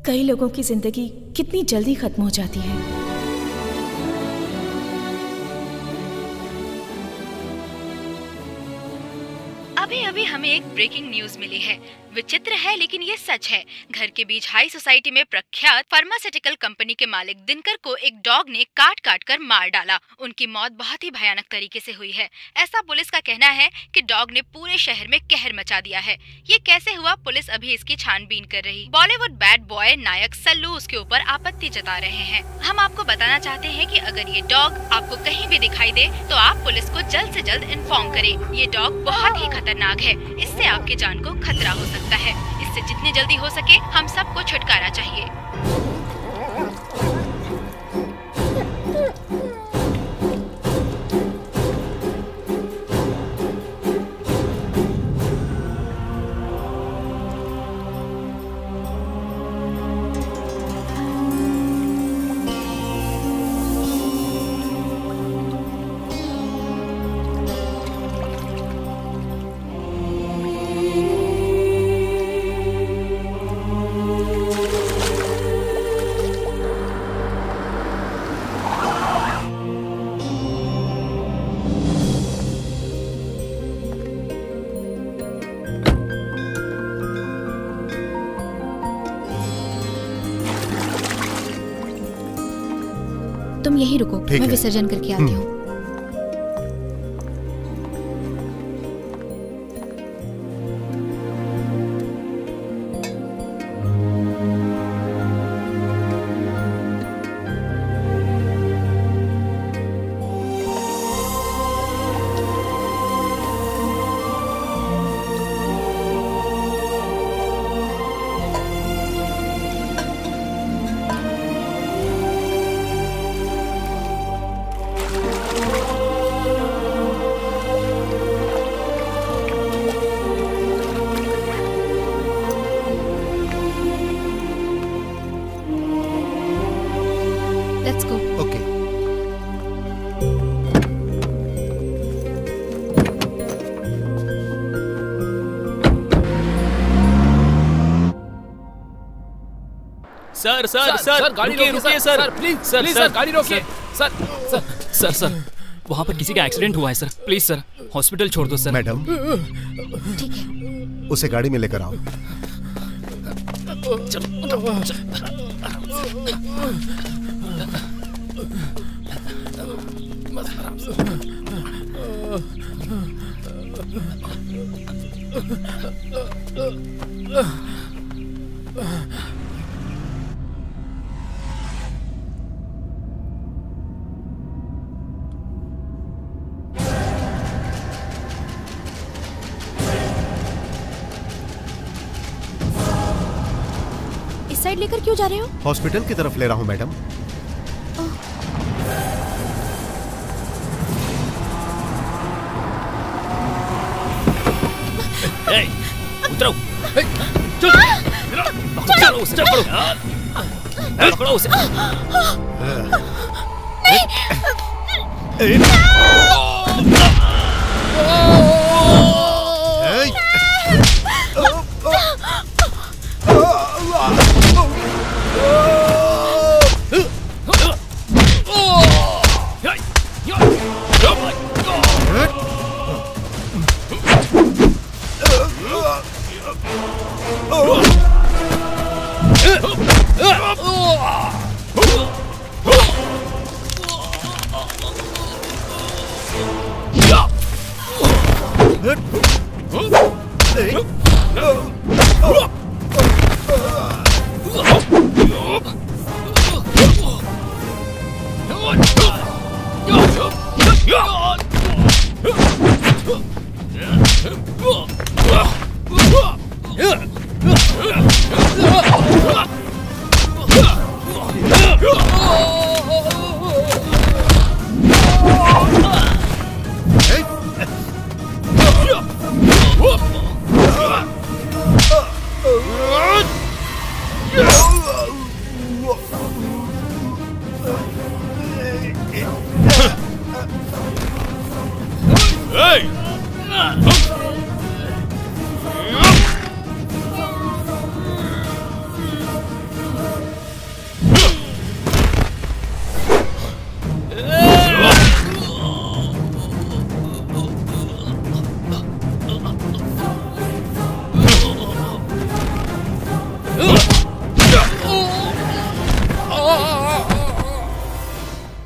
कई लोगों की जिंदगी कितनी जल्दी खत्म हो जाती है। अभी अभी हमें एक ब्रेकिंग न्यूज मिली है। विचित्र है लेकिन ये सच है। घर के बीच हाई सोसाइटी में प्रख्यात फार्मास्यूटिकल कंपनी के मालिक दिनकर को एक डॉग ने काट काट कर मार डाला। उनकी मौत बहुत ही भयानक तरीके से हुई है। ऐसा पुलिस का कहना है कि डॉग ने पूरे शहर में कहर मचा दिया है। ये कैसे हुआ, पुलिस अभी इसकी छानबीन कर रही। बॉलीवुड बैड बॉय नायक सल्लू उसके ऊपर आपत्ति जता रहे हैं। हम आपको बताना चाहते हैं कि अगर ये डॉग आपको कहीं भी दिखाई दे तो आप पुलिस को जल्द से जल्द इन्फॉर्म करें। ये डॉग बहुत ही खतरनाक है, इससे आपकी जान को खतरा हो सकता है। इससे जितनी जल्दी हो सके हम सबको छुटकारा चाहिए। तुम यहीं रुको, मैं विसर्जन करके आती हूँ। सर सर सर गाड़ी रोकिए सर, प्लीज सर, सर गाड़ी रोकिए सर, सर सर सर वहाँ पर किसी का एक्सीडेंट हुआ है सर, प्लीज सर हॉस्पिटल छोड़ दो सर। मैडम ठीक है, उसे गाड़ी में लेकर आओ। साइड लेकर क्यों जा रहे हो? हॉस्पिटल की तरफ ले रहा हूँ मैडम। उतरो, चलो उसे पकड़ो, पकड़ो उसे।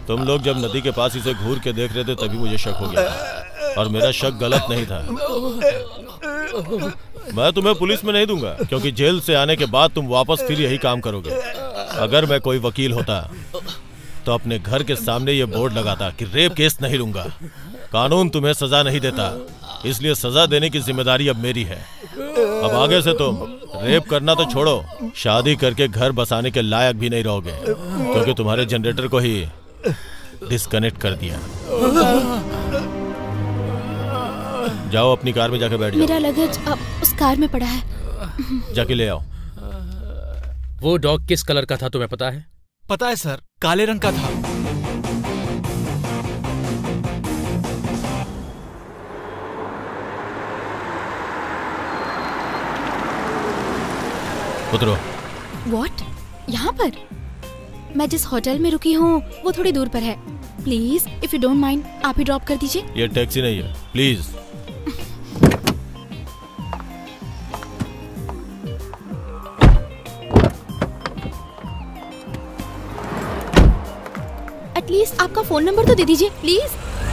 तुम लोग जब नदी के पास इसे घूर के देख रहे थे तभी मुझे शक हो गया और मेरा शक गलत नहीं था। मैं तुम्हें पुलिस में नहीं दूंगा क्योंकि जेल से आने के बाद तुम वापस फिर यही काम करोगे। अगर मैं कोई वकील होता तो अपने घर के सामने ये बोर्ड लगाता कि रेप केस नहीं लूंगा। कानून तुम्हें सजा नहीं देता, इसलिए सजा देने की जिम्मेदारी अब मेरी है। अब आगे से तुम रेप करना तो छोड़ो, शादी करके घर बसाने के लायक भी नहीं रहोगे क्योंकि तुम्हारे जनरेटर को ही डिस्कनेक्ट कर दिया। जाओ अपनी कार में जाके बैठ जाओ। मेरा लगेज अब उस कार में पड़ा है। जाके ले आओ। वो डॉग किस कलर का था तुम्हें पता है? पता है सर, काले रंग का था। उतरो। What? यहाँ पर? मैं जिस होटल में रुकी हूँ वो थोड़ी दूर पर है। Please if you don't mind आप ही ड्रॉप कर दीजिए। ये टैक्सी नहीं है, प्लीज। एटलीस्ट आपका फोन नंबर तो दे दीजिए प्लीज।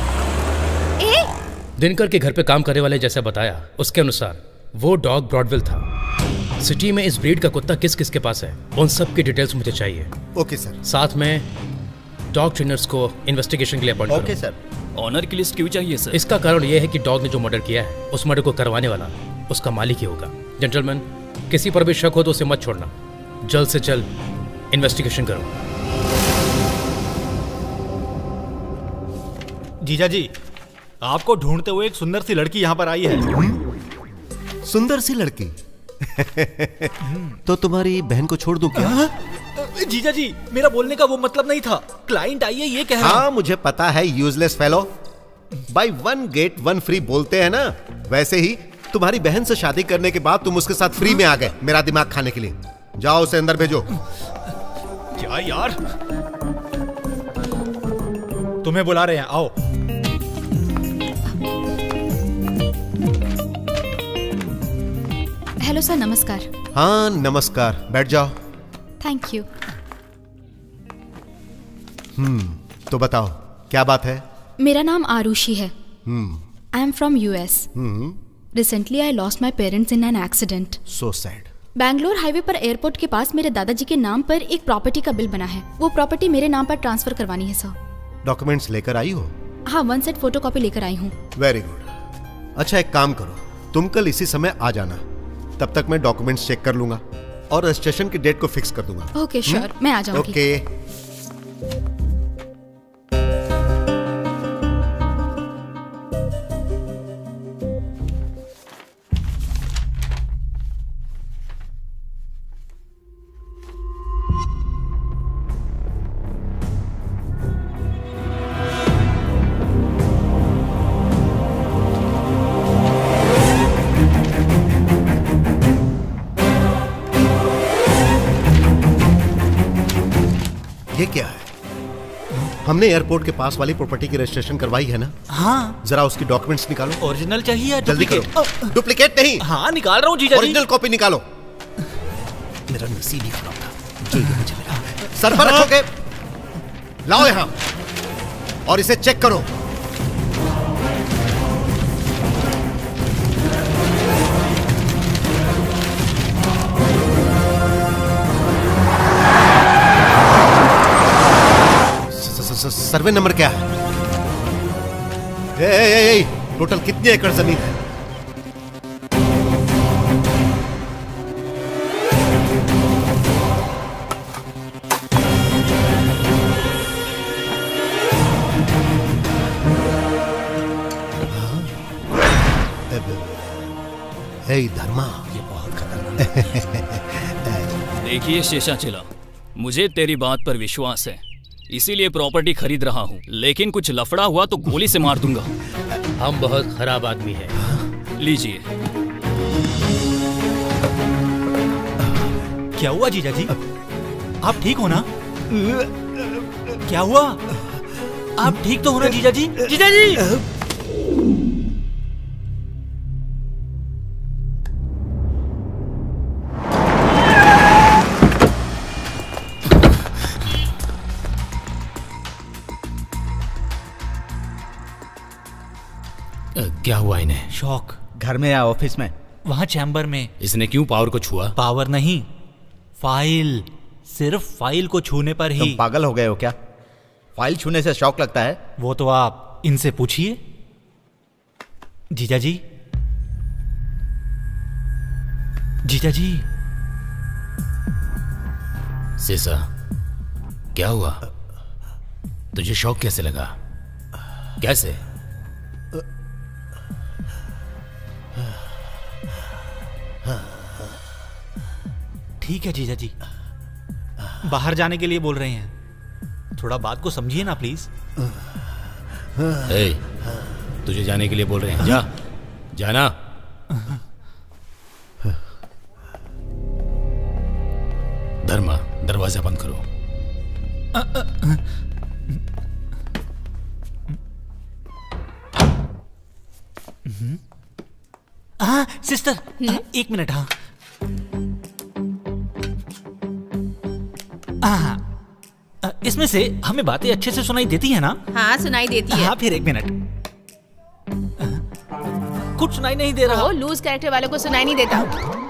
दिनकर के घर पे काम करने वाले जैसा बताया उसके अनुसार वो डॉग ब्रॉडविल था। सिटी में इस ब्रीड का कुत्ता किस किस के पास है उन सब की डिटेल्स मुझे चाहिए। Okay sir. साथ में डॉग ट्रेनर्स को इन्वेस्टिगेशन के लिए अपॉइंट करो। Okay sir. ऑनर की लिस्ट क्यों चाहिए सर? इसका कारण यह है कि डॉग ने जो मर्डर किया है उस मर्डर को करवाने वाला उसका मालिक ही होगा। जेंटलमैन, किसी पर भी शक हो तो उसे मत छोड़ना। जल्द से जल्द इन्वेस्टिगेशन करो। जीजा जी, आपको ढूंढते हुए एक सुंदर सी लड़की यहाँ पर आई है। सुंदर सी लड़की? तो तुम्हारी बहन को छोड़ दूं क्या? जीजा जी, मेरा बोलने का वो मतलब नहीं था। क्लाइंट आई है ये कह रहा। हाँ मुझे पता है, useless fellow. Buy one get one free बोलते हैं ना, वैसे ही तुम्हारी बहन से शादी करने के बाद तुम उसके साथ फ्री में आ गए मेरा दिमाग खाने के लिए। जाओ उसे अंदर भेजो। क्या यार, तुम्हें बुला रहे हैं, आओ। हेलो सर, नमस्कार। हाँ नमस्कार, बैठ जाओ। Thank you. तो बताओ क्या बात है? मेरा नाम आरुषि है। I am from US. Recently I lost my parents in an accident. So sad. Bangalore highway पर एयरपोर्ट के पास मेरे दादाजी के नाम पर एक प्रॉपर्टी का बिल बना है। वो प्रॉपर्टी मेरे नाम पर ट्रांसफर करवानी है सर। डॉक्यूमेंट्स लेकर आई हो? हाँ, 1 सेट फोटोकॉपी लेकर आई हूँ। Very good. अच्छा एक काम करो, तुम कल इसी समय आ जाना, तब तक मैं डॉक्यूमेंट्स चेक कर लूंगा और रजिस्ट्रेशन की डेट को फिक्स कर दूंगा। ओके श्योर, मैं आ जाऊंगी। ओके। ये क्या है? हमने एयरपोर्ट के पास वाली प्रॉपर्टी की रजिस्ट्रेशन करवाई है ना? हाँ। जरा उसकी डॉक्यूमेंट्स निकालो। ओरिजिनल चाहिए या जल्दी डुप्लीकेट? करो। डुप्लीकेट नहीं। हाँ निकाल रहा हूँ जीजा जी। ओरिजिनल कॉपी निकालो। मेरा नसीब ही खराब था जो ये मुझे मिला। सर पर रखोगे? लाओ यहाँ और इसे चेक करो। सर्वे नंबर क्या है? टोटल कितनी एकड़ जमीन है? धर्मा, ये बहुत खतरनाक। देखिए शेषाचला, मुझे तेरी बात पर विश्वास है, इसीलिए प्रॉपर्टी खरीद रहा हूँ, लेकिन कुछ लफड़ा हुआ तो गोली से मार दूंगा। हम बहुत खराब आदमी हैं। लीजिए। क्या हुआ जीजा जी? आप ठीक हो ना? क्या हुआ? आप ठीक तो हो ना जीजा जी? जीजा जी! क्या हुआ इन्हें? शॉक। घर में या ऑफिस में? वहाँ चैम्बर में। इसने क्यों पावर को छुआ? पावर नहीं, फाइल। सिर्फ फाइल को छूने पर ही। तुम पागल हो गए हो क्या? फाइल छूने से शॉक लगता है? वो तो आप इनसे पूछिए। जीजा जी, जीजा जी। सीसा, क्या हुआ? तुझे शॉक कैसे लगा? कैसे? ठीक है जीजा जी, बाहर जाने के लिए बोल रहे हैं, थोड़ा बात को समझिए ना प्लीज। तुझे जाने के लिए बोल रहे हैं, जा, जाना। धर्मा, दरवाजा बंद करो। हाँ सिस्टर, एक मिनट। हाँ इसमें से हमें बातें अच्छे से सुनाई देती है ना? हाँ सुनाई देती है। हाँ फिर एक मिनट, कुछ सुनाई नहीं दे रहा। लूज कैरेक्टर वालों को सुनाई नहीं देता।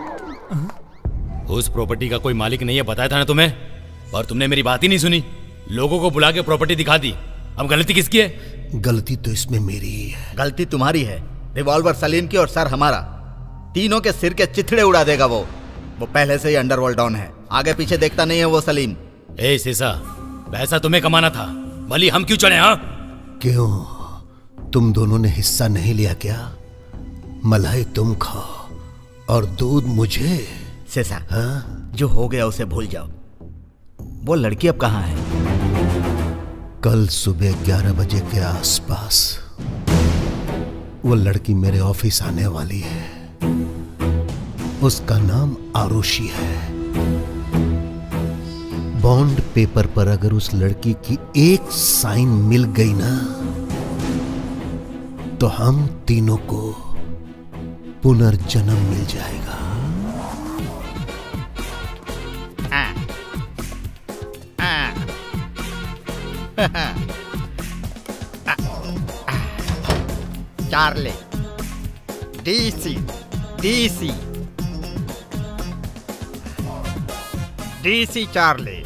उस प्रॉपर्टी का कोई मालिक नहीं है, बताया था ना तुम्हें, और तुमने मेरी बात ही नहीं सुनी। लोगों को बुला के प्रॉपर्टी दिखा दी। अब गलती किसकी है? गलती तो इसमें मेरी ही है। गलती तुम्हारी है। रिवॉल्वर सलीम की और सर हमारा। तीनों के सिर के चिथड़े उड़ा देगा वो पहले से ही अंडरवर्ल्ड डॉन है, आगे पीछे देखता नहीं है वो सलीम। सीसा, पैसा तुम्हें कमाना था, भली हम क्यों चढ़े? हाँ क्यों, तुम दोनों ने हिस्सा नहीं लिया क्या? मलाई तुम खाओ और दूध मुझे। सीसा, हाँ? जो हो गया उसे भूल जाओ। वो लड़की अब कहाँ है? कल सुबह 11 बजे के आसपास वो लड़की मेरे ऑफिस आने वाली है। उसका नाम आरुषि है। बॉन्ड पेपर पर अगर उस लड़की की एक साइन मिल गई ना, तो हम तीनों को पुनर्जन्म मिल जाएगा। Charlie, DC, DC, DC Charlie.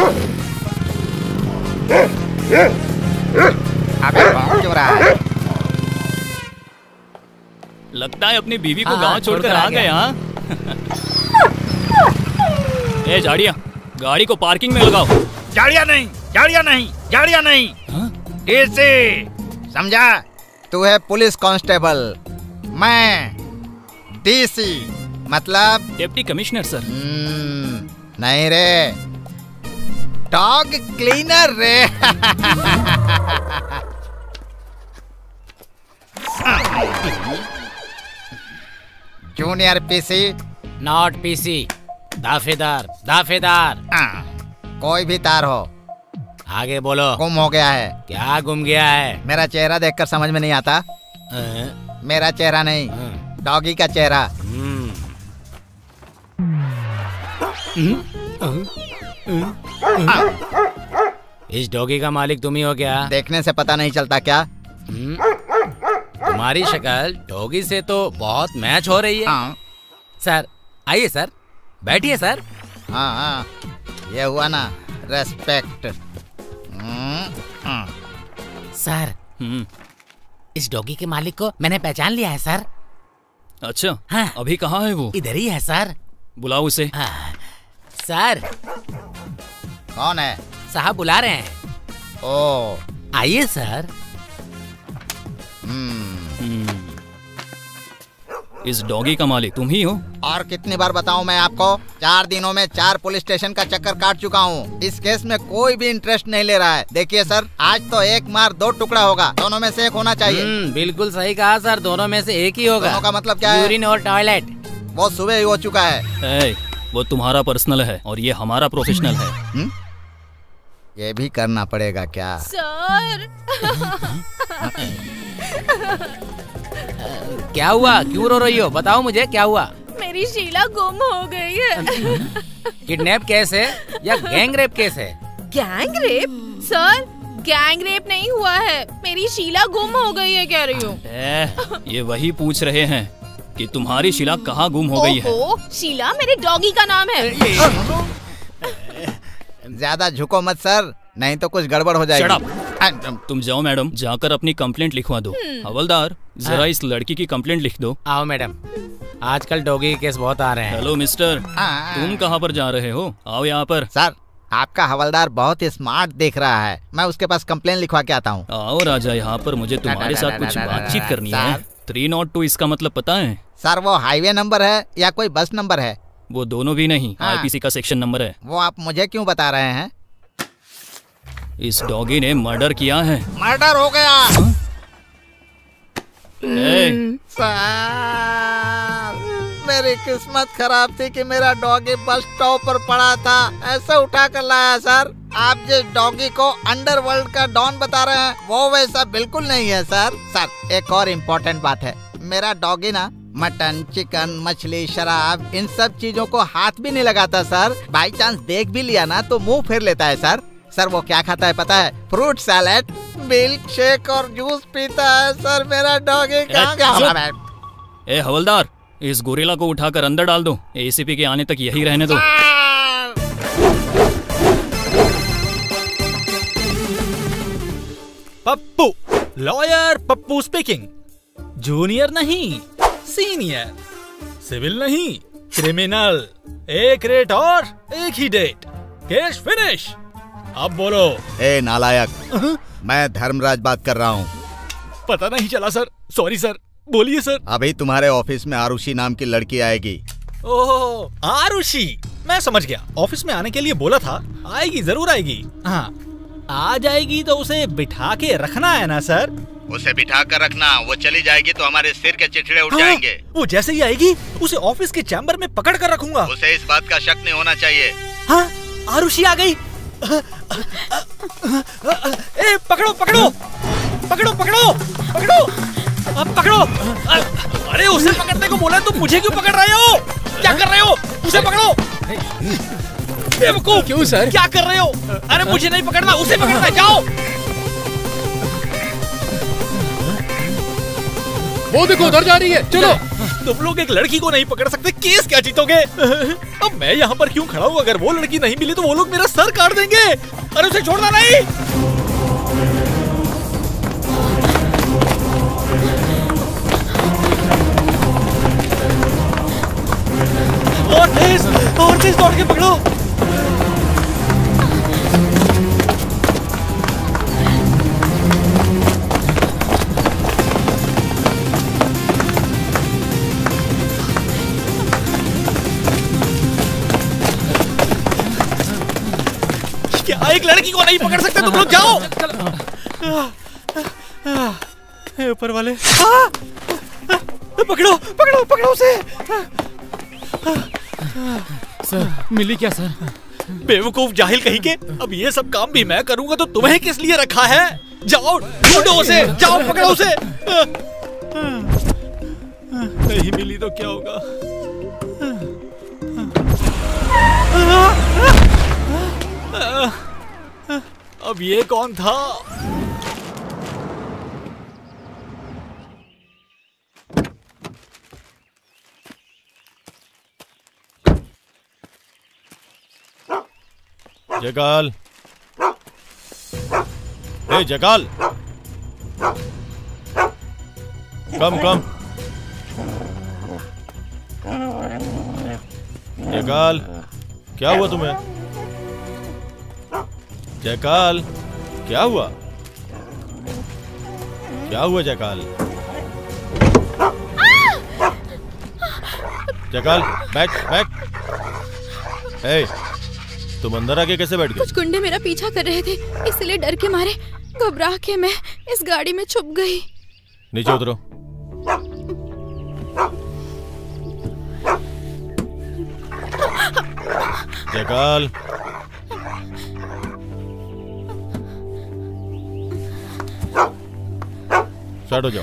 अबे कौन क्यों रहा है? लगता है अपनी बीवी को गांव छोड़कर आ गए। हाँ ए झाड़िया, गाड़ी को पार्किंग में लगाओ। झाड़िया नहीं, झाड़िया नहीं, झाड़िया नहीं। डीसी, समझा? तू है पुलिस कांस्टेबल, मैं डीसी, मतलब डिप्टी कमिश्नर सर। नहीं रे, डॉग क्लीनर रे। Junior PC. नॉट पीसी, दाफेदार, दाफेदार। कोई भी तार हो, आगे बोलो। गुम हो गया है। क्या गुम गया है? मेरा चेहरा देखकर समझ में नहीं आता? मेरा चेहरा नहीं, डॉगी का चेहरा। इस डॉगी का मालिक तुम ही हो क्या? देखने से पता नहीं चलता क्या? तुम्हारी शक्ल डॉगी से तो बहुत मैच हो रही है। सर आइए सर, बैठिए सर। हाँ, ये हुआ ना रेस्पेक्ट। सर, इस डॉगी के मालिक को मैंने पहचान लिया है सर। अच्छा, हाँ। अभी कहाँ है वो? इधर ही है सर। बुलाओ उसे। सर। कौन है? साहब बुला रहे हैं। ओ, आइए सर। इस डॉगी का मालिक तुम ही हो? और कितनी बार बताऊं मैं आपको? 4 दिनों में 4 पुलिस स्टेशन का चक्कर काट चुका हूं। इस केस में कोई भी इंटरेस्ट नहीं ले रहा है। देखिए सर, आज तो एक मार 2 टुकड़ा होगा, दोनों में से एक होना चाहिए। बिल्कुल सही कहा सर, दोनों में से एक ही होगा। दोनों का मतलब क्या है? यूरिन और टॉयलेट। वो सुबह ही हो चुका है। वो तुम्हारा पर्सनल है और ये हमारा प्रोफेशनल है। ये भी करना पड़ेगा क्या? सर। क्या हुआ? क्यों रो रही हो? बताओ मुझे, क्या हुआ? मेरी शीला गुम हो गई है। किडनैप केस है या गैंग रेप केस है? Gang rape? Sir, gang rape नहीं हुआ है, मेरी शीला गुम हो गई है कह रही हूँ। ये वही पूछ रहे हैं कि तुम्हारी शीला कहाँ गुम हो गई है। ओहो, शीला मेरे डॉगी का नाम है। ज्यादा झुको मत सर, नहीं तो कुछ गड़बड़ हो जाएगी। तुम जाओ मैडम, जाकर अपनी कंप्लेंट लिखवा दो। हवलदार, जरा इस लड़की की कंप्लेंट लिख दो। आओ मैडम, आजकल डॉगी के केस बहुत आ रहे हैं। हेलो मिस्टर, तुम कहाँ पर जा रहे हो? आओ यहाँ पर। सर, आपका हवलदार बहुत ही स्मार्ट दिख रहा है, मैं उसके पास कंप्लेन लिखवा के आता हूँ। आओ राजा, यहाँ पर मुझे तुम्हारे साथ कुछ बातचीत करनी है। 302 इसका मतलब पता है? सर, वो हाईवे नंबर है या कोई बस नंबर है? वो दोनों भी नहीं, आईपीसी का सेक्शन नंबर है। वो आप मुझे क्यों बता रहे हैं? इस डॉगी ने मर्डर किया है। मर्डर हो गया? सर, मेरी किस्मत खराब थी कि मेरा डॉगी बस स्टॉप पर पड़ा था, ऐसे उठा कर लाया। सर, आप जिस डॉगी को अंडरवर्ल्ड का डॉन बता रहे हैं, वो वैसा बिल्कुल नहीं है सर। सर, एक और इम्पोर्टेंट बात है, मेरा डॉगी ना मटन, चिकन, मछली, शराब, इन सब चीजों को हाथ भी नहीं लगाता सर। बाई चांस देख भी लिया ना तो मुंह फेर लेता है सर। सर, वो क्या खाता है पता है? फ्रूट सैलेड, मिल्क शेक और जूस पीता है सर। मेरा डॉगी कहाँ गया? ए हवलदार, इस गोरिल्ला को उठाकर अंदर डाल दो। एसीपी के आने तक यही रहने दो। Pappu, lawyer Pappu speaking. Junior नहीं, सीनियर। सिविल नहीं, क्रिमिनल। एक रेट और एक ही डेट, केस फिनिश। अब बोलो। ए नालायक, मैं धर्मराज बात कर रहा हूँ। पता नहीं चला सर, सॉरी सर। बोलिए सर। अभी तुम्हारे ऑफिस में आरुषि नाम की लड़की आएगी। ओह, आरुषि, मैं समझ गया। ऑफिस में आने के लिए बोला था, आएगी, जरूर आएगी। हाँ, आ जाएगी तो उसे बिठा के रखना है ना सर? उसे बिठा कर रखना, वो चली जाएगी तो हमारे सिर के चिथड़े उठ जाएंगे। वो जैसे ही आएगी उसे ऑफिस के चैम्बर में पकड़ कर रखूंगा। उसे इस बात का शक नहीं होना चाहिए। हाँ, आरुषि आ गई। ए, पकड़ो पकड़ो पकड़ो पकड़ो पकड़ो, अब पकड़ो। अरे उसे पकड़ने को बोला तो मुझे क्यों पकड़ रहे हो? क्या कर रहे हो? उसे पकड़ो। बेवकूफ, क्यों सर? क्या कर रहे हो? अरे मुझे नहीं पकड़ना, उसे पकड़ना। जाओ। वो देखो उधर जा रही है, चलो। तुम लोग एक लड़की को नहीं पकड़ सकते, केस क्या जीतोगे? अब मैं यहाँ पर क्यों खड़ा हूँ? अगर वो लड़की नहीं मिली तो वो लोग मेरा सर काट देंगे। अरे उसे छोड़ना नहीं। और तेज दौड़ के पकड़ो। क्या एक लड़की को नहीं पकड़ सकते तुम लोग? जाओ। ऊपर वाले, पकड़ो पकड़ो पकड़ो उसे। सर, मिली क्या सर? बेवकूफ जाहिल कहीं के। अब ये सब काम भी मैं करूंगा तो तुम्हें किस लिए रखा है? जाओ ढूंढो उसे, जाओ पकड़ो उसे। नहीं मिली तो क्या होगा? अब ये कौन था? जगाल, ए जगाल, कम कम। जगाल, क्या हुआ तुम्हें? जयकाल, क्या हुआ? क्या हुआ जयकाल? जयकाल, बैठ बैठ। ए, तुम अंदर आके कैसे बैठ गए? कुछ गुंडे मेरा पीछा कर रहे थे, इसलिए डर के मारे घबरा के मैं इस गाड़ी में छुप गई। नीचे उतरो। जयकाल, स्टार्ट हो जाओ।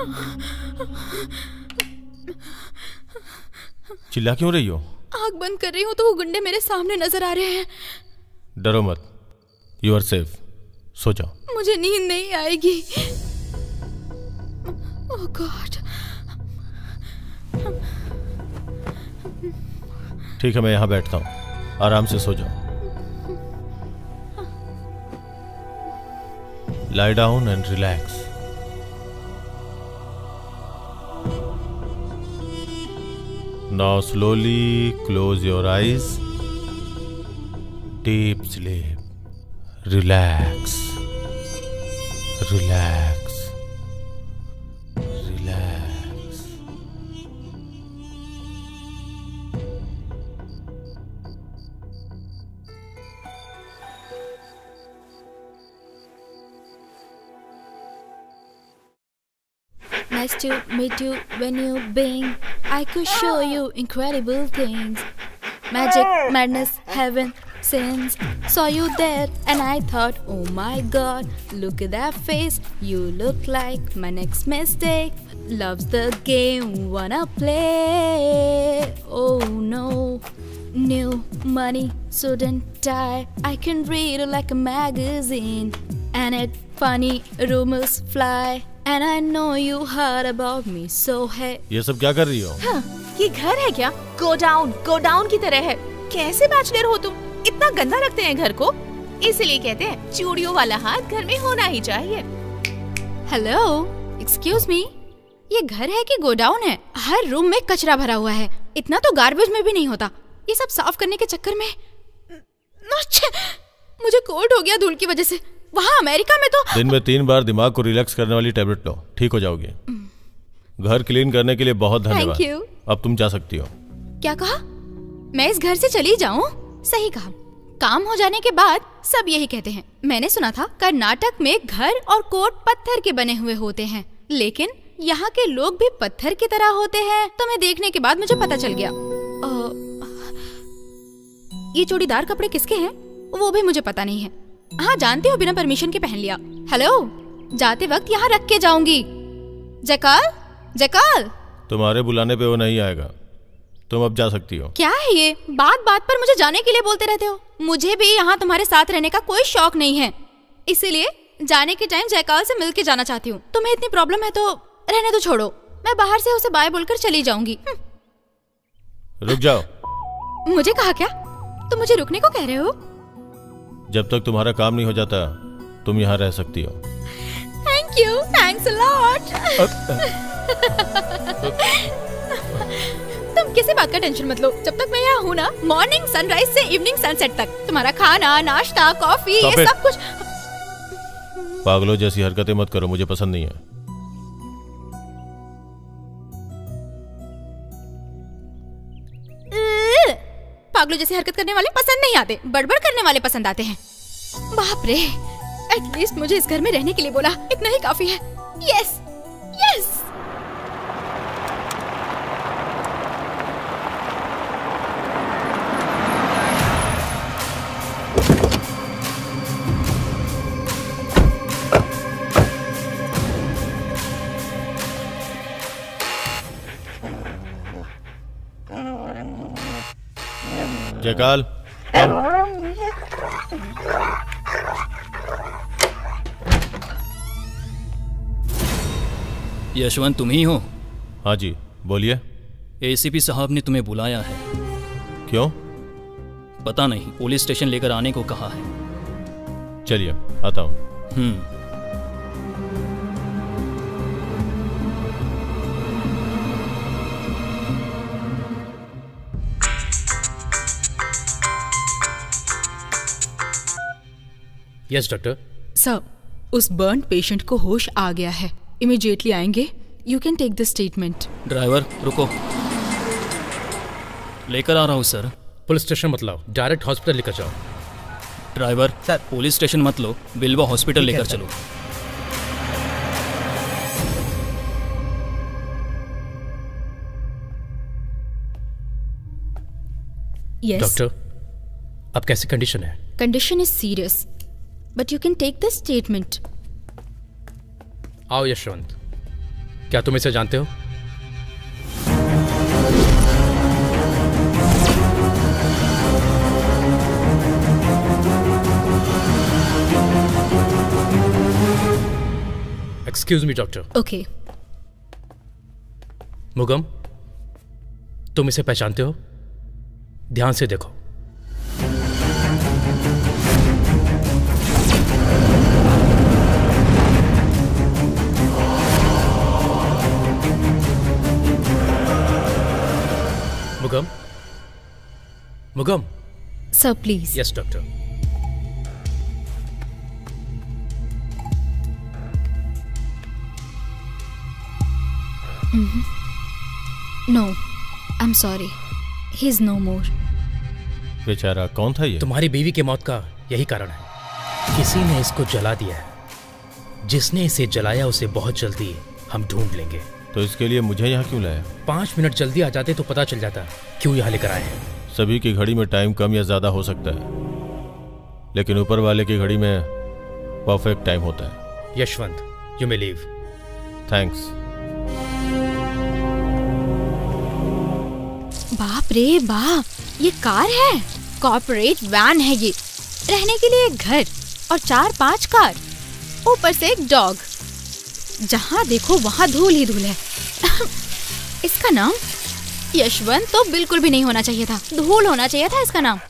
चिल्ला क्यों रही हो? आँख बंद कर रही हूँ तो वो गुंडे मेरे सामने नजर आ रहे हैं। डरो मत, यू आर सेफ। सो जाओ। मुझे नींद नहीं आएगी। Oh God. ठीक है, मैं यहाँ बैठता हूँ, आराम से सो जाओ। lie down and relax. Now slowly close your eyes. Deep sleep. Relax. Relax. Relax. Nice to meet you when you bing. I could show you incredible things. Magic, madness, heaven, sins. Saw you there and I thought, oh my god, look at that face. You look like my next mistake. Loves the game, wanna play. Oh no. New money, suit and tie. I can read it like a magazine. And it funny, rumors fly. And I know you heard about me, so hey. ये सब क्या कर रही हो? हाँ, ये घर है क्या? Go down की तरह है। कैसे बैचलर हो तुम? इतना गंदा रखते हैं घर को? इसीलिए कहते हैं चूड़ियों वाला हाथ घर में होना ही चाहिए। हेलो, एक्सक्यूज मी, ये घर है कि गोडाउन है? हर रूम में कचरा भरा हुआ है। इतना तो गार्बेज में भी नहीं होता। ये सब साफ करने के चक्कर में मुझे कोल्ड हो गया धूल की वजह से। वहाँ अमेरिका में तो दिन में 3 बार दिमाग को रिलैक्स करने वाली टैबलेट लो, ठीक हो जाओगी। घर क्लीन करने के लिए बहुत धन्यवाद। Thank you. अब तुम जा सकती हो। क्या कहा? मैं इस घर से चली जाऊं? सही कहा। काम हो जाने के बाद सब यही कहते हैं। मैंने सुना था कर्नाटक में घर और कोर्ट पत्थर के बने हुए होते हैं, लेकिन यहाँ के लोग भी पत्थर की तरह होते हैं। तो मैं देखने के बाद मुझे पता चल गया। ये चूड़ीदार कपड़े किसके हैं वो भी मुझे पता नहीं है। हाँ जानती हो, बिना परमिशन के पहन लिया। हेलो, जाते वक्त यहाँ रख के जाऊंगी। जकाल तुम्हारे बुलाने पे वो नहीं आएगा, तुम अब जा सकती हो। क्या है ये? बात बात पर मुझे जाने के लिए बोलते रहते हो। मुझे भी यहाँ तुम्हारे साथ रहने का कोई शौक नहीं है, इसीलिए जाने के टाइम जयकाल से मिलके जाना चाहती हूँ। तुम्हें इतनी प्रॉब्लम है तो रहने दो, छोड़ो। मैं बाहर से उसे बाय बोलकर चली जाऊंगी। रुक जाओ। मुझे कहा क्या? तुम मुझे रुकने को कह रहे हो? जब तक तुम्हारा काम नहीं हो जाता तुम यहाँ रह सकती हो। Thank you, thanks a lot. तुम किसी बात का टेंशन मत लो। जब तक मैं यहाँ हूँ ना, मॉर्निंग सनराइज से इवनिंग सनसेट तक तुम्हारा खाना, नाश्ता, कॉफी, ये सब कुछ। पागलों जैसी हरकतें मत करो, मुझे पसंद नहीं है। पागलों जैसी हरकत करने वाले पसंद नहीं आते, बड़बड़ करने वाले पसंद आते हैं। बाप रे, एटलीस्ट मुझे इस घर में रहने के लिए बोला, इतना ही काफी है। Yes yes. जयकाल, यशवंत तुम ही हो? हाँ जी, बोलिए। एसीपी साहब ने तुम्हें बुलाया है। क्यों? पता नहीं, पुलिस स्टेशन लेकर आने को कहा है। चलिए आता हूँ। Yes doctor. सर, उस बर्न पेशेंट को होश आ गया है, इमीडिएटली आएंगे। You can take the statement. Driver रुको, लेकर आ रहा हूँ सर। पुलिस स्टेशन मत लाओ, डायरेक्ट हॉस्पिटल लेकर जाओ। ड्राइवर सर, पुलिस स्टेशन मत लो, बिल्वा हॉस्पिटल लेकर चलो। यस डॉक्टर, अब कैसी कंडीशन है? Condition is serious, but you can take the statement. आओ यशवंत, क्या तुम इसे जानते हो? Excuse me doctor. Okay. Mugam, तुम इसे पहचानते हो? ध्यान से देखो। Mugam, Mugam. Sir please. Yes doctor. No, I am sorry, he is no more. बेचारा कौन था ये? तुम्हारी बीवी की मौत का यही कारण है। किसी ने इसको जला दिया है। जिसने इसे जलाया उसे बहुत जल्दी हम ढूंढ लेंगे। तो इसके लिए मुझे यहाँ क्यों लाया? 5 मिनट जल्दी आ जाते तो पता चल जाता क्यों यहाँ लेकर आए हैं। सभी की घड़ी में टाइम कम या ज्यादा हो सकता है, लेकिन ऊपर वाले की घड़ी में परफेक्ट टाइम होता है। Yashwant, you may leave. Thanks. बाप रे बाप, ये कार है, कॉर्पोरेट वैन है ये। रहने के लिए एक घर और 4-5 कार, ऊपर से एक डॉग। जहाँ देखो वहाँ धूल ही धूल है। इसका नाम यशवंत तो बिल्कुल भी नहीं होना चाहिए था, धूल होना चाहिए था इसका नाम।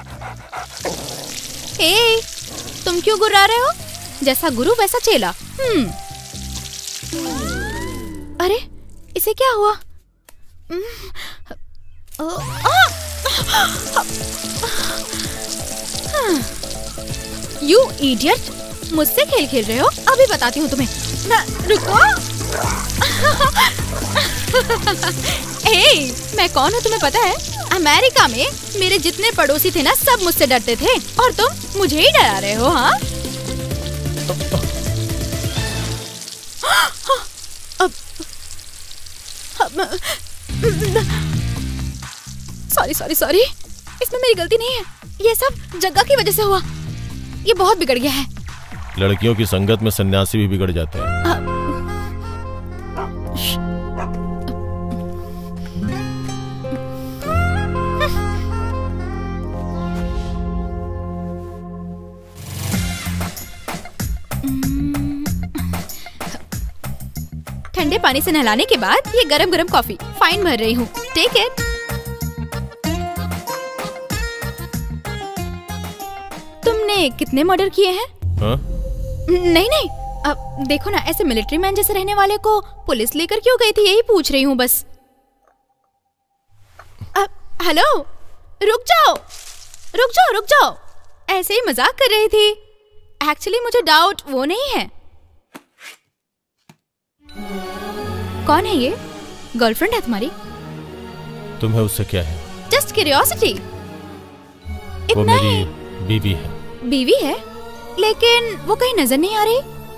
ए, तुम क्यों गुर्रा रहे हो? जैसा गुरु वैसा चेला। अरे, इसे क्या हुआ? यू इडियट, मुझसे खेल खेल रहे हो? अभी बताती हूँ तुम्हें। रुको। ए, मैं कौन हूँ तुम्हें पता है? अमेरिका में मेरे जितने पड़ोसी थे ना, सब मुझसे डरते थे, और तुम मुझे ही डरा रहे हो। हाँ, सॉरी सॉरी सॉरी, इसमें मेरी गलती नहीं है। ये सब जग्गा की वजह से हुआ। ये बहुत बिगड़ गया है। लड़कियों की संगत में सन्यासी भी बिगड़ जाते हैं। ठंडे पानी से नहलाने के बाद ये गरम गरम कॉफी फाइन भर रही हूँ। Take it. तुमने कितने मर्डर किए हैं? नहीं नहीं, अब देखो ना, ऐसे मिलिट्री मैन जैसे रहने वाले को पुलिस लेकर क्यों गई थी, यही पूछ रही हूँ बस। हेलो, रुक जाओ रुक जाओ रुक जाओ, ऐसे ही मजाक कर रही थी। एक्चुअली मुझे डाउट वो नहीं है। कौन है ये? गर्लफ्रेंड है तुम्हारी? तुम्हें उससे क्या है? Just curiosity. वो मेरी बीवी है। बीवी है, लेकिन वो कहीं नजर नहीं आ रही।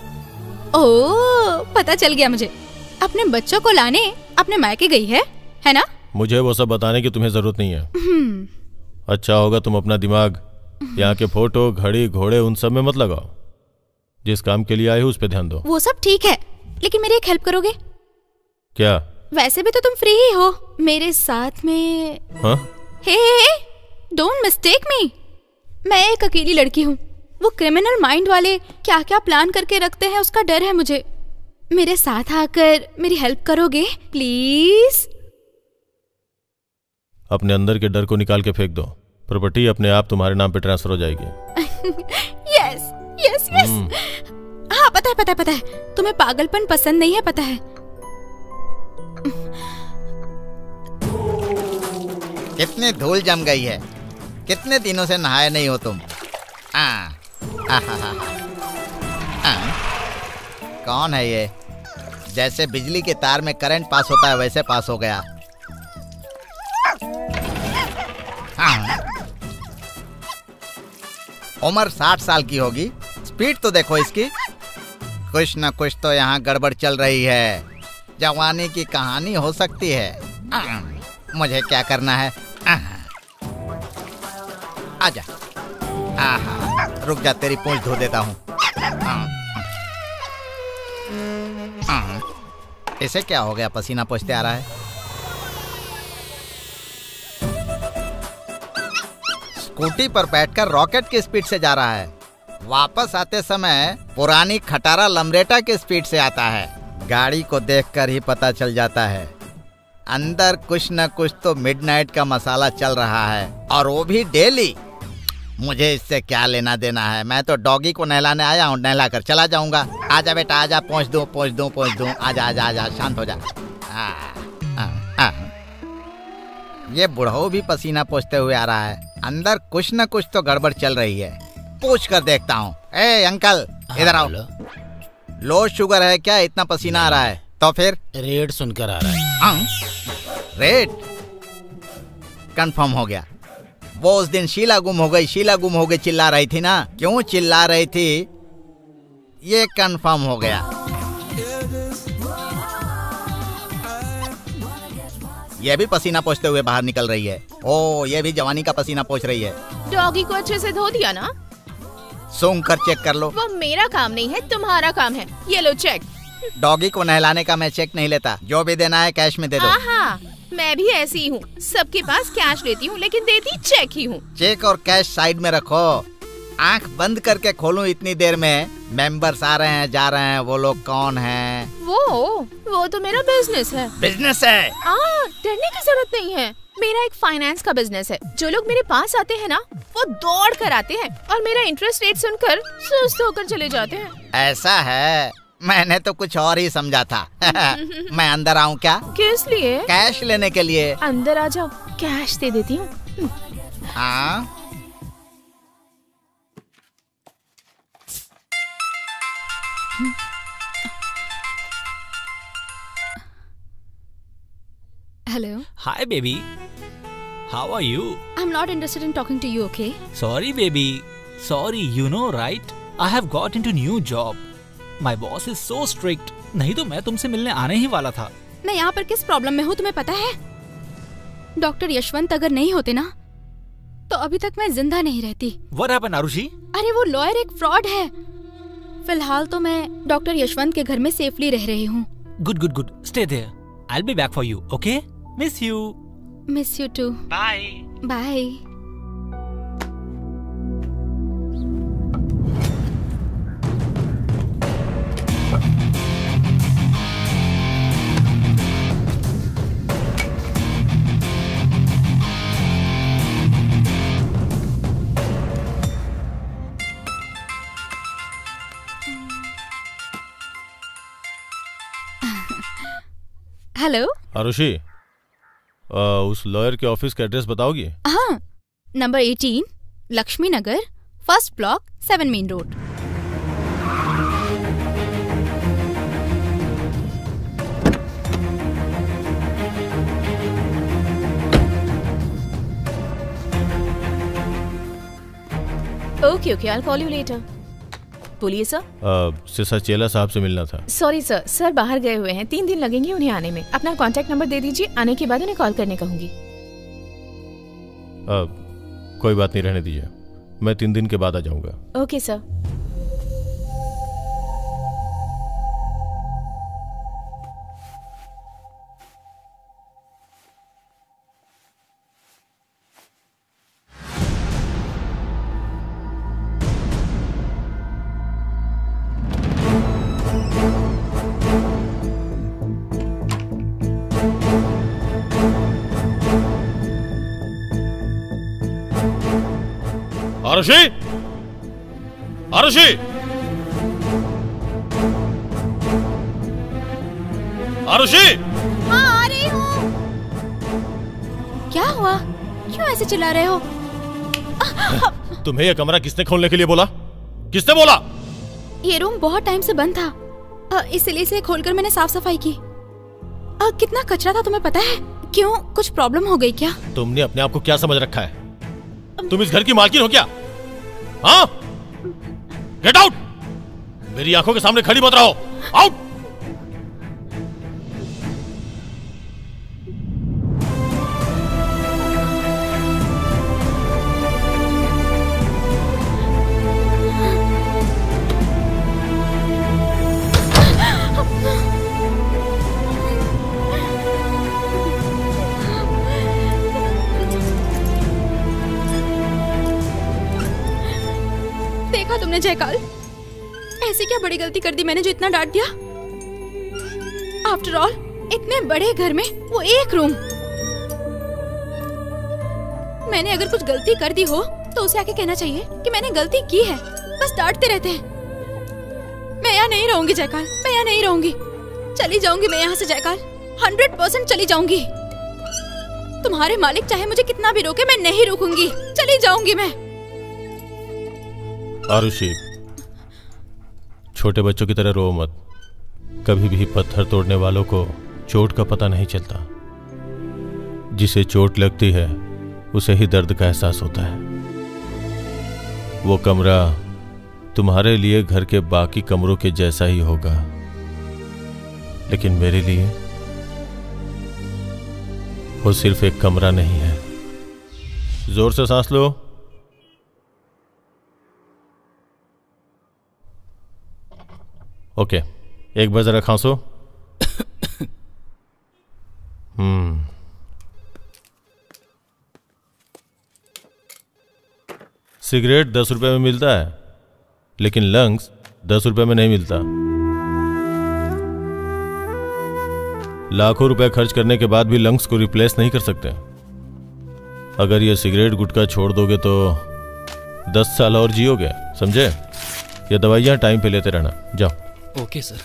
ओह, पता चल गया मुझे। अपने बच्चों को लाने अपने मायके गई है ना? मुझे वो सब बताने की तुम्हें जरूरत नहीं है। अच्छा होगा तुम अपना दिमाग यहाँ के फोटो, घड़ी, घोड़े उन सब में मत लगाओ। जिस काम के लिए आए हो उस पे ध्यान दो। वो सब ठीक है, लेकिन मेरी एक हेल्प करोगे? क्या? वैसे भी तो तुम फ्री ही हो, मेरे साथ में। हाँ? Hey, don't mistake me. मैं एक अकेली लड़की हूँ। वो क्रिमिनल माइंड वाले क्या क्या प्लान करके रखते हैं, उसका डर है मुझे। मेरे साथ आकर मेरी हेल्प करोगे प्लीज? अपने अंदर के डर को निकाल के फेंक दो। प्रॉपर्टी अपने आप तुम्हारे नाम पे ट्रांसफर हो जाएगी। Yes yes yes. हाँ, पता है। तुम्हें पागलपन पसंद नहीं है, पता है। कितनी धूल जम गई है। कितने दिनों से नहाए नहीं हो तुम। कौन है ये? जैसे बिजली के तार में करंट पास होता है वैसे पास हो गया। उम्र 60 साल की होगी। स्पीड तो देखो इसकी। कुछ न कुछ तो यहाँ गड़बड़ चल रही है। जवानी की कहानी हो सकती है। मुझे क्या करना है? आजा। रुक जा, तेरी पूंछ धो देता हूँ। इसे क्या हो गया, पसीना पोंछते आ रहा है। स्कूटी पर बैठकर रॉकेट की स्पीड से जा रहा है। वापस आते समय पुरानी खटारा लमरेटा की स्पीड से आता है। गाड़ी को देखकर ही पता चल जाता है अंदर कुछ न कुछ तो मिडनाइट का मसाला चल रहा है, और वो भी डेली। मुझे इससे क्या लेना देना है, मैं तो डॉगी को नहलाने आया हूँ, नहला कर चला जाऊंगा। आजा बेटा आजा, पहुँच दूँ, आजा आजा आजा, शांत हो जा। ये बुढ़ऊ भी पसीना पोंछते हुए आ रहा है। अंदर कुछ न कुछ तो गड़बड़ चल रही है, पूछ कर देखता हूँ। ए अंकल इधर आओ, लो शुगर है क्या, इतना पसीना आ रहा है? तो फिर रेट सुनकर आ रहा है। रेट कंफर्म हो गया। वो उस दिन शीला गुम हो गई चिल्ला रही थी ना, क्यों चिल्ला रही थी ये कंफर्म हो गया। ये भी पसीना पोंछते हुए बाहर निकल रही है। ओ, ये भी जवानी का पसीना पोंछ रही है। डॉगी को अच्छे से धो दिया ना? सूंघ कर चेक कर लो। वो मेरा काम नहीं है, तुम्हारा काम है। ये लो चेक। डॉगी को नहलाने का मैं चेक नहीं लेता, जो भी देना है कैश में दे दो। हाँ, मैं भी ऐसी ही हूँ, सबके पास कैश लेती हूँ लेकिन देती चेक ही हूँ। चेक और कैश साइड में रखो, आंख बंद करके खोलूं इतनी देर में। मेंबर्स आ रहे हैं जा रहे हैं, वो लोग कौन हैं? वो तो मेरा बिजनेस है। बिजनेस है? डरने की जरूरत नहीं है, मेरा एक फाइनेंस का बिजनेस है। जो लोग मेरे पास आते हैं ना, वो दौड़ कर आते हैं और मेरा इंटरेस्ट रेट सुनकर सुस्त होकर चले जाते हैं। ऐसा है, मैंने तो कुछ और ही समझा था। मैं अंदर आऊं क्या? किस लिए? कैश लेने के लिए। अंदर आ जाओ, कैश दे देती हूँ। हाँ, Hello. Hi, baby. How are you? I'm not interested in talking to you, okay? Sorry, baby. Sorry, you know, right? I have got into new job. My boss is so strict. नहीं तो मैं तुमसे मिलने आने ही वाला था। मैं यहाँ पर किस प्रॉब्लम में हूँ तुम्हें पता है? डॉक्टर यशवंत अगर नहीं होते ना, तो अभी तक मैं जिंदा नहीं रहती। What happened, Arushi? अरे वो लॉयर एक फ्रॉड है। फिलहाल तो मैं डॉक्टर यशवंत के घर में सेफली रह रही हूँ। Good. Stay there. I'll be back for you, okay? Miss you. Miss you too. Bye. Bye. Hello Arushi, उस लॉयर के ऑफिस का एड्रेस बताओगी? हाँ, number 18 Lakshmi Nagar, first block, 7 main road. Okay, I'll call you later. बोलिए सर। सिसा चेला साहब से मिलना था। सॉरी सर बाहर गए हुए हैं, 3 दिन लगेंगे उन्हें आने में। अपना कांटेक्ट नंबर दे दीजिए, आने के बाद उन्हें कॉल करने कहूंगी। कोई बात नहीं, रहने दीजिए, मैं 3 दिन के बाद आ जाऊंगा। Okay sir. आरुषि! आरुषि! आरुषि! हाँ, आ रही हूँ। क्या हुआ? क्यों ऐसे चिल्ला रहे हो? तुम्हें यह कमरा किसने खोलने के लिए बोला? किसने बोला? ये रूम बहुत टाइम से बंद था, इसलिए इसे खोलकर मैंने साफ सफाई की। कितना कचरा था तुम्हें पता है? क्यों, कुछ प्रॉब्लम हो गई क्या? तुमने अपने आप को क्या समझ रखा है? तुम इस घर की मालकिन हो क्या? हाँ? Get out! मेरी आंखों के सामने खड़ी मत रहो। आउट! देखा तुमने जयकाल, ऐसी क्या बड़ी गलती कर दी मैंने जो इतना डांट दिया? आफ्टर ऑल इतने बड़े घर में वो एक रूम। मैंने अगर कुछ गलती कर दी हो तो उसे आके कहना चाहिए कि मैंने गलती की है। बस डांटते रहते हैं। मैं यहाँ नहीं रहूंगी जयकाल, मैं यहाँ नहीं रहूंगी। चली जाऊंगी मैं यहाँ से जयकाल, 100% चली जाऊंगी। तुम्हारे मालिक चाहे मुझे कितना भी रोके, मैं नहीं रुकूंगी, चली जाऊंगी मैं। आरुषि, छोटे बच्चों की तरह रो मत। कभी भी पत्थर तोड़ने वालों को चोट का पता नहीं चलता। जिसे चोट लगती है उसे ही दर्द का एहसास होता है। वो कमरा तुम्हारे लिए घर के बाकी कमरों के जैसा ही होगा, लेकिन मेरे लिए वो सिर्फ एक कमरा नहीं है। जोर से सांस लो। ओके, एक बार जरा खांसो। सिगरेट 10 रुपए में मिलता है, लेकिन लंग्स 10 रुपए में नहीं मिलता। लाखों रुपए खर्च करने के बाद भी लंग्स को रिप्लेस नहीं कर सकते। अगर ये सिगरेट गुटखा छोड़ दोगे तो 10 साल और जियोगे, समझे? ये दवाइयां टाइम पे लेते रहना। जाओ। Okay sir.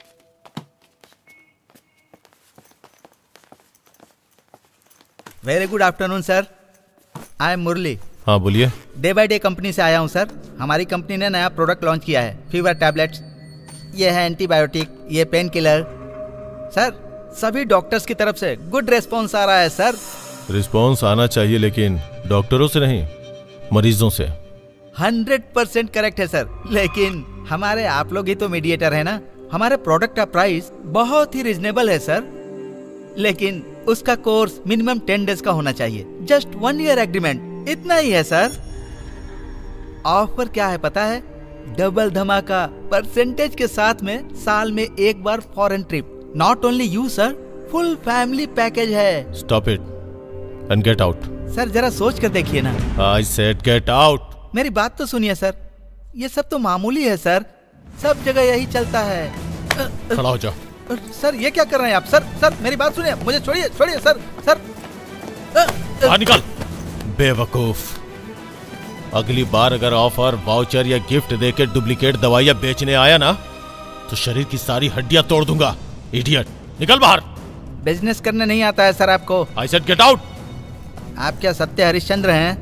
Very good afternoon sir, I am Murali. हाँ बोलिए। डे बाय डे कंपनी से आया हूँ सर। हमारी कंपनी ने नया प्रोडक्ट लॉन्च किया है, फीवर टैबलेट्स। ये है एंटीबायोटिक, ये पेन किलर। सर सभी डॉक्टर्स की तरफ से गुड रिस्पॉन्स आ रहा है सर। रिस्पॉन्स आना चाहिए, लेकिन डॉक्टरों से नहीं, मरीजों से। 100% करेक्ट है सर, लेकिन हमारे आप लोग ही तो मीडिएटर है ना। हमारे प्रोडक्ट का प्राइस बहुत ही रिजनेबल है सर, लेकिन उसका कोर्स मिनिमम 10 डेज का होना चाहिए। जस्ट 1 ईयर एग्रीमेंट, इतना ही है सर। ऑफर क्या है पता है? डबल धमाका परसेंटेज के साथ में साल में एक बार foreign trip. Not only you sir, full family package है। Stop it and get out. Sir जरा सोच कर देखिए ना। I said get out. मेरी बात तो सुनिए सर, ये सब तो मामूली है सर, सब जगह यही चलता है। खड़ा हो जाओ। सर ये क्या कर रहे हैं आप? सर मेरी बात सुनिए, मुझे छोड़िए छोड़िए सर। बाहर निकल बेवकूफ। अगली बार अगर ऑफर, वाउचर या गिफ्ट देके डुप्लीकेट दवाइयां बेचने आया ना तो शरीर की सारी हड्डियां तोड़ दूंगा। इडियट, निकल बाहर। बिजनेस करने नहीं आता है सर आपको। I said get out. आप क्या सत्य हरिश्चंद्र हैं?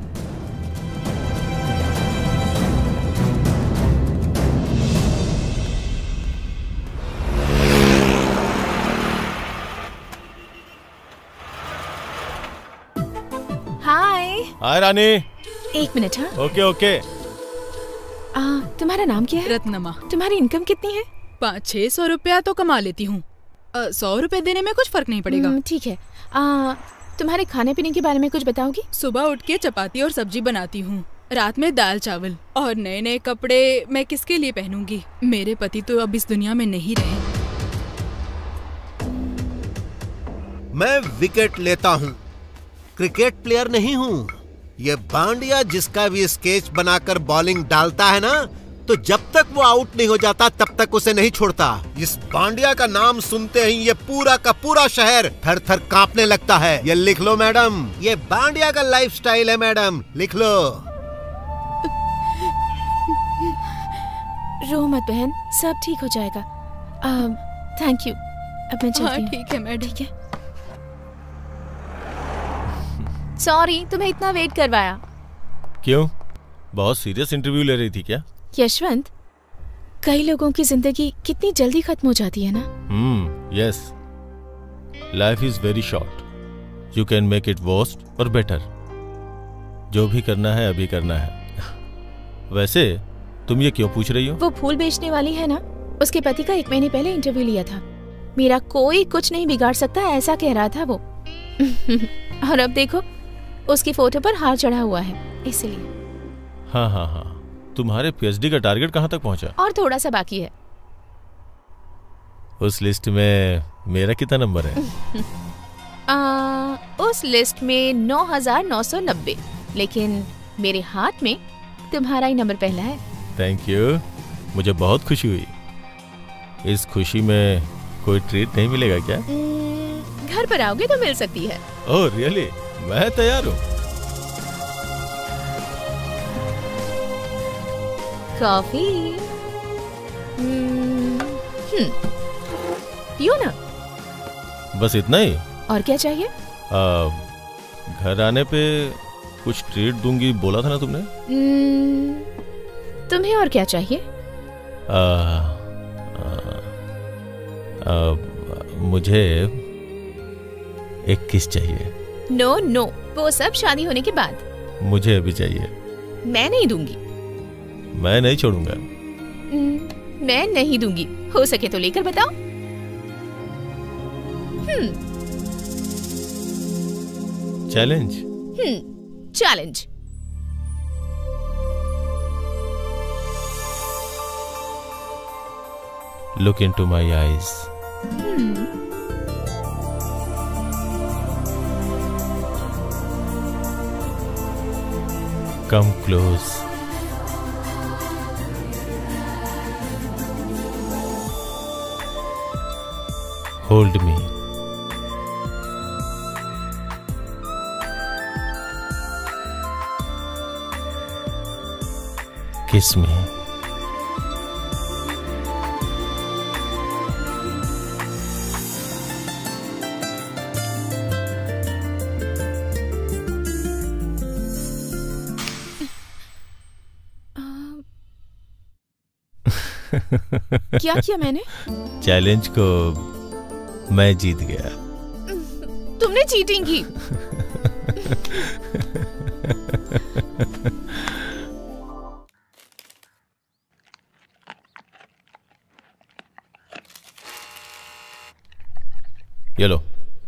हाय रानी। एक मिनट। हाँ ओके ओके। तुम्हारा नाम क्या है? रत्नमा। तुम्हारी इनकम कितनी है? 500-600 रुपया तो कमा लेती हूँ। 100 रुपए देने में कुछ फर्क नहीं पड़ेगा। ठीक है। तुम्हारे खाने पीने के बारे में कुछ बताओगी? सुबह उठ के चपाती और सब्जी बनाती हूँ, रात में दाल चावल। और नए नए कपड़े मैं किसके लिए पहनूंगी? मेरे पति तो अब इस दुनिया में नहीं रहे। मैं विकेट लेता हूँ, क्रिकेट प्लेयर नहीं हूँ। ये बांडिया जिसका भी स्केच बनाकर बॉलिंग डालता है ना, तो जब तक वो आउट नहीं हो जाता तब तक उसे नहीं छोड़ता। इस बांडिया का नाम सुनते ही ये पूरा का पूरा शहर थर थर कांपने लगता है। ये लिख लो मैडम, ये बांडिया का लाइफस्टाइल है मैडम, लिख लो। रो मत बहन, सब ठीक हो जाएगा। Thank you. अब मैं चलती हूँ। ठीक है मैडम। ठीक है। सॉरी तुम्हें इतना वेट करवाया। क्यों? बहुत सीरियस इंटरव्यू ले रही थी क्या? यशवंत, कई लोगों की जिंदगी कितनी जल्दी खत्म हो जाती है ना। Yes, life is very short. You can make it worst और बेटर। जो भी करना है अभी करना है। वैसे तुम ये क्यों पूछ रही हो? वो फूल बेचने वाली है ना, उसके पति का 1 महीने पहले इंटरव्यू लिया था। मेरा कोई कुछ नहीं बिगाड़ सकता, ऐसा कह रहा था वो। और अब देखो, उसकी फोटो पर हार चढ़ा हुआ है, इसलिए। हाँ हाँ हाँ। तुम्हारे पीएचडी का टारगेट कहाँ तक पहुँचा? और थोड़ा सा बाकी है। उस लिस्ट में मेरा कितना नंबर है? उस लिस्ट में 9,990, लेकिन मेरे हाथ में तुम्हारा ही नंबर पहला है। थैंक यू, मुझे बहुत खुशी हुई। इस खुशी में कोई ट्रीट नहीं मिलेगा क्या? घर पर आओगे तो मिल सकती है। Oh really? मैं तैयार हूँ। कॉफी पियो ना। बस इतना ही? और क्या चाहिए? घर आने पे कुछ ट्रीट दूंगी बोला था ना तुमने। तुम्हें और क्या चाहिए? मुझे एक किस चाहिए। नो नो, वो सब शादी होने के बाद। मुझे अभी चाहिए। मैं नहीं दूंगी। मैं नहीं छोड़ूंगा। मैं नहीं दूंगी। हो सके तो लेकर बताओ। Challenge. Challenge. Look into my eyes. Come close. Hold me. Kiss me. क्या किया मैंने? चैलेंज को मैं जीत गया। तुमने चीटिंग की। ये लो।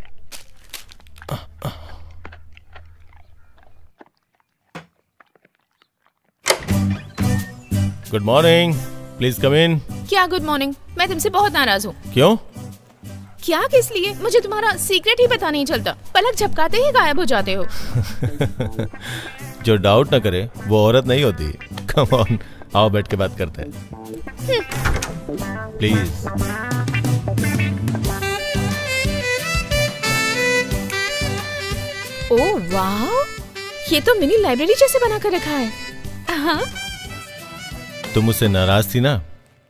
Good morning, please come in. क्या गुड मॉर्निंग? मैं तुमसे बहुत नाराज हूँ। क्यों? क्या किस लिए? मुझे तुम्हारा सीक्रेट ही पता नहीं चलता। पलक झपकाते ही गायब हो जाते हो। जो डाउट ना करे वो औरत नहीं होती। कम ऑन, आओ बैठ के बात करते हैं प्लीज। ओह वाह, ये तो मिनी लाइब्रेरी जैसे बना कर रखा है। हाँ? तुम मुझसे नाराज थी ना?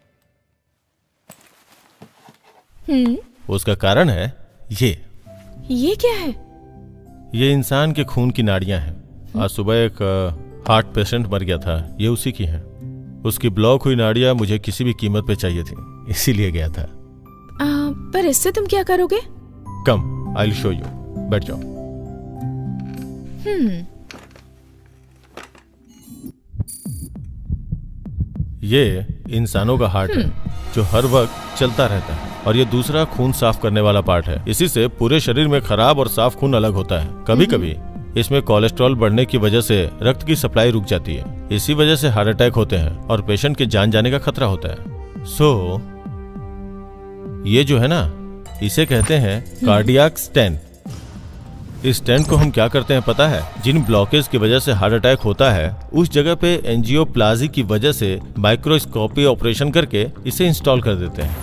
उसका कारण है ये क्या है? ये इंसान के खून की नाड़ियां हैं। आज सुबह एक हार्ट पेशेंट मर गया था, ये उसी की है। उसकी ब्लॉक हुई नाड़ियां मुझे किसी भी कीमत पे चाहिए थी, इसीलिए गया था। पर इससे तुम क्या करोगे? Come, I will show you. बैठ जाओ। ये इंसानों का हार्ट है जो हर वक्त चलता रहता है, और ये दूसरा खून साफ करने वाला पार्ट है। इसी से पूरे शरीर में खराब और साफ खून अलग होता है। कभी कभी इसमें कोलेस्ट्रॉल बढ़ने की वजह से रक्त की सप्लाई रुक जाती है। इसी वजह से हार्ट अटैक होते हैं और पेशेंट के जान जाने का खतरा होता है। सो ये जो है ना, इसे कहते हैं कार्डियक स्टेंट। इस स्टेंट को हम क्या करते हैं पता है? जिन ब्लॉकेज की वजह से हार्ट अटैक होता है उस जगह पे एंजियोप्लाजी की वजह से माइक्रोस्कोपी ऑपरेशन करके इसे इंस्टॉल कर देते हैं।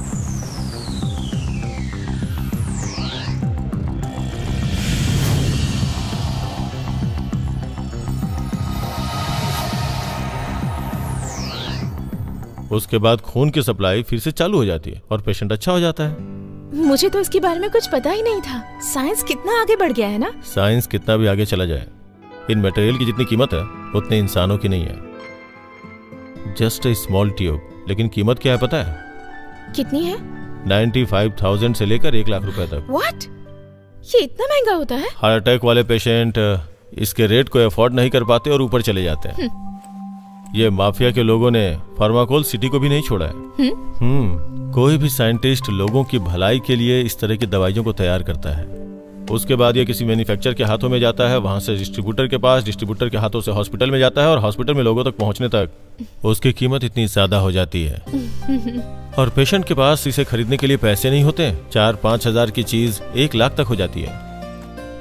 उसके बाद खून की सप्लाई फिर से चालू हो जाती है और पेशेंट अच्छा हो जाता है। मुझे तो इसके बारे में कुछ पता ही नहीं था। साइंस कितना आगे बढ़ गया है ना? साइंस कितना भी आगे चला जाए, इन मटेरियल की जितनी कीमत है उतने इंसानों की नहीं है। जस्ट ए स्मॉल ट्यूब, लेकिन कीमत क्या है पता है? कितनी है? 95,000 से लेकर 1 लाख रुपए तक। व्हाट? ये इतना महंगा होता है? हार्ट अटैक वाले पेशेंट इसके रेट को अफोर्ड नहीं कर पाते और ऊपर चले जाते हैं। ये माफिया के लोगों ने फार्माकोल सिटी को भी नहीं छोड़ा है। कोई भी साइंटिस्ट लोगों की भलाई के लिए इस तरह की दवाइयों को तैयार करता है। उसके बाद ये किसी मैन्युफैक्चरर के हाथों में जाता है, वहां से डिस्ट्रीब्यूटर के पास, डिस्ट्रीब्यूटर के हाथों से हॉस्पिटल में जाता है, और हॉस्पिटल में लोगों तक पहुंचने तक उसकी कीमत इतनी ज्यादा हो जाती है और पेशेंट के पास इसे खरीदने के लिए पैसे नहीं होते। 4-5 हजार की चीज 1 लाख तक हो जाती है।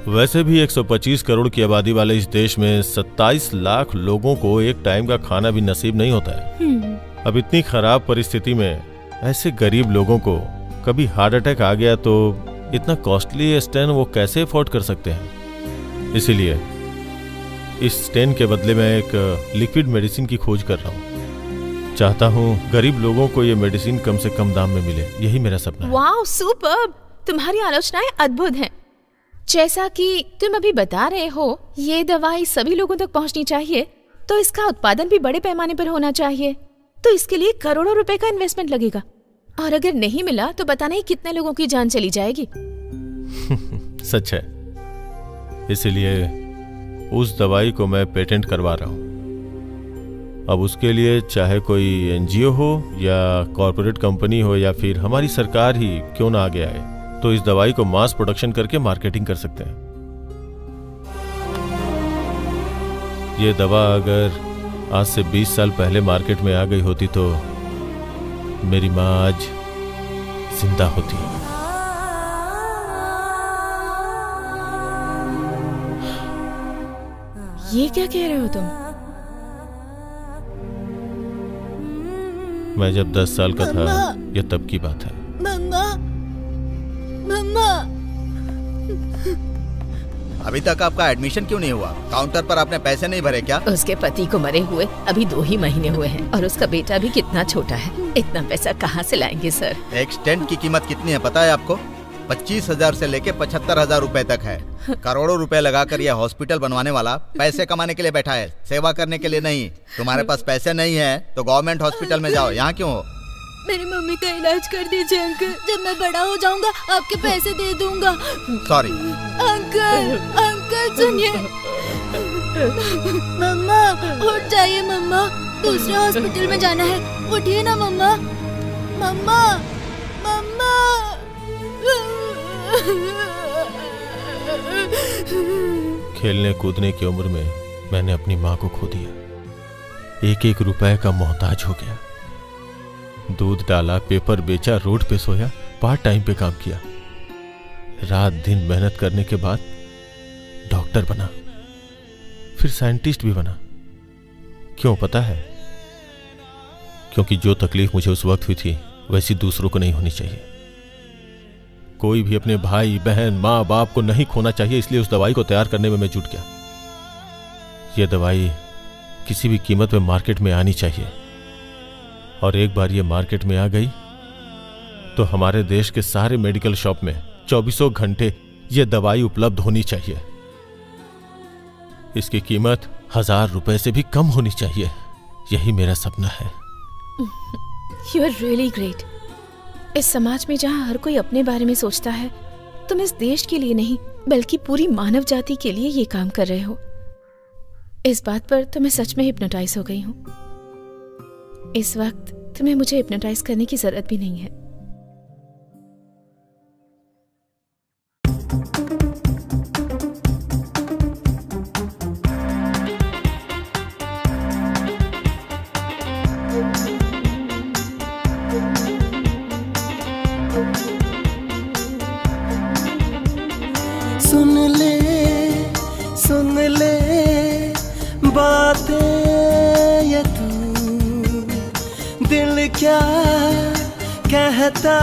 वैसे भी 125 करोड़ की आबादी वाले इस देश में 27 लाख लोगों को एक टाइम का खाना भी नसीब नहीं होता है। अब इतनी खराब परिस्थिति में ऐसे गरीब लोगों को कभी हार्ट अटैक आ गया तो इतना कॉस्टली स्टेन वो कैसे अफोर्ड कर सकते हैं। इसीलिए इस स्टेन के बदले में एक लिक्विड मेडिसिन की खोज कर रहा हूँ। चाहता हूँ गरीब लोगों को ये मेडिसिन कम से कम दाम में मिले, यही मेरा सपना है। वाह, सुपर्ब! तुम्हारी आलोचनाएं अद्भुत हैं। जैसा कि तुम अभी बता रहे हो, ये दवाई सभी लोगों तक पहुंचनी चाहिए, तो इसका उत्पादन भी बड़े पैमाने पर होना चाहिए। तो इसके लिए करोड़ों रुपए का इन्वेस्टमेंट लगेगा, और अगर नहीं मिला तो पता नहीं कितने लोगों की जान चली जाएगी। सच है, इसलिए उस दवाई को मैं पेटेंट करवा रहा हूँ। अब उसके लिए चाहे कोई एनजीओ हो या कॉर्पोरेट कंपनी हो या फिर हमारी सरकार ही क्यों ना आगे आए, तो इस दवाई को मास प्रोडक्शन करके मार्केटिंग कर सकते हैं। ये दवा अगर आज से 20 साल पहले मार्केट में आ गई होती तो मेरी माँ आज जिंदा होती। ये क्या कह रहे हो तुम? मैं जब 10 साल का था, यह तब की बात है। मम्मा, मम्मा। अभी तक आपका एडमिशन क्यों नहीं हुआ? काउंटर पर आपने पैसे नहीं भरे क्या? उसके पति को मरे हुए अभी 2 ही महीने हुए हैं और उसका बेटा भी कितना छोटा है। इतना पैसा कहाँ से लाएंगे सर? एक स्टेंट की कीमत कितनी है पता है आपको? 25,000 से लेके 75,000 रुपए तक है। करोड़ों रुपए लगाकर यह हॉस्पिटल बनवाने वाला पैसे कमाने के लिए बैठा है, सेवा करने के लिए नहीं। तुम्हारे पास पैसे नहीं है तो गवर्नमेंट हॉस्पिटल में जाओ, यहाँ क्यों हो? मेरी मम्मी का इलाज कर दीजिए अंकल। जब मैं बड़ा हो जाऊंगा आपके पैसे दे दूंगा। सॉरी अंकल, अंकल सुनिए। मम्मा उठ जाइए मम्मा, दूसरे हॉस्पिटल में जाना है। उठिए ना मम्मा। मम्मा, मम्मा। खेलने कूदने की उम्र में मैंने अपनी माँ को खो दिया। एक एक रुपए का मोहताज हो गया। दूध डाला, पेपर बेचा, रोड पे सोया, पार्ट टाइम पे काम किया। रात दिन मेहनत करने के बाद डॉक्टर बना, फिर साइंटिस्ट भी बना। क्यों पता है? क्योंकि जो तकलीफ मुझे उस वक्त हुई थी वैसी दूसरों को नहीं होनी चाहिए। कोई भी अपने भाई बहन माँ बाप को नहीं खोना चाहिए, इसलिए उस दवाई को तैयार करने में मैं जुट गया। यह दवाई किसी भी कीमत में मार्केट में आनी चाहिए, और एक बार ये मार्केट में आ गई तो हमारे देश के सारे मेडिकल शॉप में 24 घंटे ये दवाई उपलब्ध होनी चाहिए। इसकी कीमत 1000 रुपए से भी कम होनी चाहिए। यही मेरा सपना है। You are really great. इस समाज में जहाँ हर कोई अपने बारे में सोचता है, तुम इस देश के लिए नहीं बल्कि पूरी मानव जाति के लिए ये काम कर रहे हो। इस बात पर तो मैं सच में हिप्नोटाइज हो गई हूँ। इस वक्त तुम्हें मुझे हिप्नोटाइज करने की जरूरत भी नहीं है। सुन ले बातें ये तू, दिल क्या कहता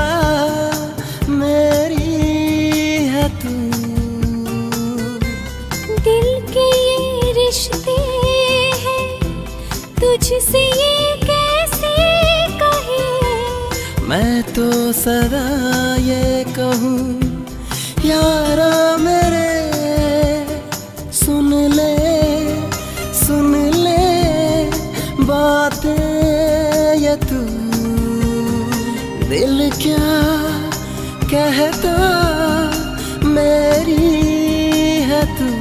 मेरी है तू। दिल के ये रिश्ते हैं तुझसे ये कैसे कहे। मैं तो सदा ये कहूँ यारा मेरे, सुन ले बातें ये तू, दिल क्या कहता मेरी है तू।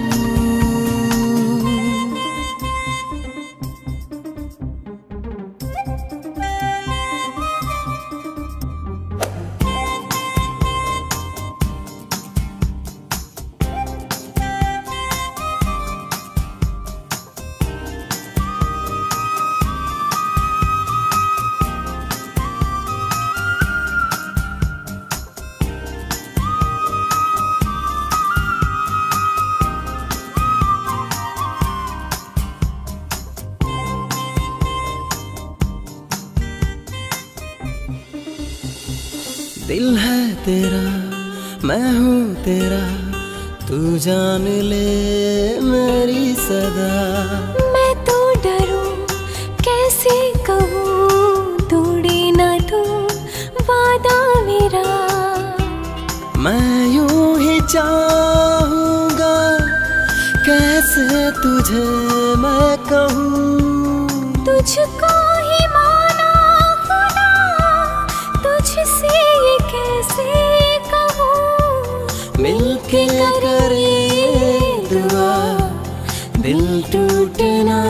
दिल है तेरा मैं हूँ तेरा, तू जान ले मेरी सदा। मैं तो डरूं कैसे कहूँ, तोड़े ना तू वादा मेरा। मैं यूं ही चाहूँगा कैसे तुझे मैं कहूँ, तुझको ही माना खुदा, तुझसे ये कैसे कहूँ। मिलके करे दुआ दिल टूटे ना।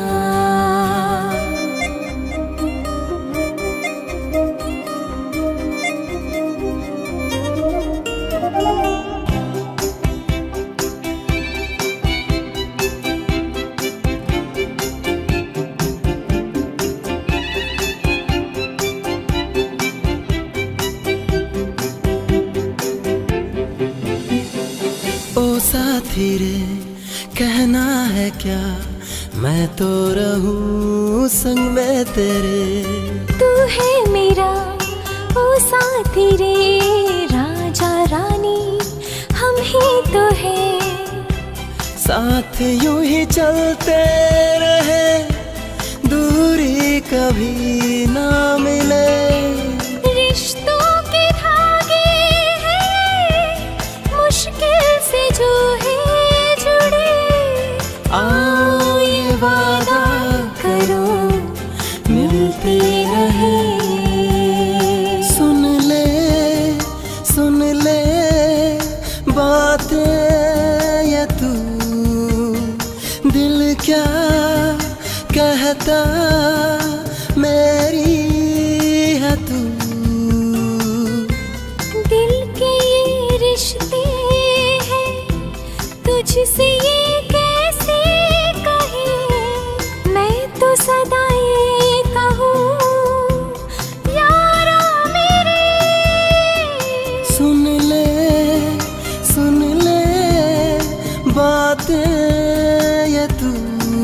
साथी रे कहना है क्या, मैं तो रहूं संग में तेरे। तू है मेरा ओ साथी रे, राजा रानी हम ही तो है। साथ यूं ही चलते रहे, दूरी कभी ना मिले। रिश्तों के धागे हैं मुश्किल से जो है जुड़े। आओ ये वादा करो मिलते रहे। सुन ले बातें ये तू, दिल क्या कहता मेरी है तू। दिल के ये रिश्ते हैं तुझसे ये कैसे कहे, मैं तो सदा ये कहूँ यारा मेरे। सुन ले बातें ये तू,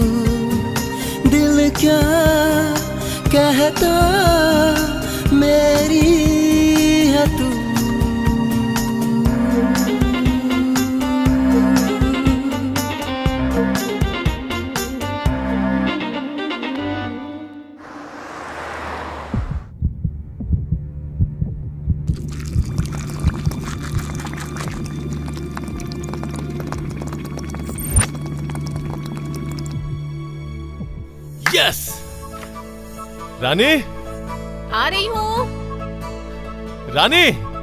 दिल क्या कहता मेरी है तू। यस रानी, आ रही हूँ। रानी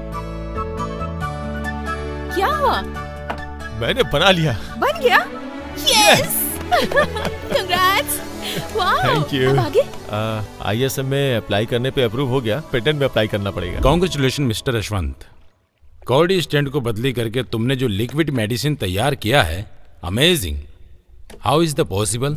क्या हुआ? मैंने बना लिया। बन गया? Yes congrats. Wow, thank you. अब आगे? ISM में अप्लाई करने पे अप्रूव हो गया, पेटेंट में अप्लाई करना पड़ेगा। Congratulation mister Yashwant. कॉर्डी स्टेंट को बदली करके तुमने जो लिक्विड मेडिसिन तैयार किया है, amazing. How is the possible?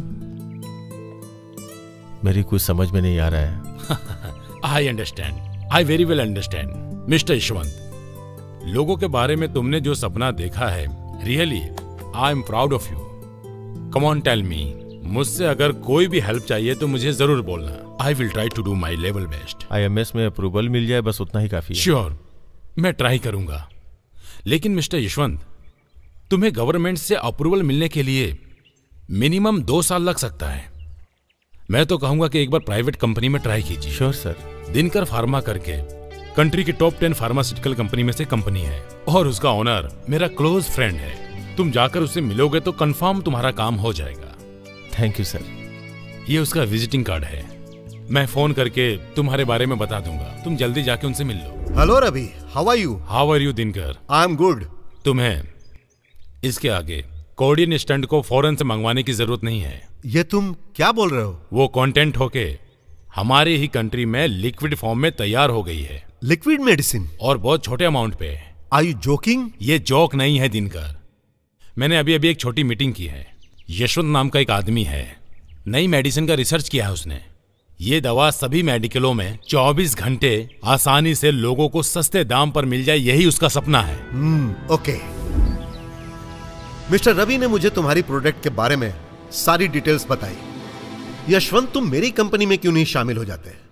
मेरी कुछ समझ में नहीं आ रहा है। I understand, I very well understand mister Yashwant. लोगों के बारे में तुमने जो सपना देखा है, really I am proud of you. Come on tell me, मुझसे अगर कोई भी हेल्प चाहिए तो मुझे जरूर बोलना। I will try to do my level best. IMS में अप्रूवल मिल जाए बस, उतना ही काफी है। श्योर, मैं ट्राई करूंगा। लेकिन मिस्टर यशवंत, तुम्हें गवर्नमेंट से अप्रूवल मिलने के लिए मिनिमम 2 साल लग सकता है। मैं तो कहूंगा कि एक बार प्राइवेट कंपनी में ट्राई कीजिए। Sure sir. दिनकर फार्मा करके कंट्री की टॉप 10 फार्मास्यूटिकल कंपनी में से कंपनी है, और उसका ओनर मेरा क्लोज फ्रेंड है। तुम जाकर उससे मिलोगे तो कंफर्म तुम्हारा काम हो जाएगा। Thank you sir. ये उसका विजिटिंग कार्ड है, मैं फोन करके तुम्हारे बारे में बता दूंगा। तुम जल्दी जाके उनसे मिल लो। Hello Ravi, how are you? How are you Dinkar? I am good. तुम्हें इसके आगे कोऑर्डिनेट स्टंट को फौरन से मंगवाने की जरूरत नहीं है। ये तुम क्या बोल रहे हो? वो कंटेंट होके हमारे ही कंट्री में लिक्विड फॉर्म में तैयार हो गई है। Liquid medicine? और बहुत छोटे अमाउंट पे। Are you joking? ये जोक नहीं है दिनकर। मैंने अभी अभी एक छोटी मीटिंग की है। यशवंत नाम का एक आदमी है, नई मेडिसिन का रिसर्च किया है उसने। ये दवा सभी मेडिकलों में 24 घंटे आसानी से लोगों को सस्ते दाम पर मिल जाए, यही उसका सपना है। ओके। मिस्टर रवि ने मुझे तुम्हारी प्रोडक्ट के बारे में सारी डिटेल्स बताई। यशवंत, तुम मेरी कंपनी में क्यों नहीं शामिल हो जाते?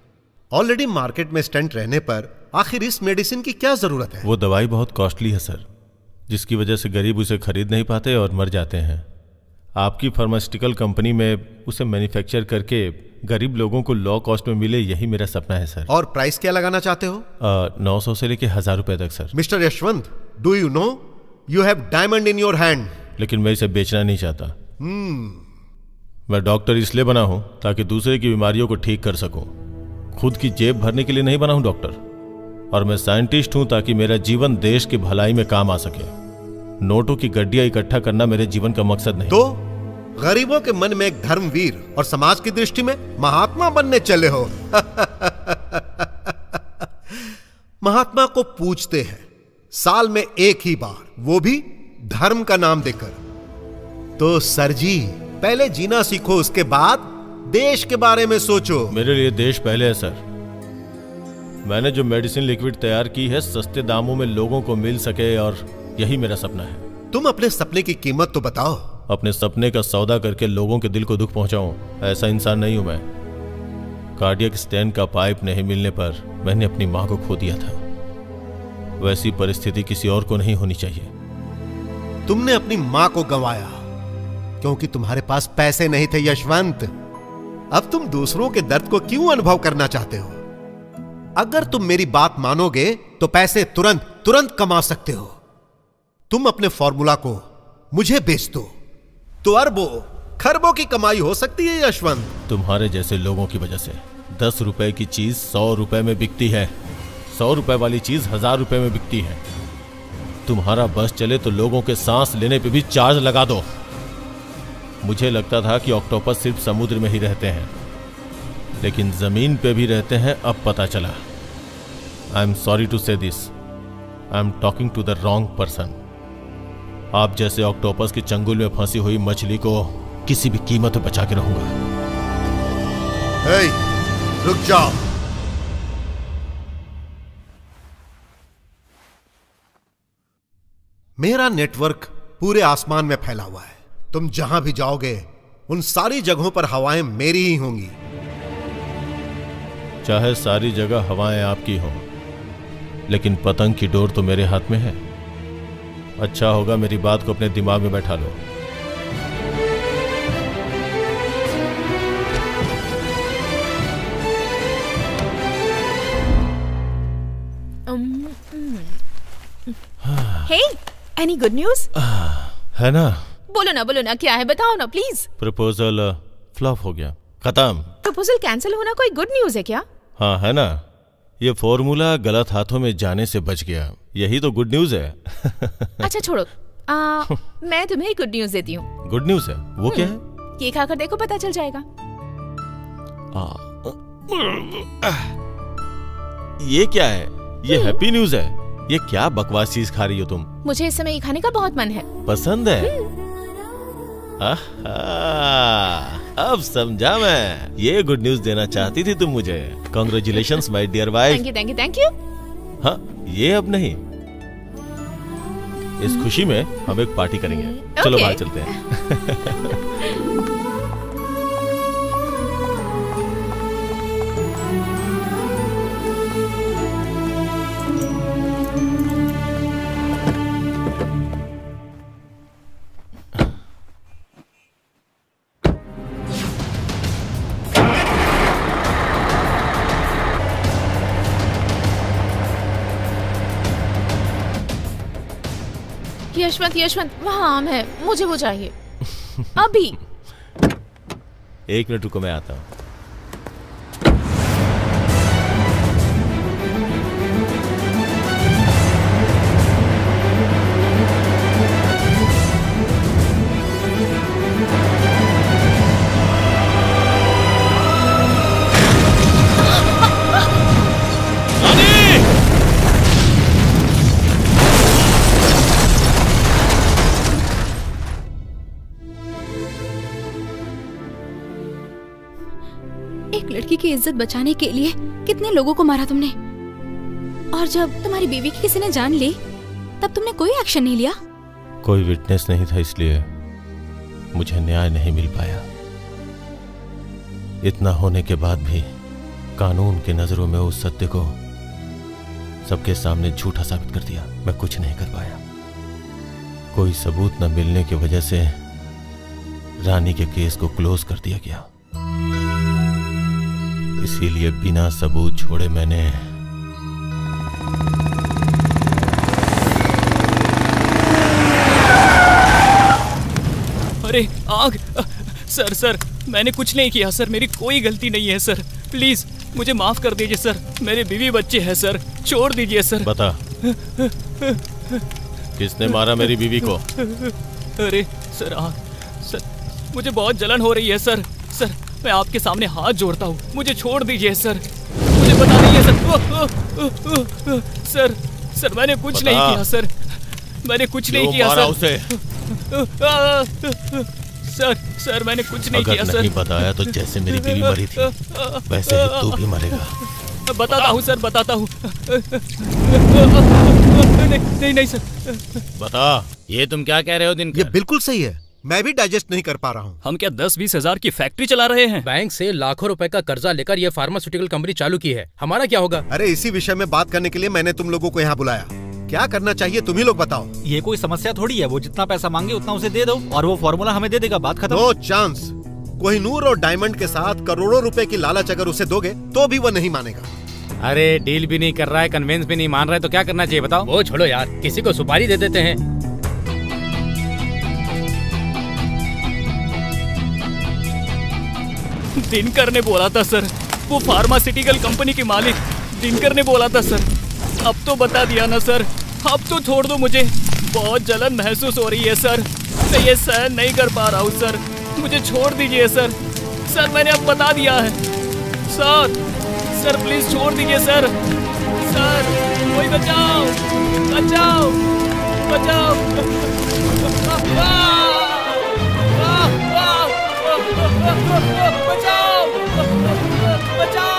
ऑलरेडी मार्केट में स्टेंट रहने पर आखिर इस मेडिसिन की क्या जरूरत है? वो दवाई बहुत कॉस्टली है सर, जिसकी वजह से गरीब उसे खरीद नहीं पाते और मर जाते हैं। आपकी फार्मास्यूटिकल कंपनी में उसे मैन्युफैक्चर करके गरीब लोगों को लो कॉस्ट में मिले, यही मेरा सपना है सर। और प्राइस क्या लगाना चाहते हो? 900 से लेके 1000 रुपए तक sir. Mister Yashwant, do you know you have diamond in your hand? लेकिन मैं इसे बेचना नहीं चाहता। मैं डॉक्टर इसलिए बना हूं ताकि दूसरे की बीमारियों को ठीक कर सकूं, खुद की जेब भरने के लिए नहीं बना हूं डॉक्टर। और मैं साइंटिस्ट हूं ताकि मेरा जीवन देश की भलाई में काम आ सके। नोटों की गड्डियां इकट्ठा करना मेरे जीवन का मकसद नहीं। तो गरीबों के मन में एक धर्मवीर और समाज की दृष्टि में महात्मा बनने चले हो। महात्मा को पूछते हैं साल में एक ही बार, वो भी धर्म का नाम देकर। तो सर जी, पहले जीना सीखो, उसके बाद देश के बारे में सोचो। मेरे लिए देश पहले है सर। मैंने जो मेडिसिन लिक्विड तैयार की है सस्ते दामों में लोगों को मिल सके, और यही मेरा सपना है। तुम अपने सपने की कीमत तो बताओ। अपने सपने का सौदा करके लोगों के दिल को दुख पहुंचाऊं, ऐसा इंसान नहीं हूं मैं। कार्डियक स्टेंट का पाइप नहीं मिलने पर मैंने अपनी मां को खो दिया था। वैसी परिस्थिति किसी और को नहीं होनी चाहिए। तुमने अपनी मां को गंवाया क्योंकि तुम्हारे पास पैसे नहीं थे यशवंत। अब तुम दूसरों के दर्द को क्यों अनुभव करना चाहते हो? अगर तुम मेरी बात मानोगे तो पैसे तुरंत कमा सकते हो। तुम अपने फॉर्मूला को मुझे बेच दो तो अरबों खरबों की कमाई हो सकती है यशवंत। तुम्हारे जैसे लोगों की वजह से 10 रुपए की चीज 100 रुपए में बिकती है, 100 रुपए वाली चीज 1000 रुपए में बिकती है। तुम्हारा बस चले तो लोगों के सांस लेने पे भी चार्ज लगा दो। मुझे लगता था कि ऑक्टोपस सिर्फ समुद्र में ही रहते हैं, लेकिन जमीन पे भी रहते हैं, अब पता चला। I am sorry to say this, I am talking to the wrong person. आप जैसे ऑक्टोपस के चंगुल में फंसी हुई मछली को किसी भी कीमत पे बचा के रहूंगा। hey, रुक जाओ। मेरा नेटवर्क पूरे आसमान में फैला हुआ है। तुम जहां भी जाओगे उन सारी जगहों पर हवाएं मेरी ही होंगी। चाहे सारी जगह हवाएं आपकी हों, लेकिन पतंग की डोर तो मेरे हाथ में है। अच्छा होगा मेरी बात को अपने दिमाग में बैठा लो। Hey, any good news? है ना? बोलो ना क्या है, बताओ ना प्लीज। प्रपोजल फ्लॉप हो गया, खत्म। प्रपोजल कैंसिल होना कोई गुड न्यूज है क्या? हाँ है ना, ये फॉर्मूला गलत हाथों में जाने से बच गया, यही तो गुड न्यूज है। अच्छा छोड़ो, मैं तुम्हें गुड न्यूज देती हूँ। गुड न्यूज है? वो क्या है? ये खाकर देखो, पता चल जाएगा। ये क्या है? ये हैप्पी न्यूज है? ये क्या बकवास चीज खा रही हो तुम? मुझे इस समय ये खाने का बहुत मन है। पसंद है? अब समझा मैं, ये गुड न्यूज देना चाहती थी तुम मुझे। Congratulations my dear wife. Thank you. हाँ, ये अब नहीं, इस खुशी में हम एक पार्टी करेंगे। चलो बाहर चलते हैं। यशवंत, वहाँ आम है, मुझे वो चाहिए अभी। 1 मिनट रुको, मैं आता हूँ। लड़की की इज्जत बचाने के लिए कितने लोगों को मारा तुमने, और जब तुम्हारी बीवी की किसी ने जान ली तब तुमने कोई एक्शन नहीं लिया। कोई विटनेस नहीं था, इसलिए मुझे न्याय नहीं मिल पाया। इतना होने के बाद भी कानून की नजरों में उस सत्य को सबके सामने झूठा साबित कर दिया। मैं कुछ नहीं कर पाया। कोई सबूत न मिलने की वजह से रानी के केस को क्लोज कर दिया गया। इसीलिए बिना सबूत छोड़े मैंने अरे आग! सर मैंने कुछ नहीं किया सर, मेरी कोई गलती नहीं है सर। प्लीज मुझे माफ कर दीजिए सर, मेरे बीवी बच्चे हैं सर, छोड़ दीजिए सर। बता किसने मारा मेरी बीवी को? अरे सर मुझे बहुत जलन हो रही है सर। सर मैं आपके सामने हाथ जोड़ता हूँ, मुझे छोड़ दीजिए सर, मुझे बता दीजिए सर। सर मैंने कुछ नहीं किया सर, मैंने कुछ नहीं किया सर। सर मैंने कुछ नहीं किया सर। अगर नहीं बताया तो जैसे मेरी बीवी मरी थी वैसे ही तू भी मरेगा। बताता हूँ सर, बताता हूँ। नहीं सर। बता, ये तुम क्या कह रहे हो दिनकर? ये बिल्कुल सही है, मैं भी डाइजेस्ट नहीं कर पा रहा हूँ। हम क्या 10-20 हजार की फैक्ट्री चला रहे हैं? बैंक से लाखों रुपए का कर्जा लेकर ये फार्मास्यूटिकल कंपनी चालू की है, हमारा क्या होगा? अरे इसी विषय में बात करने के लिए मैंने तुम लोगों को यहाँ बुलाया। क्या करना चाहिए तुम ही लोग बताओ। ये कोई समस्या थोड़ी है, वो जितना पैसा मांगे उतना उसे दे दो और वो फॉर्मूला हमें दे देगा, बात खत्म। No chance. कोहिनूर और डायमंड के साथ करोड़ों रुपए की लालच अगर उसे दोगे तो भी वो नहीं मानेगा। अरे डील भी नहीं कर रहा है, कन्विंस भी नहीं मान रहा है, तो क्या करना चाहिए बताओ? वो छोड़ो यार, किसी को सुपारी दे देते हैं। दिनकर ने बोला था सर, वो फार्मास्यूटिकल कंपनी के मालिक दिनकर ने बोला था सर। अब तो बता दिया ना सर, अब तो छोड़ दो मुझे, बहुत जलन महसूस हो रही है सर, मैं ये सहन नहीं कर पा रहा हूँ सर, मुझे छोड़ दीजिए सर। सर मैंने अब बता दिया है सर प्लीज छोड़ दीजिए सर। सर कोई बचाओ, बचाओ, बचाओ, बचाओ, बचाओ।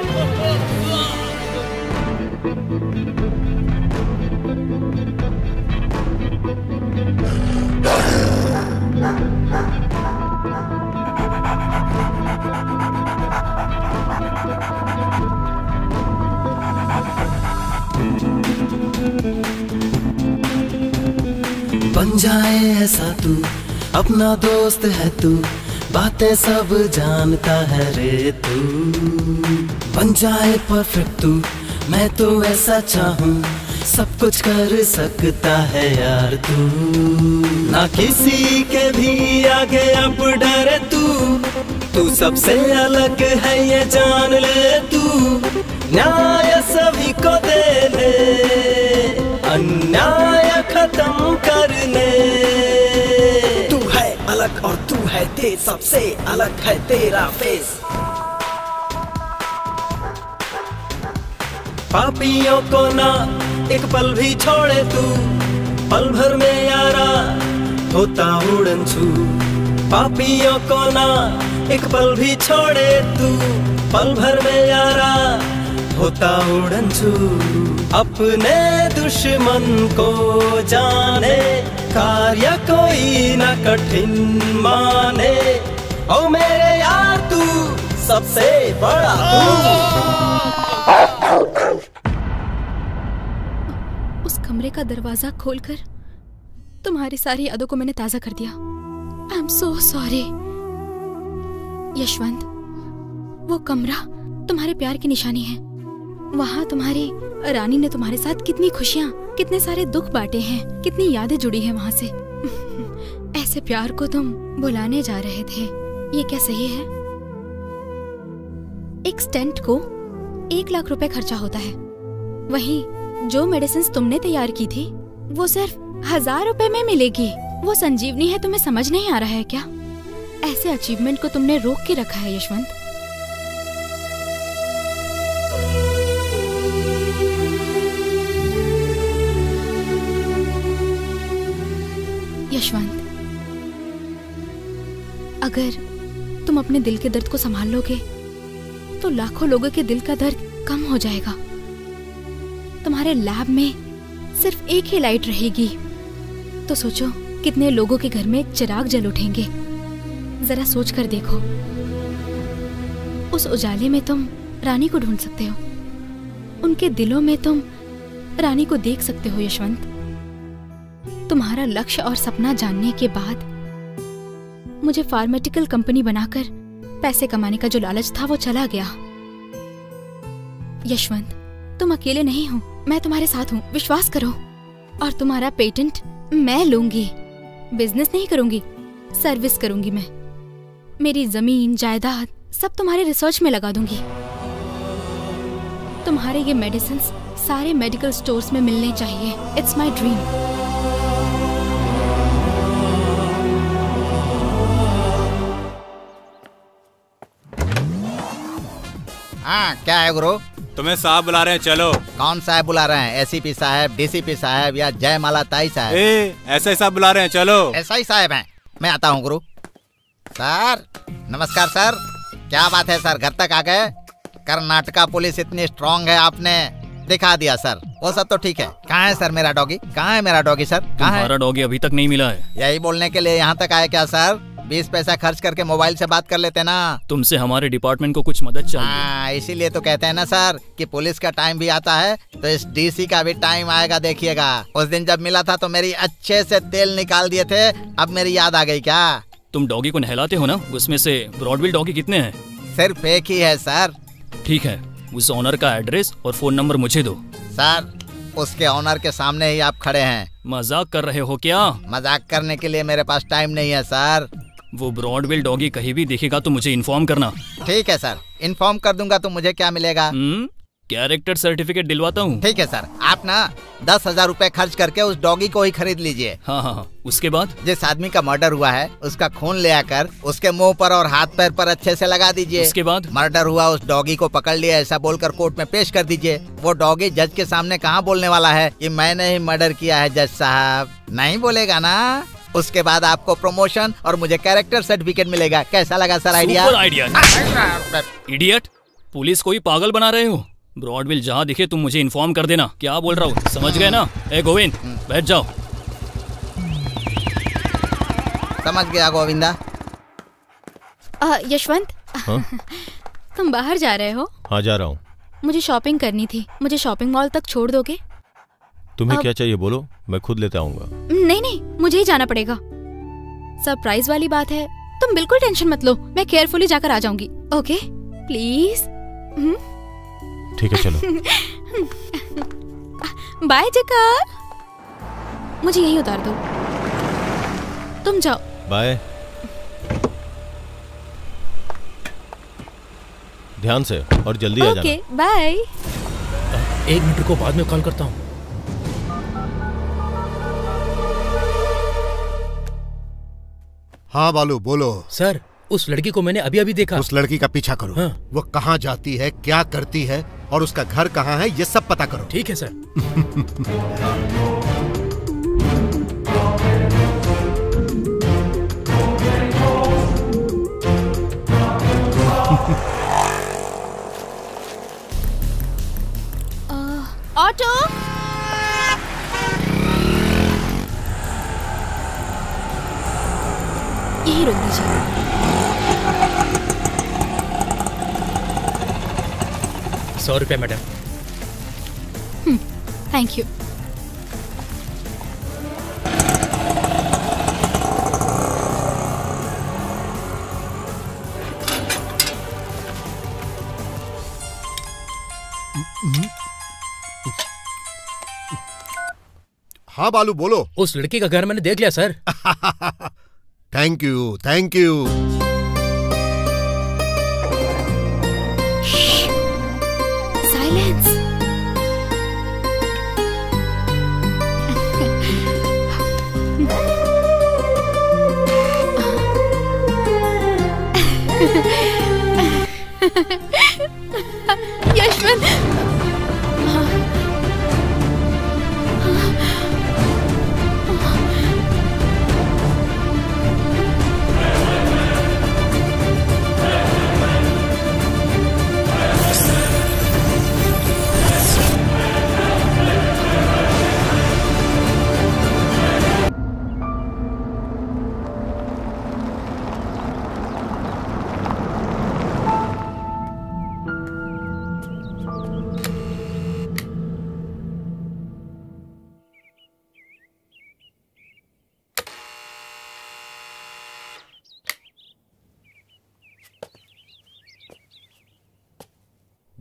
बन जाए ऐसा तू, अपना दोस्त है तू, बातें सब जानता है रे तू। बन जाए परफेक्ट तू, मैं तो ऐसा चाहूँ, सब कुछ कर सकता है यार तू। ना किसी के भी आगे अब डरे तू सबसे अलग है ये जान ले तू। न्याय सभी को दे ले, अन्याय खत्म करने। तू है अलग और तू है तेज, सबसे अलग है तेरा फेस। पापियों को ना एक पल भी छोड़े तू, पल भर में यारा होता उड़न छू। पापियों को ना एक पल भी छोड़े तू, पल भर में यारा होता उड़न छू। अपने दुश्मन को जाने, कार्य कोई ना कठिन माने। ओ मेरे यार तू सबसे बड़ा उस कमरे का दरवाजा खोलकर तुम्हारी सारी यादों को मैंने ताजा कर दिया। I am so sorry Yashwant. वो कमरा तुम्हारे प्यार की निशानी है। वहाँ तुम्हारी रानी ने तुम्हारे साथ कितनी खुशियाँ, कितने सारे दुख बांटे हैं, कितनी यादें जुड़ी हैं वहाँ से। ऐसे प्यार को तुम बुलाने जा रहे थे, ये क्या सही है? एक स्टेंट को 1 लाख रुपए खर्चा होता है, वहीं जो मेडिसिन तुमने तैयार की थी वो सिर्फ 1000 रुपए में मिलेगी। वो संजीवनी है, तुम्हें समझ नहीं आ रहा है क्या? ऐसे अचीवमेंट को तुमने रोक के रखा है यशवंत। यशवंत, अगर तुम अपने दिल के दर्द को संभाल लोगे तो लाखों लोगों के दिल का दर्द कम हो जाएगा। तुम्हारे लैब में सिर्फ एक ही लाइट रहेगी, तो सोचो कितने लोगों के घर में एक चिराग जल उठेंगे। जरा सोच कर देखो, उस उजाले में तुम रानी को ढूंढ सकते हो। उनके दिलों में तुम रानी को देख सकते हो यशवंत। तुम्हारा लक्ष्य और सपना जानने के बाद मुझे फार्मास्यूटिकल कंपनी बनाकर पैसे कमाने का जो लालच था वो चला गया। यशवंत, तुम अकेले नहीं हो, मैं तुम्हारे साथ हूँ, विश्वास करो। और तुम्हारा पेटेंट मैं लूंगी। बिजनेस नहीं करूंगी, सर्विस करूंगी मैं। मेरी जमीन जायदाद सब तुम्हारे रिसर्च में लगा दूंगी। तुम्हारे ये मेडिसिन सारे मेडिकल स्टोर्स में मिलने चाहिए। It's my dream. हाँ, क्या है गुरु? तुम्हें साहब बुला रहे हैं, चलो। कौन साहब बुला रहे हैं? एसीपी साहब, डीसीपी साहब या जयमाला ताई साहब? ऐसा ही साहब बुला रहे हैं, चलो। ऐसा ही साहब हैं। मैं आता हूँ गुरु। सर नमस्कार सर। क्या बात है सर, घर तक आ गए? कर्नाटका पुलिस इतनी स्ट्रांग है, आपने दिखा दिया सर। वो सब तो ठीक है। कहाँ है सर मेरा डॉगी? कहाँ है मेरा डॉगी सर? कहाँ है? तुम्हारा डॉगी अभी तक नहीं मिला है। यही बोलने के लिए यहाँ तक आए क्या सर? 20 पैसा खर्च करके मोबाइल से बात कर लेते ना। तुमसे हमारे डिपार्टमेंट को कुछ मदद चाहिए। हाँ, इसीलिए तो कहते हैं ना सर कि पुलिस का टाइम भी आता है तो इस डीसी का भी टाइम आएगा, देखिएगा। उस दिन जब मिला था तो मेरी अच्छे से तेल निकाल दिए थे। अब मेरी याद आ गई क्या? तुम डॉगी को नहलाते हो ना, उसमें से ब्रॉडविल डॉगी कितने हैं? सिर्फ एक ही है सर। ठीक है, उस ऑनर का एड्रेस और फोन नंबर मुझे दो। सर उसके ऑनर के सामने ही आप खड़े हैं। मजाक कर रहे हो क्या? मजाक करने के लिए मेरे पास टाइम नहीं है सर। वो ब्रॉडविल डॉगी कहीं भी दिखेगा तो मुझे इन्फॉर्म करना। ठीक है सर, इन्फॉर्म कर दूंगा। तो मुझे क्या मिलेगा? कैरेक्टर सर्टिफिकेट दिलवाता हूँ। ठीक है सर, आप ना 10,000 रूपए खर्च करके उस डॉगी को ही खरीद लीजिए। हाँ हाँ हाँ। उसके बाद जिस आदमी का मर्डर हुआ है उसका खून ले आकर उसके मुंह पर और हाथ पैर पर अच्छे से लगा दीजिए। उसके बाद मर्डर हुआ, उस डॉगी को पकड़ लिया ऐसा बोलकर कोर्ट में पेश कर दीजिए। वो डॉगी जज के सामने कहाँ बोलने वाला है कि मैंने ही मर्डर किया है जज साहब? नहीं बोलेगा ना। उसके बाद आपको प्रमोशन और मुझे कैरेक्टर सर्टिफिकेट मिलेगा। कैसा लगा sir idea? Super idea. Idiot, police को ही पागल बना रहे हो। ब्रॉडविल जहाँ दिखे तुम मुझे इन्फॉर्म कर देना। क्या बोल रहा हूँ, समझ गए ना? ए गोविंद, बैठ जाओ। समझ गया गोविंदा। यशवंत, तुम बाहर जा रहे हो? हाँ, जा रहा हूँ। मुझे शॉपिंग करनी थी, मुझे शॉपिंग मॉल तक छोड़ दोगे? तुम्हें क्या चाहिए बोलो, मैं खुद लेते आऊंगा। नहीं नहीं, मुझे ही जाना पड़ेगा। सरप्राइज वाली बात है, तुम बिल्कुल टेंशन मत लो, मैं केयरफुली जाकर आ जाऊंगी। Okay please. ठीक है, चलो। बाय जकार। मुझे यही उतार दो, तुम जाओ। बाय। ध्यान से और जल्दी आ जाना। Okay bye. 1 मिनट को बाद में कॉल करता हूँ। हाँ बालू, बोलो। सर, उस लड़की को मैंने अभी अभी देखा। उस लड़की का पीछा करो। हाँ। वो कहाँ जाती है, क्या करती है और उसका घर कहाँ है, ये सब पता करो। ठीक है सर। ऑटो। यही रोक दीजिए। ₹100 मैडम। Thank you. हाँ बालू, बोलो। उस लड़की का घर मैंने देख लिया sir. Thank you, thank you. Silence. Yashwant.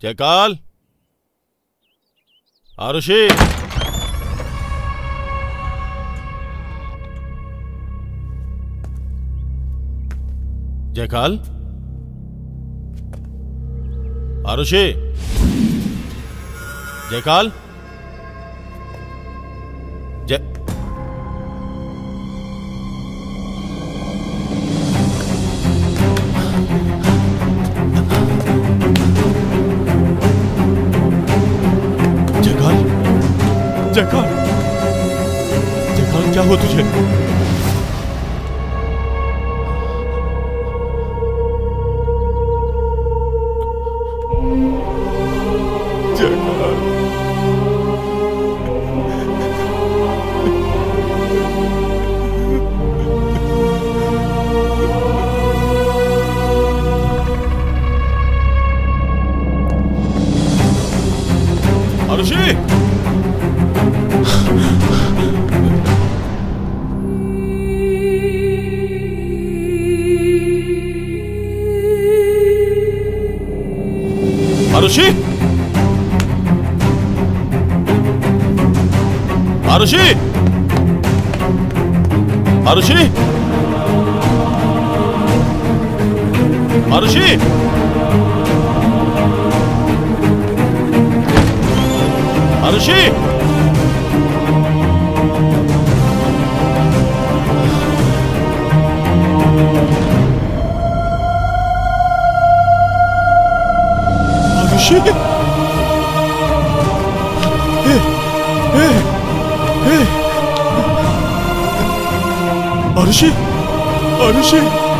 जयकाल, आरुषि, जयकाल, आरुषि, जयकाल, जय जयकाल, जयकाल, जयकाल, क्या हुआ तुझे? आरुषि, आरुषि, आरुषि, आरुषि, आरुषि, आरुषि, आरुषि,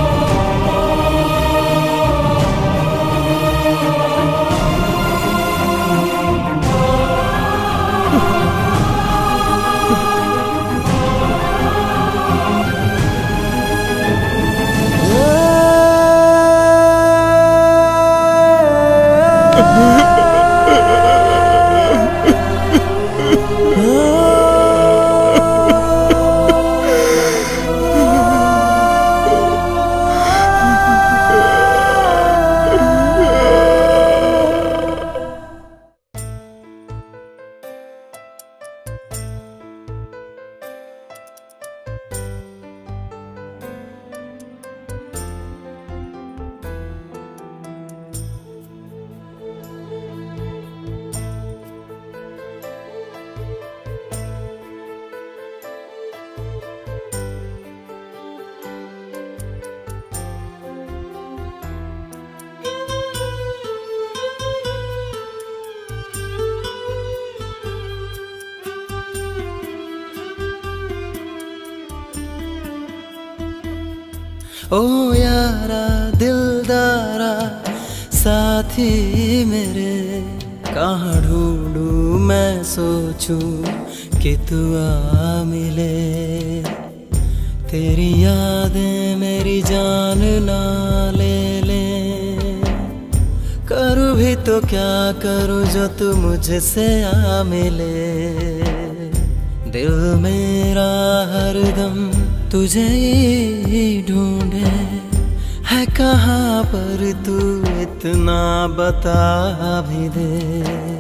ओ यारा दिलदारा साथी मेरे, कहाँ ढूंढूं मैं सोचूं कि तू आ मिले। तेरी यादें मेरी जान ना ले ले, करूँ भी तो क्या करूँ जो तू मुझसे आ मिले। दिल मेरा हरदम तुझे ही ढूंढे, है कहाँ पर तू इतना बता भी दे।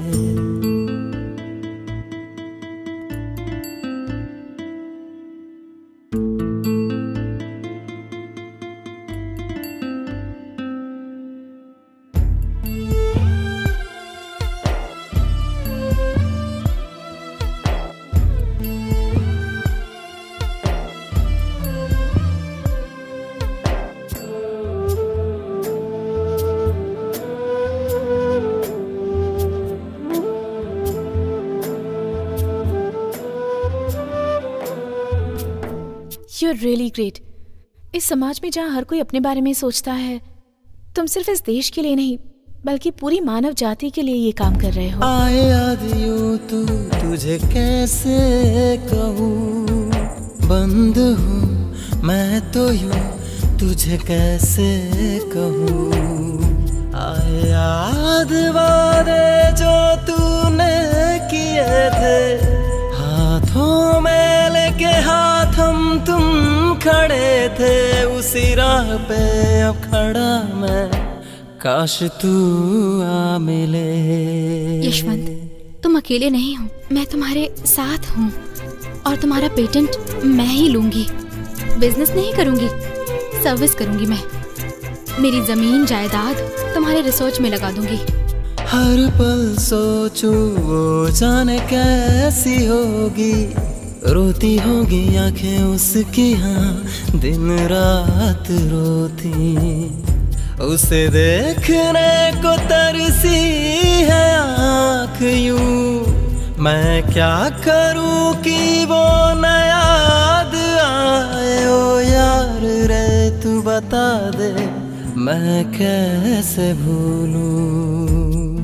You're really great. इस समाज में जहाँ हर कोई अपने बारे में सोचता है, तुम सिर्फ इस देश के लिए नहीं बल्कि पूरी मानव जाति के लिए ये काम कर रहे हो। आए याद यूं तू तुझे कैसे कहूँ, बंद हूँ मैं तो यूं तुझे कैसे कहूँ। आए याद वादे जो तूने किए थे, हाथों में लेके हाथ हम तुम खड़े थे। उसी राह पे अब खड़ा मैं काश तू आ मिले। यशवंत, तुम अकेले नहीं हो, मैं तुम्हारे साथ हूँ और तुम्हारा पेटेंट मैं ही लूंगी। बिजनेस नहीं करूंगी, सर्विस करूंगी मैं। मेरी जमीन जायदाद तुम्हारे रिसर्च में लगा दूंगी। हर पल सोचूं वो जाने कैसी होगी, रोती होगी आंखें उसकी, हाँ दिन रात रोती। उसे देखने को तरसी है आँख यूं, मैं क्या करूं कि वो न याद आए। ओ यार रे तू बता दे मैं कैसे भूलूं।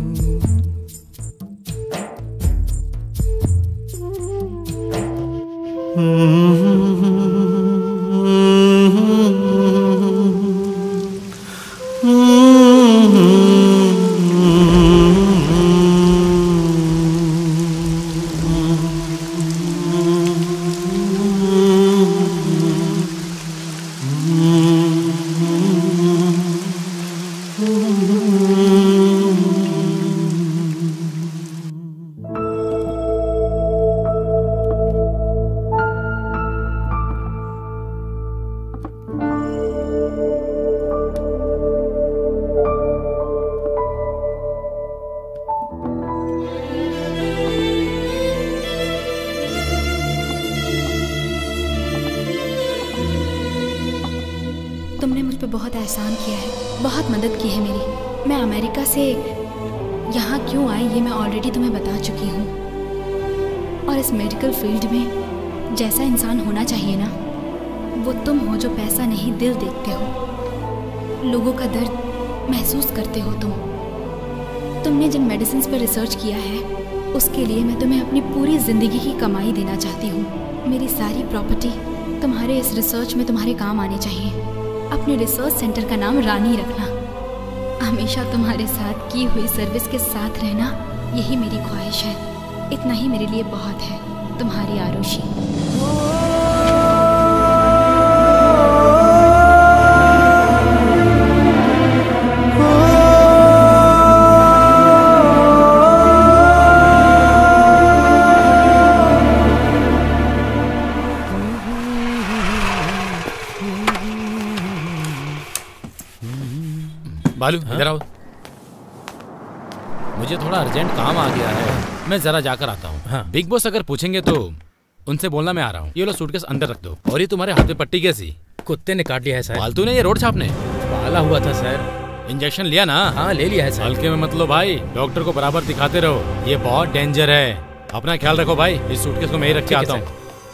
तुमने मुझ पे बहुत एहसान किया है, बहुत मदद की है मेरी। मैं अमेरिका से यहाँ क्यों आई ये मैं ऑलरेडी तुम्हें बता चुकी हूँ। और इस मेडिकल फील्ड में जैसा इंसान होना चाहिए ना, वो तुम हो जो पैसा नहीं दिल देखते हो, लोगों का दर्द महसूस करते हो। तुमने जिन मेडिसिन पर रिसर्च किया है उसके लिए मैं तुम्हें अपनी पूरी ज़िंदगी की कमाई देना चाहती हूँ। मेरी सारी प्रॉपर्टी तुम्हारे इस रिसर्च में तुम्हारे काम आनी चाहिए। अपने रिसर्च सेंटर का नाम रानी रखना। हमेशा तुम्हारे साथ की हुई सर्विस के साथ रहना, यही मेरी ख्वाहिश है। इतना ही मेरे लिए बहुत है। तुम्हारी आरुषि। बालू इधर आओ, मुझे थोड़ा अर्जेंट काम आ गया है, मैं जरा जाकर आता हूँ। हाँ। बिग बॉस अगर पूछेंगे तो उनसे बोलना मैं आ रहा हूँ। ये लो सूटकेस अंदर रख दो। और ये तुम्हारे हाथ में पट्टी कैसी? कुत्ते ने काट लिया है सर। फालतू ने ये रोड छापने पाला हुआ था सर। इंजेक्शन लिया ना? हाँ ले लिया है सर। हल्के में मत लो भाई, डॉक्टर को बराबर दिखाते रहो, ये बहुत डेंजर है। अपना ख्याल रखो भाई। इस सूटकेस को मैं ही रख के आता हूँ।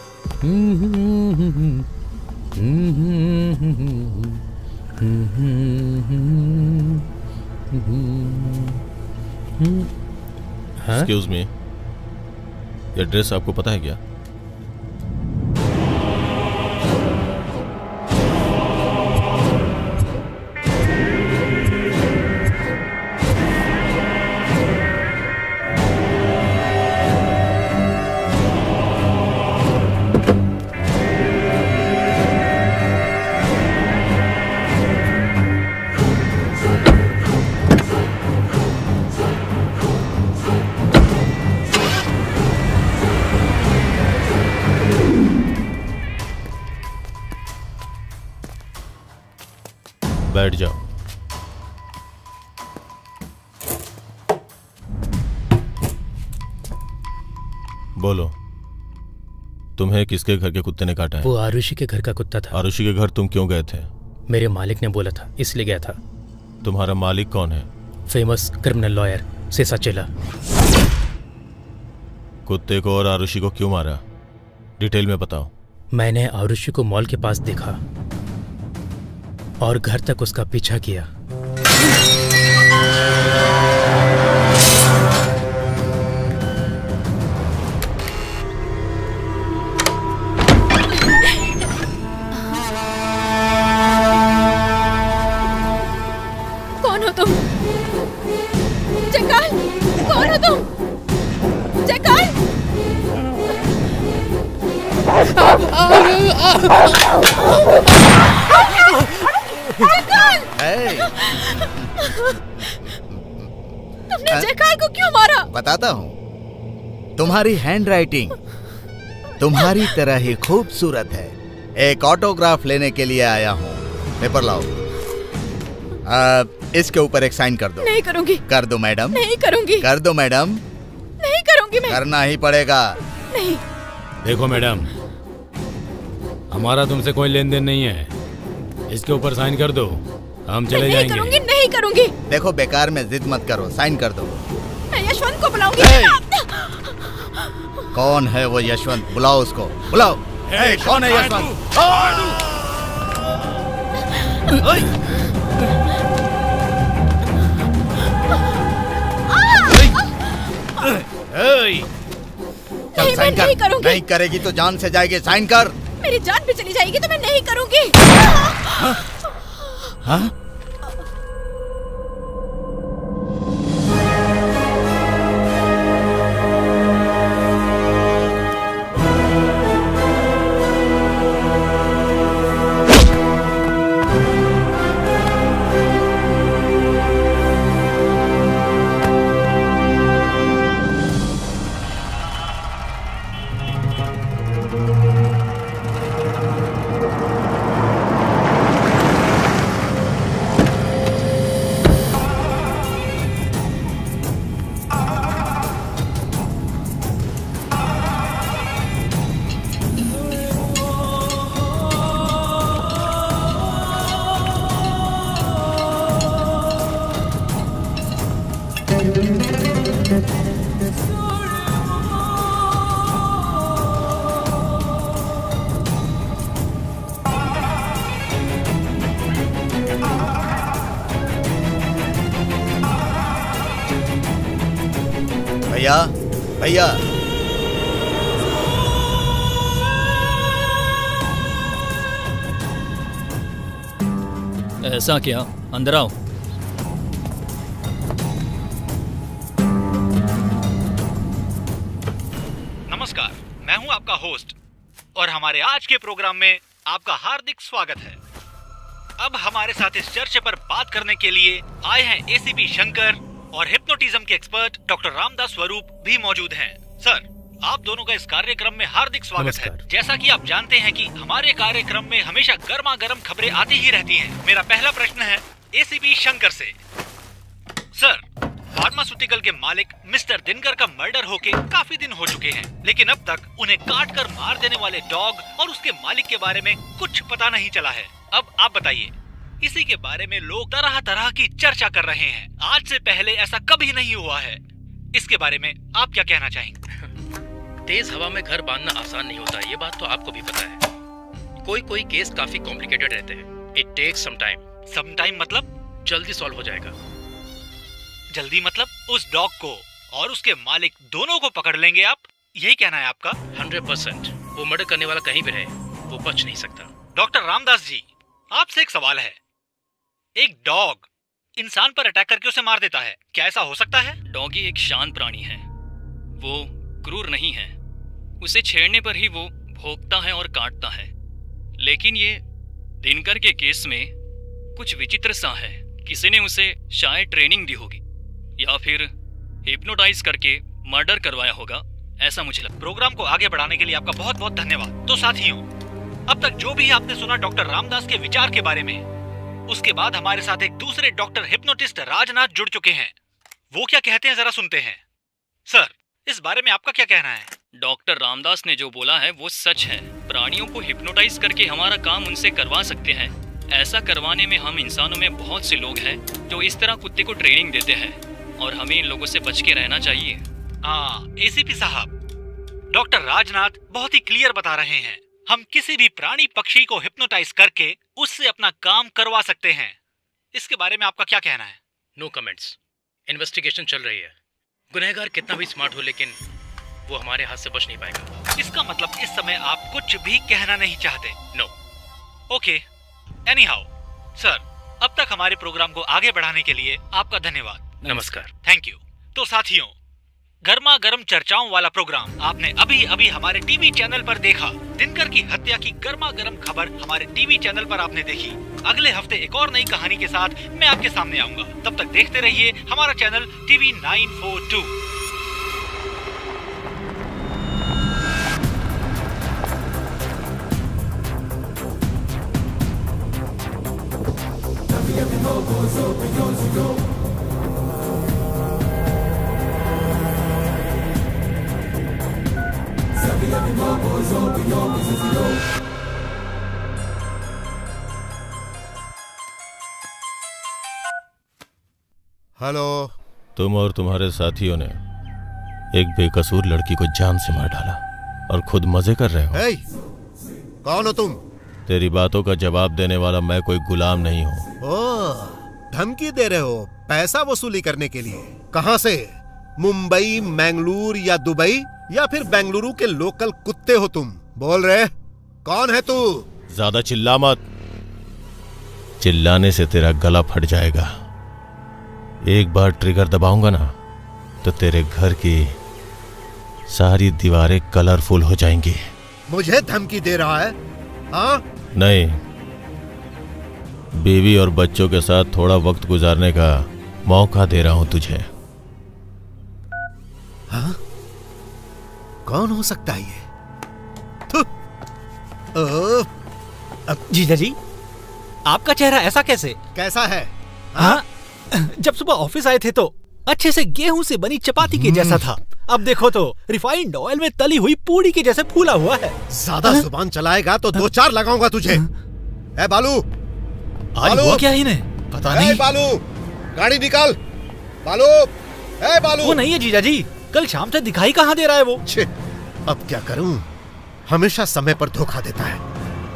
एक्सक्यूज मी, ये ड्रेस आपको पता है क्या? बैठ जाओ। बोलो, तुम्हें किसके घर के कुत्ते ने काटा है? वो आरुषि के घर का कुत्ता था। आरुषि के घर तुम क्यों गए थे? मेरे मालिक ने बोला था, इसलिए गया था। तुम्हारा मालिक कौन है? फेमस क्रिमिनल लॉयर सेसा चेला। कुत्ते को और आरुषि को क्यों मारा? डिटेल में बताओ। मैंने आरुषि को मॉल के पास देखा और घर तक उसका पीछा किया। कौन हो तुम? जयकाल, कौन हो तुम? जयकाल! तुमने जयकार को क्यों मारा? बताता हूँ। तुम्हारी हैंडराइटिंग तुम्हारी तरह ही खूबसूरत है। एक ऑटोग्राफ लेने के लिए आया हूँ। पेपर लाओ। इसके ऊपर एक साइन कर दो। नहीं करूँगी। कर दो मैडम। नहीं करूँगी। कर दो मैडम। नहीं करूँगी मैं। करना ही पड़ेगा। नहीं। देखो मैडम, हमारा तुमसे कोई लेन देन नहीं है। इसके ऊपर साइन कर दो, हम चले जाएंगे। नहीं करूँगी, नहीं करूँगी। देखो बेकार में जिद मत करो, साइन कर दो। मैं यशवंत को बुलाऊंगी। कौन है वो यशवंत? बुलाओ उसको, बुलाओ। कौन है यशवंत? चल साइन कर। नहीं करेगी तो जान से जाएगी। साइन कर। मेरी जान भी चली जाएगी तो मैं नहीं करूँगी। हाँ? भैया, भैया। ऐसा क्या? अंदर आओ। नमस्कार, मैं हूं आपका होस्ट और हमारे आज के प्रोग्राम में आपका हार्दिक स्वागत है। अब हमारे साथ इस चर्चा पर बात करने के लिए आए हैं एसीपी शंकर और हिप्नोटिज्म के एक्सपर्ट डॉक्टर रामदास स्वरूप भी मौजूद हैं। सर, आप दोनों का इस कार्यक्रम में हार्दिक स्वागत है। जैसा कि आप जानते हैं कि हमारे कार्यक्रम में हमेशा गर्मा गर्म खबरें आती ही रहती हैं। मेरा पहला प्रश्न है एसीपी शंकर से। सर, फार्मास्यूटिकल के मालिक मिस्टर दिनकर का मर्डर होके काफी दिन हो चुके हैं, लेकिन अब तक उन्हें काट कर मार देने वाले डॉग और उसके मालिक के बारे में कुछ पता नहीं चला है। अब आप बताइए, इसी के बारे में लोग तरह तरह की चर्चा कर रहे हैं। आज से पहले ऐसा कभी नहीं हुआ है। इसके बारे में आप क्या कहना चाहेंगे? तेज हवा में घर बांधना आसान नहीं होता, ये बात तो आपको भी पता है। कोई केस काफी कॉम्प्लिकेटेड रहते हैं। It takes some time. Some time मतलब? जल्दी सॉल्व हो जाएगा। जल्दी मतलब उस डॉग को और उसके मालिक दोनों को पकड़ लेंगे आप, यही कहना है आपका? 100%। वो मर्डर करने वाला कहीं भी रहे, वो बच नहीं सकता। डॉक्टर रामदास जी, आपसे एक सवाल है। एक डॉग इंसान पर अटैक करके उसे मार देता है, क्या ऐसा हो सकता है? डॉगी एक शांत प्राणी है, वो क्रूर नहीं है। उसे छेड़ने पर ही वो भौंकता है और काटता है। लेकिन ये दिनकर के केस में कुछ विचित्र सा है। किसी ने उसे शायद ट्रेनिंग दी होगी या फिर हिप्नोटाइज करके मर्डर करवाया होगा, ऐसा मुझे लगता है। प्रोग्राम को आगे बढ़ाने के लिए आपका बहुत बहुत धन्यवाद। तो साथियों, अब तक जो भी आपने सुना डॉक्टर रामदास के विचार के बारे में, उसके बाद हमारे साथ एक दूसरे डॉक्टर हिप्नोटिस्ट राजनाथ जुड़ चुके हैं। वो क्या कहते हैं जरा सुनते हैं। सर, इस बारे में आपका क्या कहना है? डॉक्टर रामदास ने जो बोला है वो सच है। प्राणियों को हिप्नोटाइज करके हमारा काम उनसे करवा सकते हैं। ऐसा करवाने में हम इंसानों में बहुत से लोग हैं जो इस तरह कुत्ते को ट्रेनिंग देते हैं और हमें इन लोगों से बच के रहना चाहिए। एसीपी साहब, डॉक्टर राजनाथ बहुत ही क्लियर बता रहे हैं। हम किसी भी प्राणी पक्षी को हिप्नोटाइज करके उससे अपना काम करवा सकते हैं। इसके बारे में आपका क्या कहना है? No comments. इन्वेस्टिगेशन चल रही है। गुनहगार कितना भी स्मार्ट हो, लेकिन वो हमारे हाथ से बच नहीं पाएगा। इसका मतलब इस समय आप कुछ भी कहना नहीं चाहते? नो। ओके, एनीहाउ सर, अब तक हमारे प्रोग्राम को आगे बढ़ाने के लिए आपका धन्यवाद। नमस्कार। Thank you. तो साथियों, गर्मा गर्म चर्चाओं वाला प्रोग्राम आपने अभी अभी हमारे टीवी चैनल पर देखा। दिनकर की हत्या की गर्मा गर्म खबर हमारे टीवी चैनल पर आपने देखी। अगले हफ्ते एक और नई कहानी के साथ मैं आपके सामने आऊंगा। तब तक देखते रहिए हमारा चैनल टीवी 942। हेलो। तुम और तुम्हारे साथियों ने एक बेकसूर लड़की को जान से मार डाला और खुद मजे कर रहे हो। hey, कौन हो तुम? तेरी बातों का जवाब देने वाला मैं कोई गुलाम नहीं हूँ। ओह, धमकी दे रहे हो पैसा वसूली करने के लिए? कहाँ से? मुंबई, मैंगलोर या दुबई या फिर बेंगलुरु के लोकल कुत्ते हो तुम? बोल रहे कौन है तू? ज्यादा चिल्ला मत, चिल्लाने से तेरा गला फट जाएगा। एक बार ट्रिगर दबाऊंगा ना तो तेरे घर की सारी दीवारें कलरफुल हो जाएंगी। मुझे धमकी दे रहा है? हाँ? नहीं, बीवी और बच्चों के साथ थोड़ा वक्त गुजारने का मौका दे रहा हूं तुझे। हाँ? कौन हो सकता है ये? जीजा जी, आपका चेहरा ऐसा कैसे? कैसा है? हाँ? जब सुबह ऑफिस आए थे तो अच्छे से गेहूं से बनी चपाती के जैसा था। अब देखो तो रिफाइंड ऑयल में तली हुई पूड़ी के जैसे फूला हुआ है। ज्यादा जुबान चलाएगा तो 2-4 लगाऊंगा तुझे। ए बालू, आज हुआ क्या इन्हें? पता नहीं। बालू, गाड़ी निकाल। बालू, ए बालू। वो नहीं है जीजा जी, कल शाम से दिखाई कहाँ दे रहा है वो। अब क्या करूं, हमेशा समय पर धोखा देता है।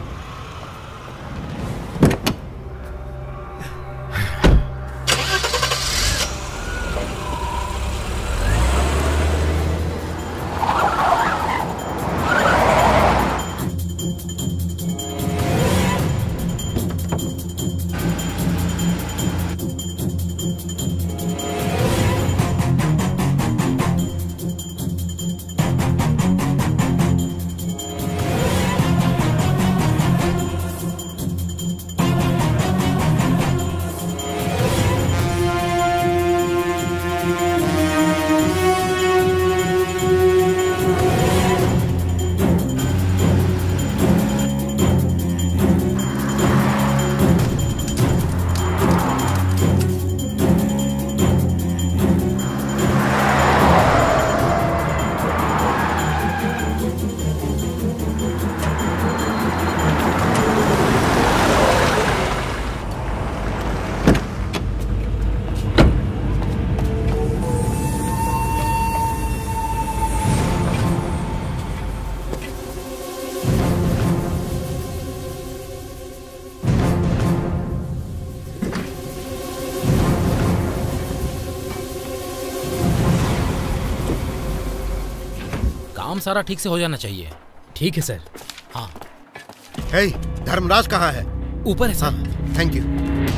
काम सारा ठीक से हो जाना चाहिए। ठीक है सर। हाँ। हे, धर्मराज कहाँ है? ऊपर है सर। हाँ, थैंक यू।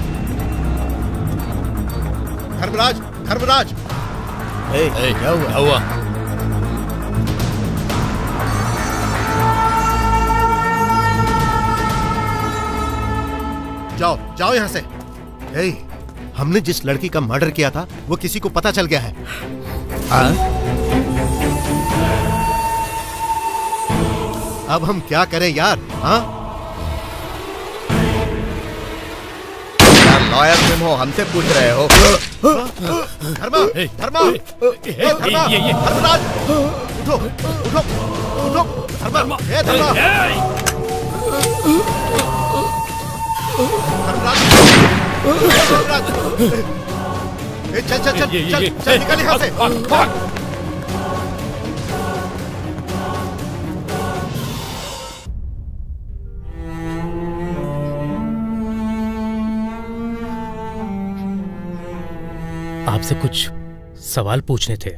धर्मराज, धर्मराज। क्या हुआ? जाओ जाओ यहाँ से। हे, हमने जिस लड़की का मर्डर किया था वो किसी को पता चल गया है। अब हम क्या करें यार? हाँ? लॉयर तुम हो, हमसे पूछ रहे हो? धर्मा, धर्मा, धर्मा, धर्मराज, उठो, उठो, उठो, धर्मा, धर्मा, धर्मराज, चल चल चल चल चल निकल यहाँ से। आपसे कुछ सवाल पूछने थे।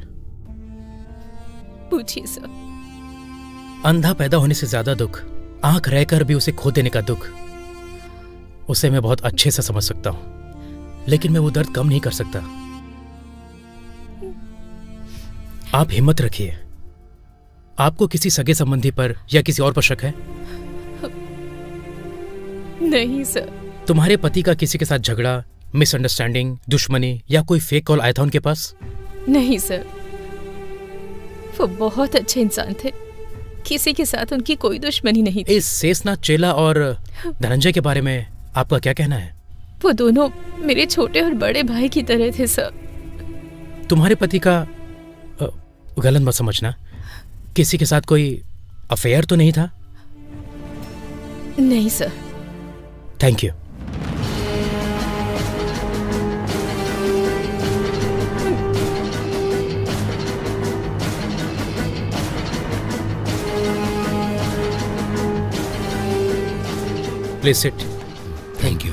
पूछिए सर। अंधा पैदा होने से ज्यादा दुख आंख रहकर भी उसे खो देने का दुख, उसे मैं बहुत अच्छे से समझ सकता हूं, लेकिन मैं वो दर्द कम नहीं कर सकता। आप हिम्मत रखिए। आपको किसी सगे संबंधी पर या किसी और पर शक है? नहीं सर। तुम्हारे पति का किसी के साथ झगड़ा, मिसअंडरस्टैंडिंग, दुश्मनी या कोई फेक कॉल आया था उनके पास? नहीं सर, वो बहुत अच्छे इंसान थे, किसी के साथ उनकी कोई दुश्मनी नहीं थी। इस शेषनाथ चेला और धनंजय के बारे में आपका क्या कहना है? वो दोनों मेरे छोटे और बड़े भाई की तरह थे सर। तुम्हारे पति का गलत मत समझना, किसी के साथ कोई अफेयर तो नहीं था? नहीं sir. Thank you. Please sit. Thank you.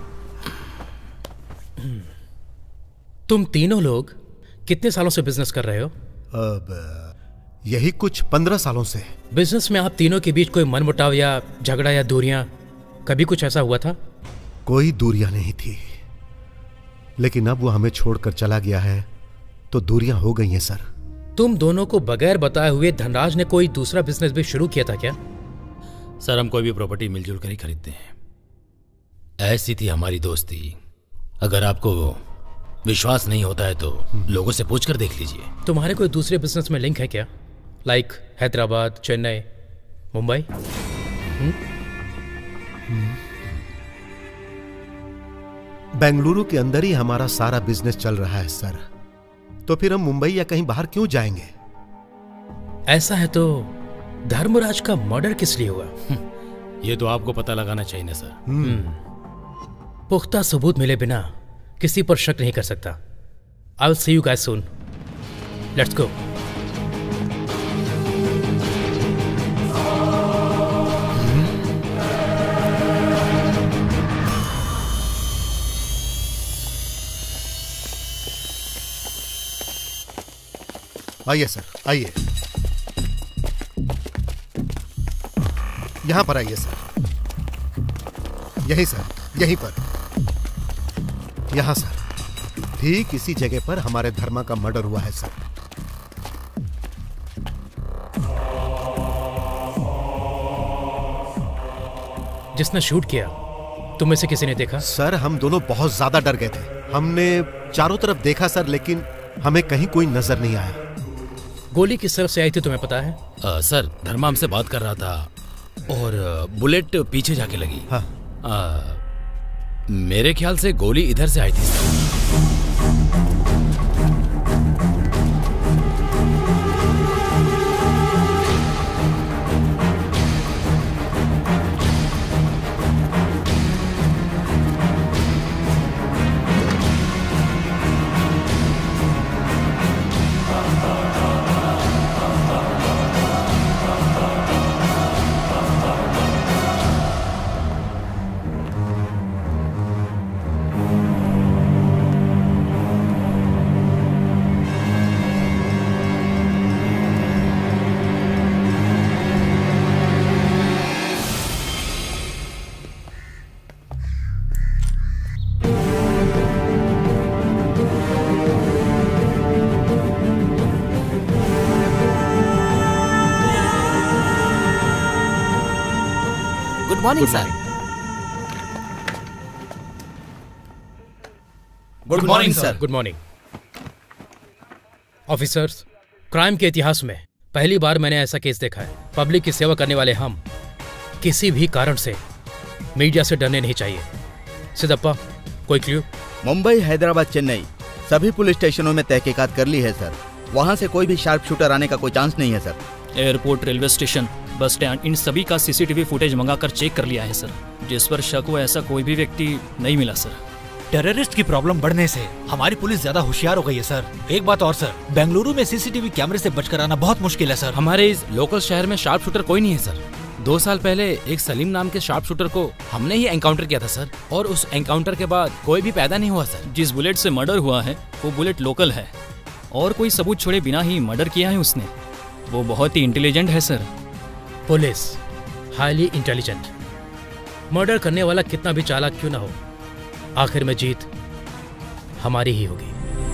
तुम तीनों लोग कितने सालों से बिजनेस कर रहे हो? अब यही कुछ 15 सालों से। बिजनेस में आप तीनों के बीच कोई मनमुटाव या झगड़ा या दूरियां, कभी कुछ ऐसा हुआ था? कोई दूरियां नहीं थी, लेकिन अब वो हमें छोड़कर चला गया है तो दूरियां हो गई हैं सर। तुम दोनों को बगैर बताए हुए धनराज ने कोई दूसरा बिजनेस भी शुरू किया था क्या? सर, हम कोई भी प्रॉपर्टी मिलजुल कर ही खरीदते हैं, ऐसी थी हमारी दोस्ती। अगर आपको विश्वास नहीं होता है तो लोगों से पूछकर देख लीजिए। तुम्हारे कोई दूसरे बिजनेस में लिंक है क्या? लाइक हैदराबाद, चेन्नई, मुंबई? बेंगलुरु के अंदर ही हमारा सारा बिजनेस चल रहा है सर, तो फिर हम मुंबई या कहीं बाहर क्यों जाएंगे? ऐसा है तो धर्मराज का मर्डर किस लिए हुआ? ये तो आपको पता लगाना चाहिए ना सर। पुख्ता सबूत मिले बिना किसी पर शक नहीं कर सकता। I will see you guys soon. Let's go. आइए सर, आइए। यहां पर आइए सर। यहीं सर, यहीं पर। यहां सर, ठीक इसी जगह पर हमारे धर्मा का मर्डर हुआ है सर। जिसने शूट किया तुम में से किसी ने देखा? सर, हम दोनों बहुत ज्यादा डर गए थे। हमने चारों तरफ देखा सर, लेकिन हमें कहीं कोई नजर नहीं आया। गोली किस तरफ से आई थी तुम्हें पता है? सर, धर्मा हमसे बात कर रहा था और बुलेट पीछे जाके लगी। हाँ। मेरे ख्याल से गोली इधर से आई थी। Good morning sir. Good morning sir. Good morning officers. Crime के इतिहास में पहली बार मैंने ऐसा केस देखा है। पब्लिक की सेवा करने वाले हम किसी भी कारण से मीडिया से डरने नहीं चाहिए। सिद्धप्पा, कोई क्लू? मुंबई, हैदराबाद, चेन्नई सभी पुलिस स्टेशनों में तहकीकात कर ली है सर। वहाँ से कोई भी शार्प शूटर आने का कोई चांस नहीं है sir. Airport, railway station, bus stand, इन सभी का सीसीटीवी फुटेज मंगाकर चेक कर लिया है सर। जिस पर शक हो ऐसा कोई भी व्यक्ति नहीं मिला सर। टेररिस्ट की प्रॉब्लम बढ़ने से हमारी पुलिस ज्यादा होशियार हो गई है सर। एक बात और सर, बेंगलुरु में सीसीटीवी कैमरे से बचकर आना बहुत मुश्किल है सर। हमारे इस लोकल शहर में शार्प शूटर कोई नहीं है सर। 2 साल पहले एक सलीम नाम के शार्प शूटर को हमने ही एनकाउंटर किया था सर, और उस एनकाउंटर के बाद कोई भी पैदा नहीं हुआ सर। जिस बुलेट से मर्डर हुआ है वो बुलेट लोकल है और कोई सबूत छोड़े बिना ही मर्डर किया है उसने। वो बहुत ही इंटेलिजेंट है sir. Police highly intelligent. Murder करने वाला कितना भी चालाक क्यों ना हो, आखिर में जीत हमारी ही होगी।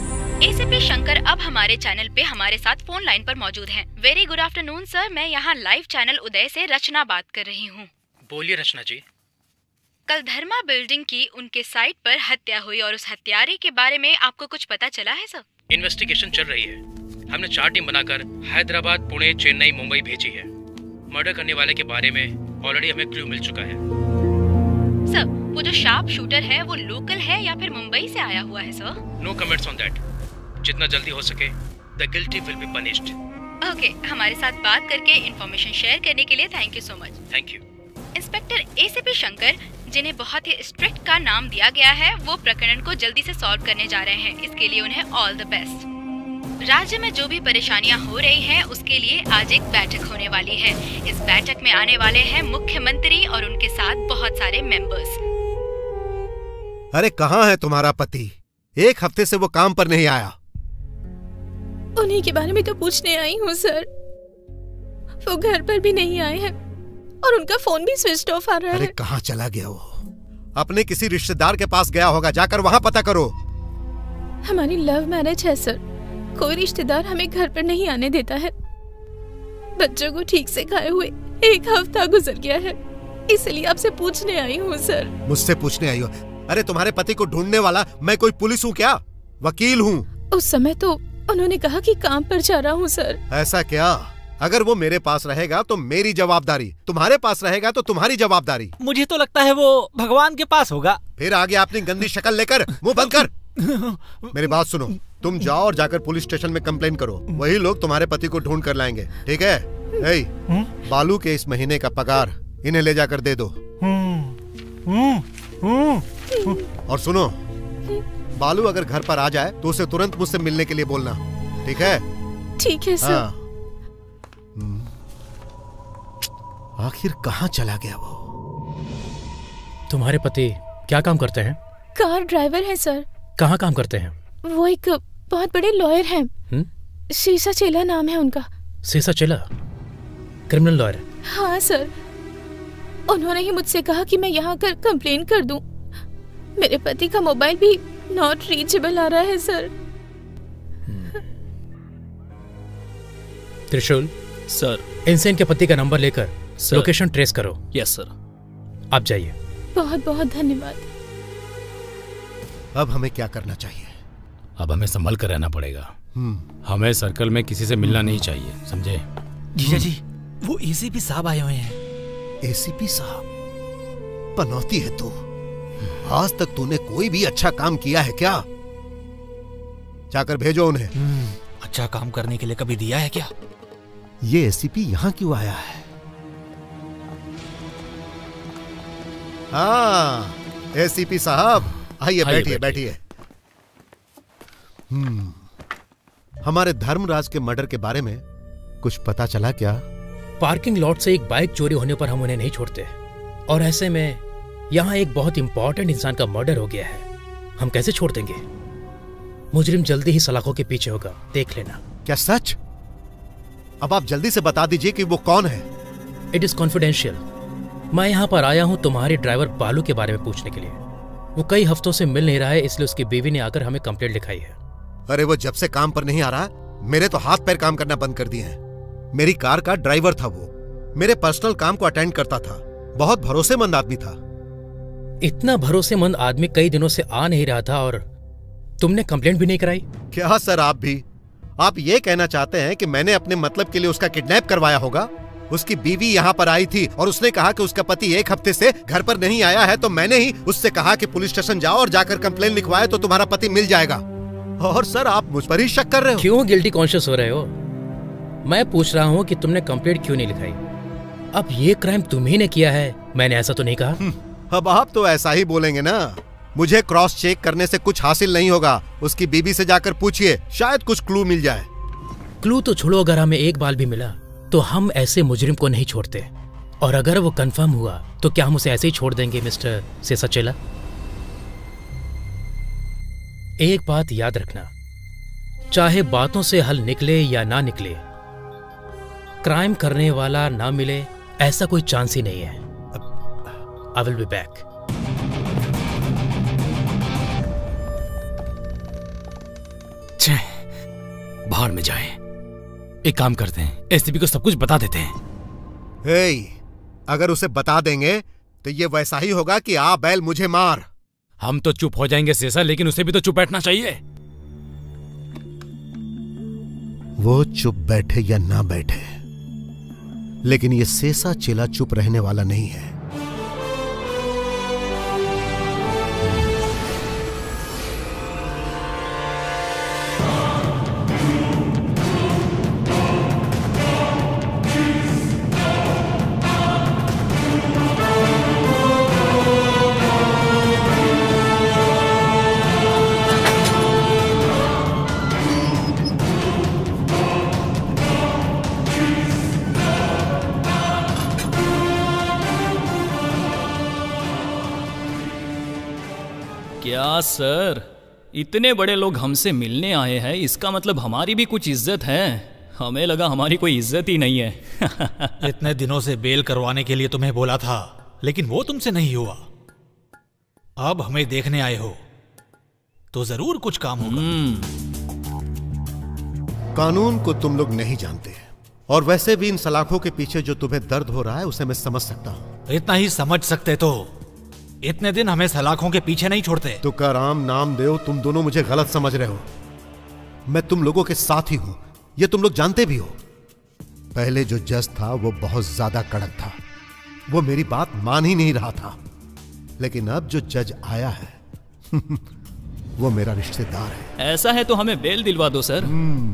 एसीपी शंकर अब हमारे चैनल पे हमारे साथ फोन लाइन पर मौजूद हैं। वेरी गुड आफ्टरनून सर, मैं यहाँ लाइव चैनल उदय से रचना बात कर रही हूँ। बोलिए रचना जी। कल धर्मा बिल्डिंग की उनके साइट पर हत्या हुई और उस हत्यारे के बारे में आपको कुछ पता चला है सर? इन्वेस्टिगेशन चल रही है। हमने 4 टीम बनाकर हैदराबाद, पुणे, चेन्नई, मुंबई भेजी है। मर्डर करने वाले के बारे में ऑलरेडी हमें क्लू मिल चुका है। सर, वो जो शार्प शूटर है वो लोकल है या फिर मुंबई से आया हुआ है sir? No comments on that. जितना जल्दी हो सके the guilty will be punished. Okay, हमारे साथ बात करके इन्फॉर्मेशन शेयर करने के लिए thank you so much. Thank you. Inspector ACP Shankar, जिन्हें बहुत ही स्ट्रिक्ट का नाम दिया गया है, वो प्रकरण को जल्दी से सॉल्व करने जा रहे हैं। इसके लिए उन्हें ऑल द बेस्ट। राज्य में जो भी परेशानियां हो रही हैं, उसके लिए आज एक बैठक होने वाली है। इस बैठक में आने वाले हैं मुख्यमंत्री और उनके साथ बहुत सारे मेंबर्स। अरे कहाँ है तुम्हारा पति? 1 हफ्ते से वो काम पर नहीं आया। उन्हीं के बारे में तो पूछने आई हूँ सर। वो घर पर भी नहीं आए हैं और उनका फोन भी स्विच ऑफ आ रहा है। अरे कहाँ चला गया वो? अपने किसी रिश्तेदार के पास गया होगा, जाकर वहाँ पता करो। हमारी लव मैरिज है सर, कोई रिश्तेदार हमें घर पर नहीं आने देता है। बच्चों को ठीक से खाए हुए 1 हफ्ता गुजर गया है, इसलिए आपसे पूछने आई हूँ सर। मुझसे पूछने आई हो? अरे तुम्हारे पति को ढूंढने वाला मैं कोई पुलिस हूँ क्या? वकील हूँ। उस समय तो उन्होंने कहा कि काम पर जा रहा हूँ सर। ऐसा क्या? अगर वो मेरे पास रहेगा तो मेरी जवाबदारी, तुम्हारे पास रहेगा तो तुम्हारी जवाबदारी। मुझे तो लगता है वो भगवान के पास होगा। फिर आगे अपनी गंदी शक्ल लेकर मुंह बंद कर। मेरी बात सुनो, तुम जाओ और जाकर पुलिस स्टेशन में कंप्लेन करो। वही लोग तुम्हारे पति को ढूंढ कर लाएंगे, ठीक है? बालू के इस महीने का पगार इन्हें ले जाकर दे दो। और सुनो, बालू अगर घर पर आ जाए तो उसे तुरंत मुझसे मिलने के लिए बोलना, ठीक है? ठीक है सर। आखिर कहाँ चला गया वो? तुम्हारे पति क्या काम करते हैं? कार ड्राइवर है सर। कहाँ काम करते हैं? वो एक बहुत बड़े लॉयर हैं। सीसा चेला नाम है उनका। सीसा चेला? Criminal lawyer? हाँ सर। उन्होंने ही मुझसे कहा कि मैं यहाँ कर कंप्लेन कर दूं। मेरे पति का मोबाइल भी नॉट रीचेबल आ रहा है सर। त्रिशूल सर, इनसे इनके पति का नंबर लेकर लोकेशन ट्रेस करो। Yes sir. आप जाइए। बहुत बहुत धन्यवाद। अब हमें क्या करना चाहिए? अब हमें संभल कर रहना पड़ेगा। हमें सर्कल में किसी से मिलना नहीं चाहिए, समझे? जीजा जी, वो एसीपी साहब आए हुए हैं। एसीपी साहब? पनौती है तू। आज तक तूने कोई भी अच्छा काम किया है क्या? जाकर भेजो उन्हें। अच्छा काम करने के लिए कभी दिया है क्या? ये एसीपी यहाँ क्यों आया है? हाँ, एसीपी साहब आइए, बैठिए बैठिए। हमारे धर्मराज के मर्डर के बारे में कुछ पता चला क्या? पार्किंग लॉट से एक बाइक चोरी होने पर हम उन्हें नहीं छोड़ते, और ऐसे में यहाँ एक बहुत इंपॉर्टेंट इंसान का मर्डर हो गया है। हम कैसे छोड़ देंगे? मुजरिम जल्दी ही सलाखों के पीछे होगा, देख लेना। क्या सच? अब आप जल्दी से बता दीजिए कि वो कौन है। It is confidential. मैं यहाँ पर आया हूँ तुम्हारे ड्राइवर बालू के बारे में पूछने के लिए। वो कई हफ्तों से मिल नहीं रहा है, इसलिए उसकी बीवी ने आकर हमें कंप्लेंट लिखाई है। अरे वो जब से काम पर नहीं आ रहा, मेरे तो हाथ पैर काम करना बंद कर दिए हैं। मेरी कार का ड्राइवर था वो, मेरे पर्सनल काम को अटेंड करता था, बहुत भरोसेमंद आदमी था। इतना भरोसेमंद आदमी कई दिनों से आ नहीं रहा था और तुमने कंप्लेंट भी नहीं कराई? क्या सर, आप ये कहना चाहते हैं कि मैंने अपने मतलब के लिए उसका किडनैप करवाया होगा? उसकी बीवी यहाँ पर आई थी और उसने कहा कि उसका पति 1 हफ्ते से घर पर नहीं आया है, तो मैंने ही उससे कहा कि पुलिस स्टेशन जाओ और जाकर कंप्लेन लिखवाए तो तुम्हारा पति मिल जाएगा। और सर, आप मुझ पर ही शक कर रहे हो? क्यों गिल्टी कॉन्शियस हो रहे हो? मैं पूछ रहा हूँ कि तुमने कंप्लेंट क्यों नहीं लिखाई। अब ये क्राइम तुम्ही ने किया है, मैंने ऐसा तो नहीं कहा। अब आप तो ऐसा ही बोलेंगे ना। मुझे क्रॉस चेक करने से कुछ हासिल नहीं होगा। उसकी बीबी से जाकर पूछिए, शायद कुछ क्लू मिल जाए। क्लू तो छोड़ो, अगर हमें एक बाल भी मिला तो हम ऐसे मुजरिम को नहीं छोड़ते, और अगर वो कंफर्म हुआ तो क्या हम उसे ऐसे ही छोड़ देंगे? मिस्टर सेसाचेला, एक बात याद रखना, चाहे बातों से हल निकले या ना निकले, क्राइम करने वाला ना मिले ऐसा कोई चांस ही नहीं है। I will be back. भाड़ में जाए। एक काम करते हैं, एसीपी को सब कुछ बता देते हैं। अगर उसे बता देंगे तो ये वैसा ही होगा कि आ बैल मुझे मार। हम तो चुप हो जाएंगे सेसा, लेकिन उसे भी तो चुप बैठना चाहिए। वो चुप बैठे या ना बैठे, लेकिन ये सेसा चेला चुप रहने वाला नहीं है। क्या सर, इतने बड़े लोग हमसे मिलने आए हैं, इसका मतलब हमारी भी कुछ इज्जत है। हमें लगा हमारी कोई इज्जत ही नहीं है। इतने दिनों से बेल करवाने के लिए तुम्हें बोला था, लेकिन वो तुमसे नहीं हुआ। अब हमें देखने आए हो तो जरूर कुछ काम होगा। कानून को तुम लोग नहीं जानते, और वैसे भी इन सलाखों के पीछे जो तुम्हें दर्द हो रहा है उसे मैं समझ सकता हूं। इतना ही समझ सकते तो इतने दिन हमें सलाखों के पीछे नहीं छोड़ते। तुकाराम नामदेव, तुम दोनों मुझे गलत समझ रहे हो। मैं तुम लोगों के साथ ही हूं, ये तुम लोग जानते भी हो। पहले जो जज था वो बहुत ज्यादा कड़क था, वो मेरी बात मान ही नहीं रहा था। लेकिन अब जो जज आया है वो मेरा रिश्तेदार है। ऐसा है तो हमें बेल दिलवा दो सर।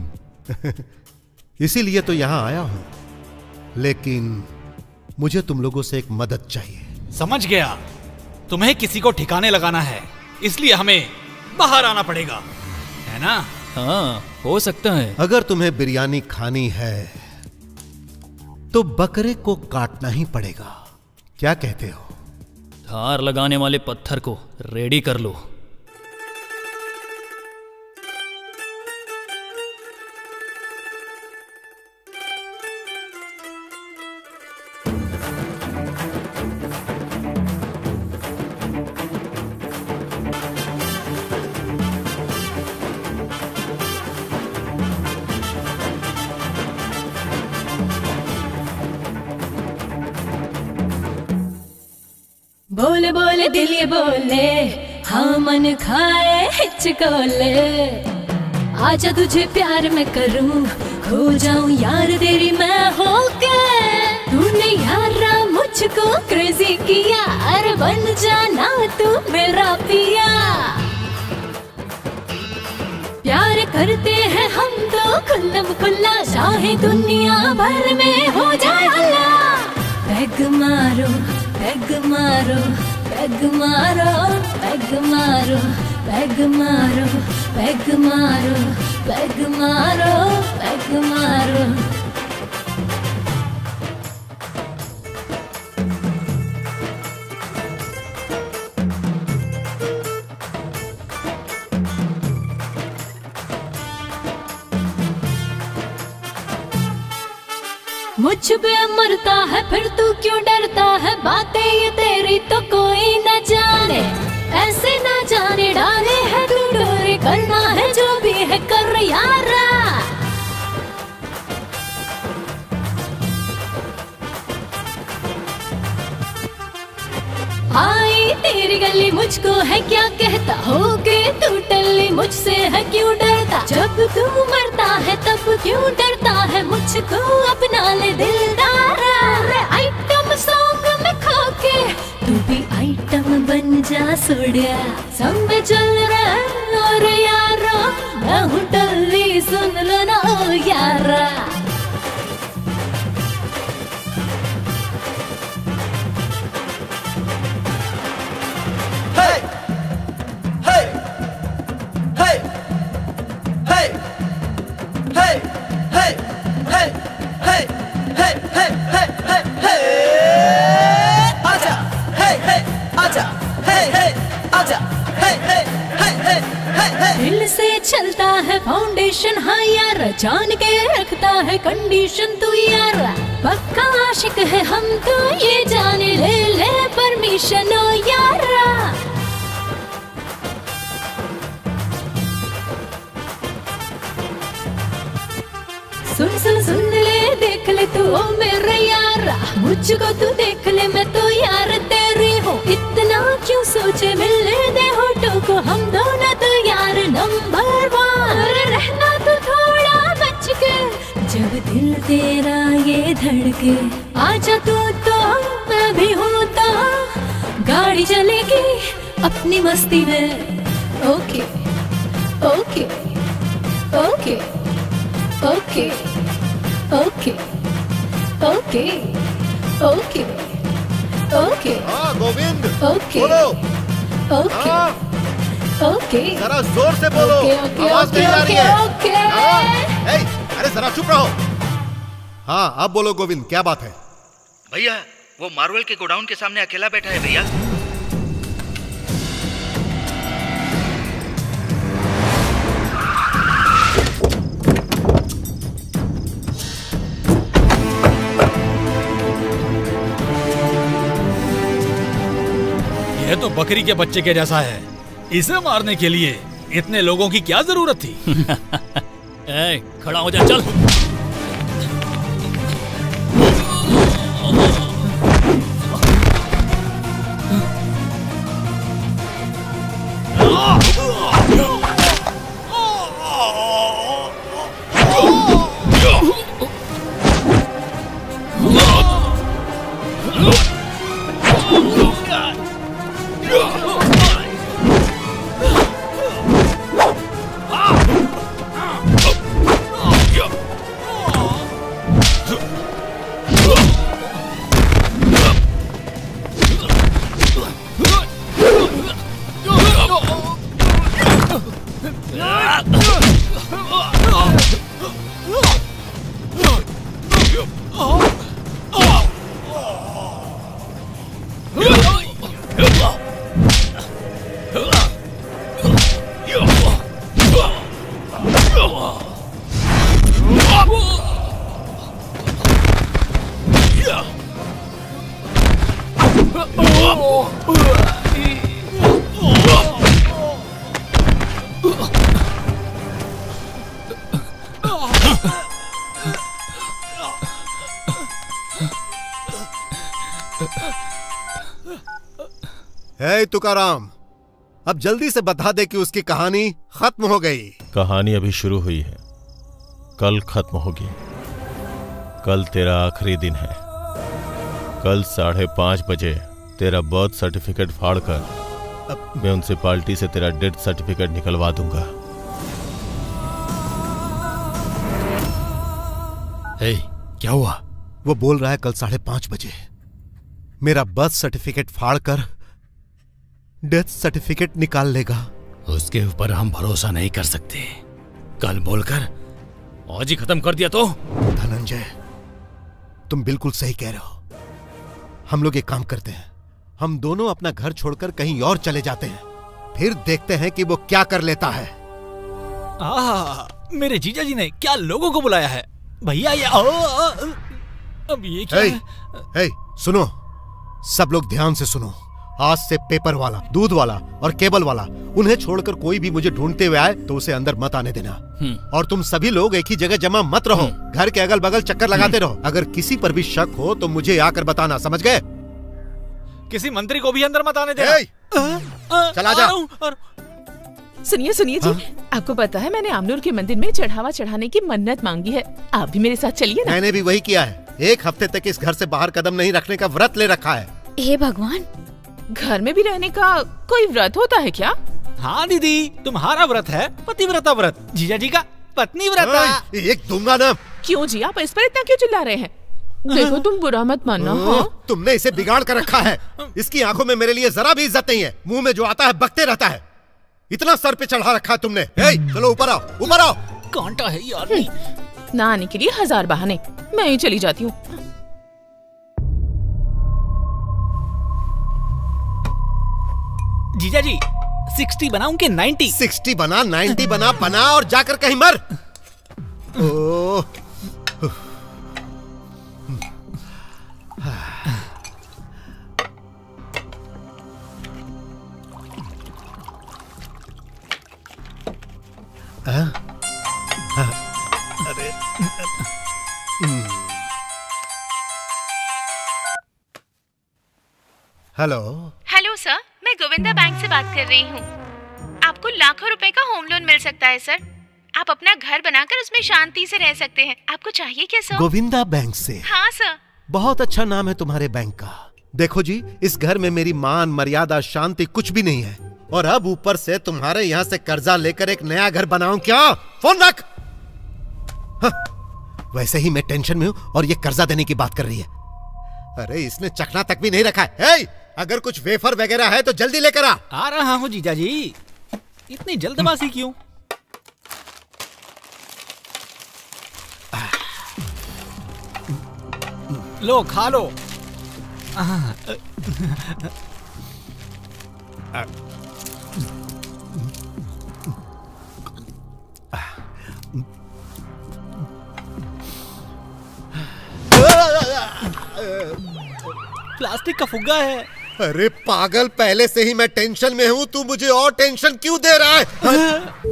इसीलिए तो यहां आया हूं, लेकिन मुझे तुम लोगों से एक मदद चाहिए। समझ गया, तुम्हें किसी को ठिकाने लगाना है, इसलिए हमें बाहर आना पड़ेगा, है ना? हाँ, हो सकता है। अगर तुम्हें बिरयानी खानी है तो बकरे को काटना ही पड़ेगा। क्या कहते हो? धार लगाने वाले पत्थर को रेडी कर लो। बोले बोले दिल ये बोले, हाँ मन खाए हिचकोले। आजा तुझे प्यार मैं करूं, खो जाऊं यार तेरी मैं होके। तूने यारा मुझको क्रेजी किया, अरे बन जाना तू मेरा पिया। प्यार करते हैं हम तो खुल्लम खुल्ला, चाहे दुनिया भर में हो जाए हल्ला। पैग मारो पैग मारो पैग मारो पैग मारो पैग मारो पैग मारो पैग मारो पैग मारो। मुझ पे मरता है फिर तू क्यों डरता है, बातें ये तेरी तो कोई न जाने। ऐसे न जाने डाले है तू डोरे, करना है जो भी है कर यारा। आई तेरी गली मुझको है क्या कहता, हो के तू टल्ली मुझसे है क्यों डरता। जब तू मरता है तब क्यों डरता है, मुझको अपना ले दिलदारा। आइटम सॉन्ग में खो के तू भी आइटम बन जा सोडिया। सब में चल रहा है और यारा, मैं हूँ टल्ली सुन लो ना ओ यारा। दिल से चलता है फाउंडेशन, हाँ यार जान के रखता है कंडीशन तू यार। पक्का आशिक है हम तो ये जाने, ले ले परमिशन ओ यारा। ले तू ओ मेरे यारा, मुझको तू देख ले मैं तो यार तेरी हूँ। इतना क्यों सोचे, मिलने दे होठों को हम दोनों तो यार नंबर 1। रहना तो थोड़ा बच के, जब दिल तेरा ये धड़के, आजा तू तो मैं भी हूँ तो, गाड़ी चलेगी अपनी मस्ती में। Okay okay okay okay okay okay okay okay Govind okay बोलो। ओके ओके जरा जोर से बोलो, आवाज नहीं आ रही है। अरे जरा चुप रहो। हाँ अब बोलो गोविंद, क्या बात है? भैया वो मार्वल के गोडाउन के सामने अकेला बैठा है भैया। यह तो बकरी के बच्चे के जैसा है, इसे मारने के लिए इतने लोगों की क्या जरूरत थी? ए, खड़ा हो जा, चल। हे तुकाराम, अब जल्दी से बता दे कि उसकी कहानी खत्म हो गई। कहानी अभी शुरू हुई है, कल खत्म होगी। कल तेरा आखिरी दिन है। कल 5:30 बजे तेरा बर्थ सर्टिफिकेट फाड़कर म्युनिसिपैलिटी से तेरा डेथ सर्टिफिकेट निकलवा दूंगा। हे, क्या हुआ? वो बोल रहा है कल 5:30 बजे मेरा बर्थ सर्टिफिकेट फाड़कर डेथ सर्टिफिकेट निकाल लेगा। उसके ऊपर हम भरोसा नहीं कर सकते। कल बोलकर आज ही खत्म कर दिया तो? धनंजय, तुम बिल्कुल सही कह रहे हो। हम लोग एक काम करते हैं, हम दोनों अपना घर छोड़कर कहीं और चले जाते हैं, फिर देखते हैं कि वो क्या कर लेता है। मेरे जीजा जी ने क्या लोगों को बुलाया है भैया? ये अब ये क्या है? हे, सुनो, सब लोग ध्यान से सुनो। आज से पेपर वाला, दूध वाला और केबल वाला, उन्हें छोड़कर कोई भी मुझे ढूंढते हुए आए तो उसे अंदर मत आने देना। और तुम सभी लोग एक ही जगह जमा मत रहो, घर के अगल बगल चक्कर लगाते रहो। अगर किसी पर भी शक हो तो मुझे आकर बताना, समझ गए? किसी मंत्री को भी अंदर मत आने देना। चला जा। सुनिए सुनिए जी, आपको पता है मैंने आमनूर के मंदिर में चढ़ावा चढ़ाने की मन्नत मांगी है। आप भी मेरे साथ चलिए ना। मैंने भी वही किया है। 1 हफ्ते तक इस घर से बाहर कदम नहीं रखने का व्रत ले रखा है। हे भगवान, घर में भी रहने का कोई व्रत होता है क्या? हाँ दीदी, तुम्हारा व्रत है पतिव्रता व्रत, जीजा जी का पत्नी व्रत। एक दूंगा ना। क्यों जी, आप इस पर इतना क्यों चिल्ला रहे हैं? देखो तुम बुरा मत मानना। हाँ? तुमने इसे बिगाड़ कर रखा है। इसकी आंखों में मेरे लिए जरा भी इज्जत नहीं है। मुंह में जो आता है बकते रहता है। इतना सर पे चढ़ा रखा है तुमने। चलो ऊपर आओ, ऊपर आओ। कांटा है यार। ना आने के लिए 1000 बहाने। मैं ही चली जाती हूँ। जीजा जी 60 बनाऊं कि 90? 60 बना, 90 बना, बना और जाकर कहीं मर। ओह, अरे हेलो। हेलो सर, मैं गोविंदा बैंक से बात कर रही हूँ। आपको लाखों रुपए का होम लोन मिल सकता है सर। आप अपना घर बनाकर उसमें शांति से रह सकते हैं। आपको चाहिए क्या सर? गोविंदा बैंक से? हाँ सर। बहुत अच्छा नाम है तुम्हारे बैंक का। देखो जी, इस घर में मेरी मान मर्यादा शांति कुछ भी नहीं है, और अब ऊपर से तुम्हारे यहाँ से कर्जा लेकर एक नया घर बनाऊं क्या? फोन रख। हाँ, वैसे ही मैं टेंशन में हूँ और ये कर्जा देने की बात कर रही है। अरे इसने चखना तक भी नहीं रखा है। हे, अगर कुछ वेफर वगैरह है तो जल्दी लेकर आ रहा हूँ जीजा जी। इतनी जल्दबाजी क्यों? लो खा लो। प्लास्टिक का फुग्गा है। अरे पागल, पहले से ही मैं टेंशन में हूँ, तू मुझे और टेंशन क्यों दे रहा है?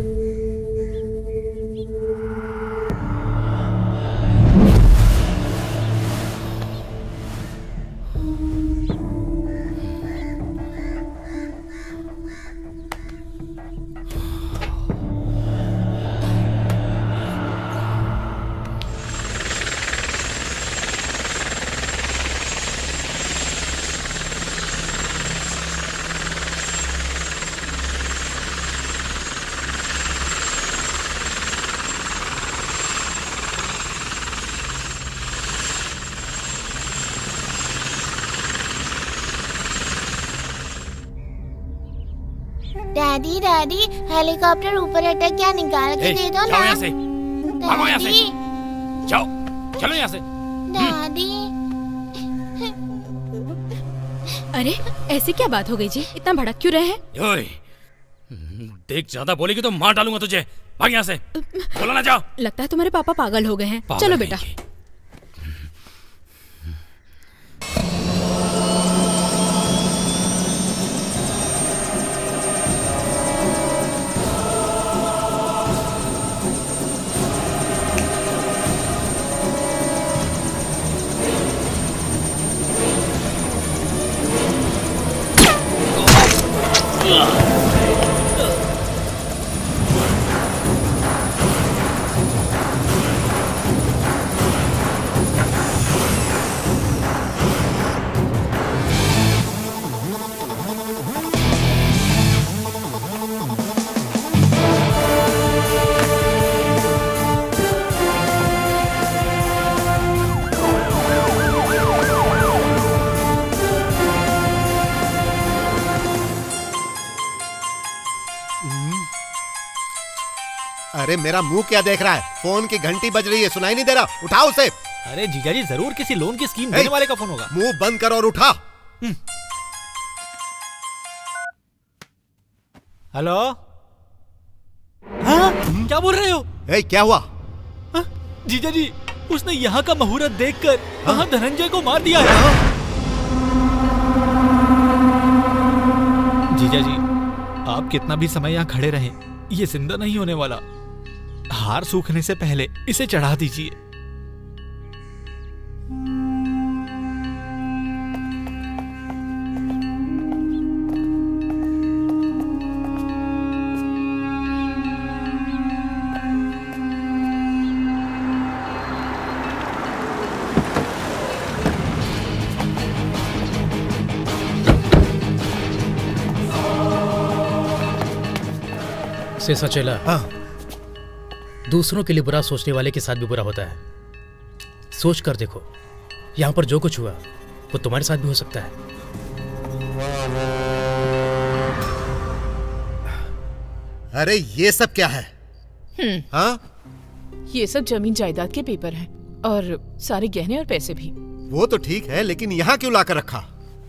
डैडी डैडी, हेलीकॉप्टर ऊपर अटक गया, निकाल के दे दो ना। भागो यहाँ से। जाओ, चलो यहाँ से। डैडी। अरे ऐसी क्या बात हो गई जी? इतना भड़क क्यों रहे हैं? ओए, देख ज्यादा बोलेगी तो मार डालूंगा तुझे। भाग यहाँ से। बोलो ना, जाओ। लगता है तुम्हारे पापा पागल हो गए हैं। चलो बेटा। अरे मेरा मुंह क्या देख रहा है? फोन की घंटी बज रही है, सुनाई नहीं दे रहा? उठाओ उसे। अरे जीजा जी, जरूर किसी लोन की स्कीम देने वाले का फोन होगा। मुंह बंद करो और उठा। हेलो। हाँ? क्या बोल रहे हो? क्या हुआ? जीजा जी, उसने यहाँ का मुहूर्त देखकर वहाँ धनंजय को मार दिया है। जीजा जी, आप कितना भी समय यहाँ खड़े रहें, ये जिंदा नहीं होने वाला। हार सूखने से पहले इसे चढ़ा दीजिए। से सचेला। दूसरों के लिए बुरा सोचने वाले के साथ भी बुरा होता है। सोच कर देखो, यहाँ पर जो कुछ हुआ वो तुम्हारे साथ भी हो सकता है। अरे ये सब क्या है? हाँ? ये सब जमीन जायदाद के पेपर हैं और सारे गहने और पैसे भी। वो तो ठीक है, लेकिन यहाँ क्यों लाकर रखा?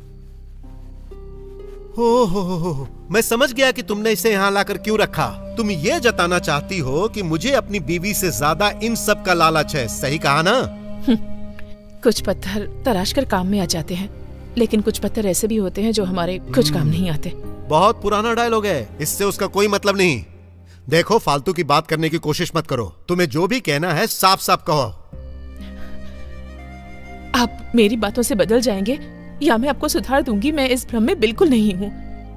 हो, मैं समझ गया कि तुमने इसे यहाँ लाकर क्यों रखा। तुम ये जताना चाहती हो कि मुझे अपनी बीवी से ज्यादा इन सब का लालच है, सही कहा ना? कुछ पत्थर तराश कर काम में आ जाते हैं, लेकिन कुछ पत्थर ऐसे भी होते हैं जो हमारे कुछ काम नहीं आते। बहुत पुराना डायलॉग है, इससे उसका कोई मतलब नहीं। देखो, फालतू की बात करने की कोशिश मत करो। तुम्हें जो भी कहना है साफ साफ कहो। आप मेरी बातों से बदल जाएंगे या मैं आपको सुधार दूंगी, मैं इस भ्रम में बिल्कुल नहीं हूँ।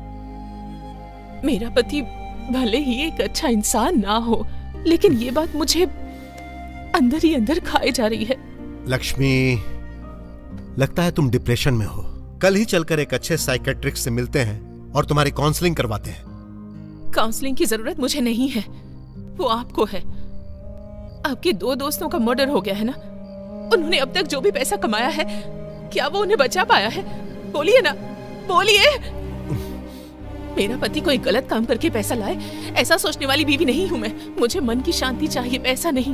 मेरा पति भले ही एक अच्छा इंसान ना हो, लेकिन ये बात मुझे अंदर ही अंदर खाए जा रही है। लक्ष्मी, लगता है तुम डिप्रेशन में हो। कल ही चलकर एक अच्छे साइकेट्रिस्ट से मिलते हैं और तुम्हारी काउंसलिंग करवाते हैं। काउंसलिंग की जरूरत मुझे नहीं है, वो आपको है। आपके 2 दोस्तों का मर्डर हो गया है ना, उन्होंने अब तक जो भी पैसा कमाया है, क्या वो उन्हें बचा पाया है? बोलिए ना, बोलिए। मेरा पति कोई गलत काम करके पैसा लाए, ऐसा सोचने वाली बीवी नहीं हूं मैं। मुझे मन की शांति चाहिए, पैसा नहीं।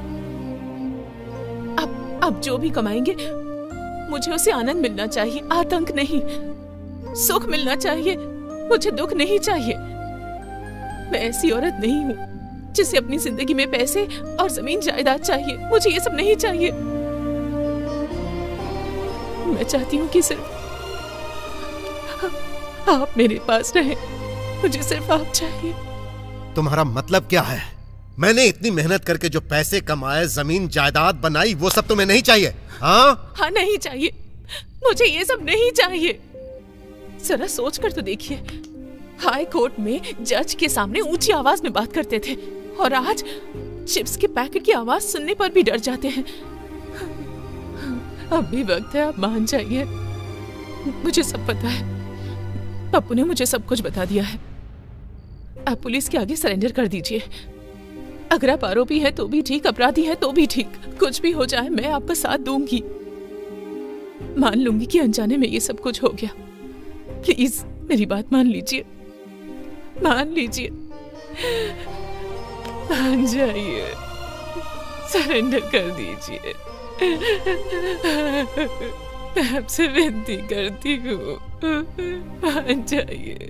अब जो भी कमाएंगे मुझे उसे आनंद मिलना चाहिए, आतंक नहीं। सुख मिलना चाहिए, मुझे दुख नहीं चाहिए। मैं ऐसी औरत नहीं हूँ जिसे अपनी जिंदगी में पैसे और जमीन जायदाद चाहिए। मुझे ये सब नहीं चाहिए। मैं चाहती हूँ कि सिर्फ आप मेरे पास रहें। मुझे सिर्फ आप चाहिए। तुम्हारा मतलब क्या है? मैंने इतनी मेहनत करके जो पैसे कमाए, जमीन जायदाद बनाई, वो सब तुम्हें नहीं चाहिए? हाँ हाँ, नहीं चाहिए। मुझे ये सब नहीं चाहिए। जरा सोच कर तो देखिए, हाई कोर्ट में जज के सामने ऊंची आवाज में बात करते थे और आज चिप्स के पैकेट की आवाज सुनने पर भी डर जाते हैं। अब भी वक्त है, आप मान जाइए। मुझे सब पता है, पप्पू ने मुझे सब कुछ बता दिया है। आप पुलिस के आगे सरेंडर कर दीजिए। अगर आप आरोपी हैं तो भी ठीक, अपराधी हैं तो भी ठीक। कुछ भी हो जाए मैं आपका साथ दूंगी। मान लूंगी कि अनजाने में ये सब कुछ हो गया। प्लीज मेरी बात मान लीजिए, मान लीजिए। मान जाइए, सरेंडर कर दीजिए। मैं आपसे विनती करती हूँ, मान जाइए।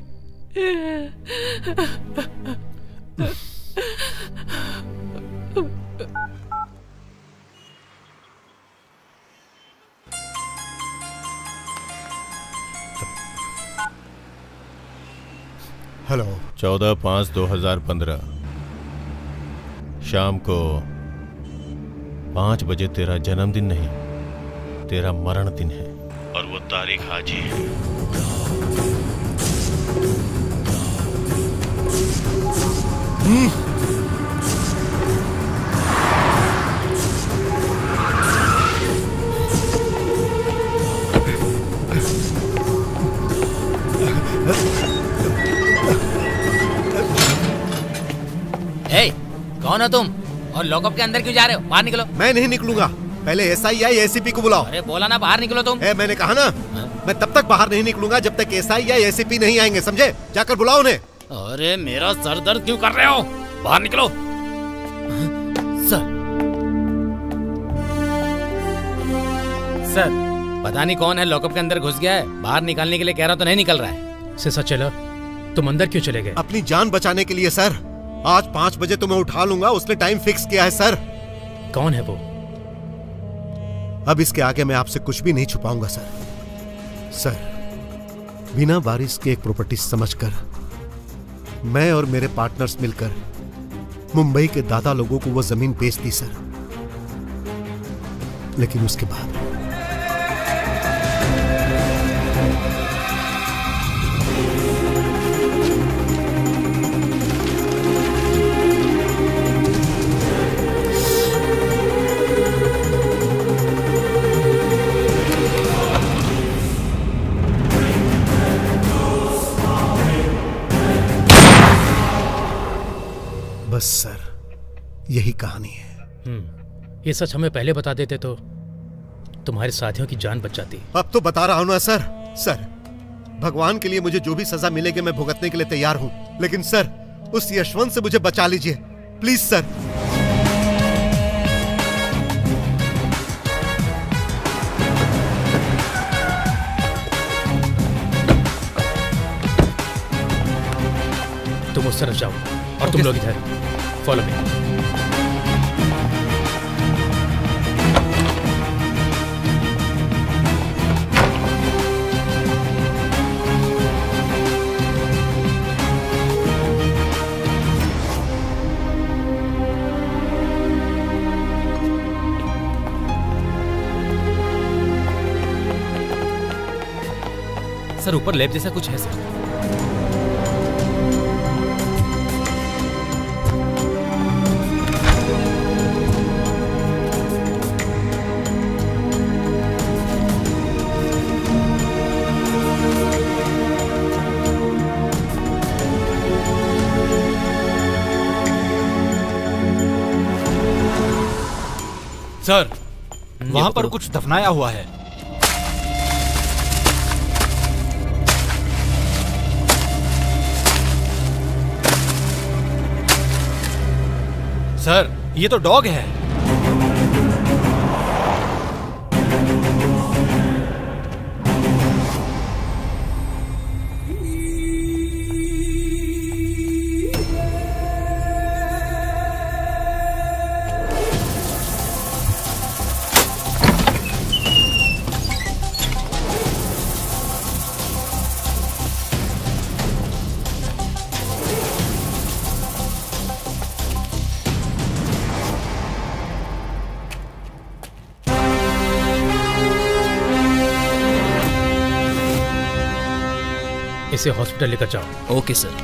हेलो। 14/5/2015 शाम को 5 बजे तेरा जन्मदिन नहीं, तेरा मरण दिन है और वो तारीख आज ही है। ए, कौन हो तुम और लॉकअप के अंदर क्यों जा रहे हो? बाहर निकलो। मैं नहीं निकलूंगा। पहले एसआई या एसीपी को बुलाओ। अरे बोला ना बाहर निकलो तुम। मैंने कहा ना, मैं तब तक बाहर नहीं निकलूंगा जब तक एसआई या एसीपी नहीं आएंगे, समझे? जाकर बुलाओ उन्हें। अरे मेरा सर दर्द क्यों कर रहे हो? बाहर निकलो। सर पता नहीं कौन है लॉकअप के अंदर घुस गया है। बाहर निकालने के लिए कह रहा तो नहीं निकल रहा है। से सच चलो, तुम अंदर क्यों चले गए? अपनी जान बचाने के लिए सर। आज 5 बजे तुम्हें उठा लूंगा, उसने टाइम फिक्स किया है सर। कौन है वो? अब इसके आगे मैं आपसे कुछ भी नहीं छुपाऊंगा सर। सर, बिना बारिश के एक प्रॉपर्टी समझकर मैं और मेरे पार्टनर्स मिलकर मुंबई के दादा लोगों को वो जमीन बेच दी सर। लेकिन उसके बाद बस सर, यही कहानी है। ये सच हमें पहले बता देते तो तुम्हारे साथियों की जान बच जाती। अब तो बता रहा हूं ना सर। सर, भगवान के लिए मुझे जो भी सजा मिलेगी मैं भुगतने के लिए तैयार हूं, लेकिन सर उस यशवंत से मुझे बचा लीजिए प्लीज सर। तुम उस तरफ जाओ और तुम लोग इधर फॉलो मी। सर ऊपर लैब जैसा कुछ है सर। सर वहां पर कुछ दफनाया हुआ है। सर ये तो डॉग है। इसे हॉस्पिटल लेकर जाओ। Okay sir.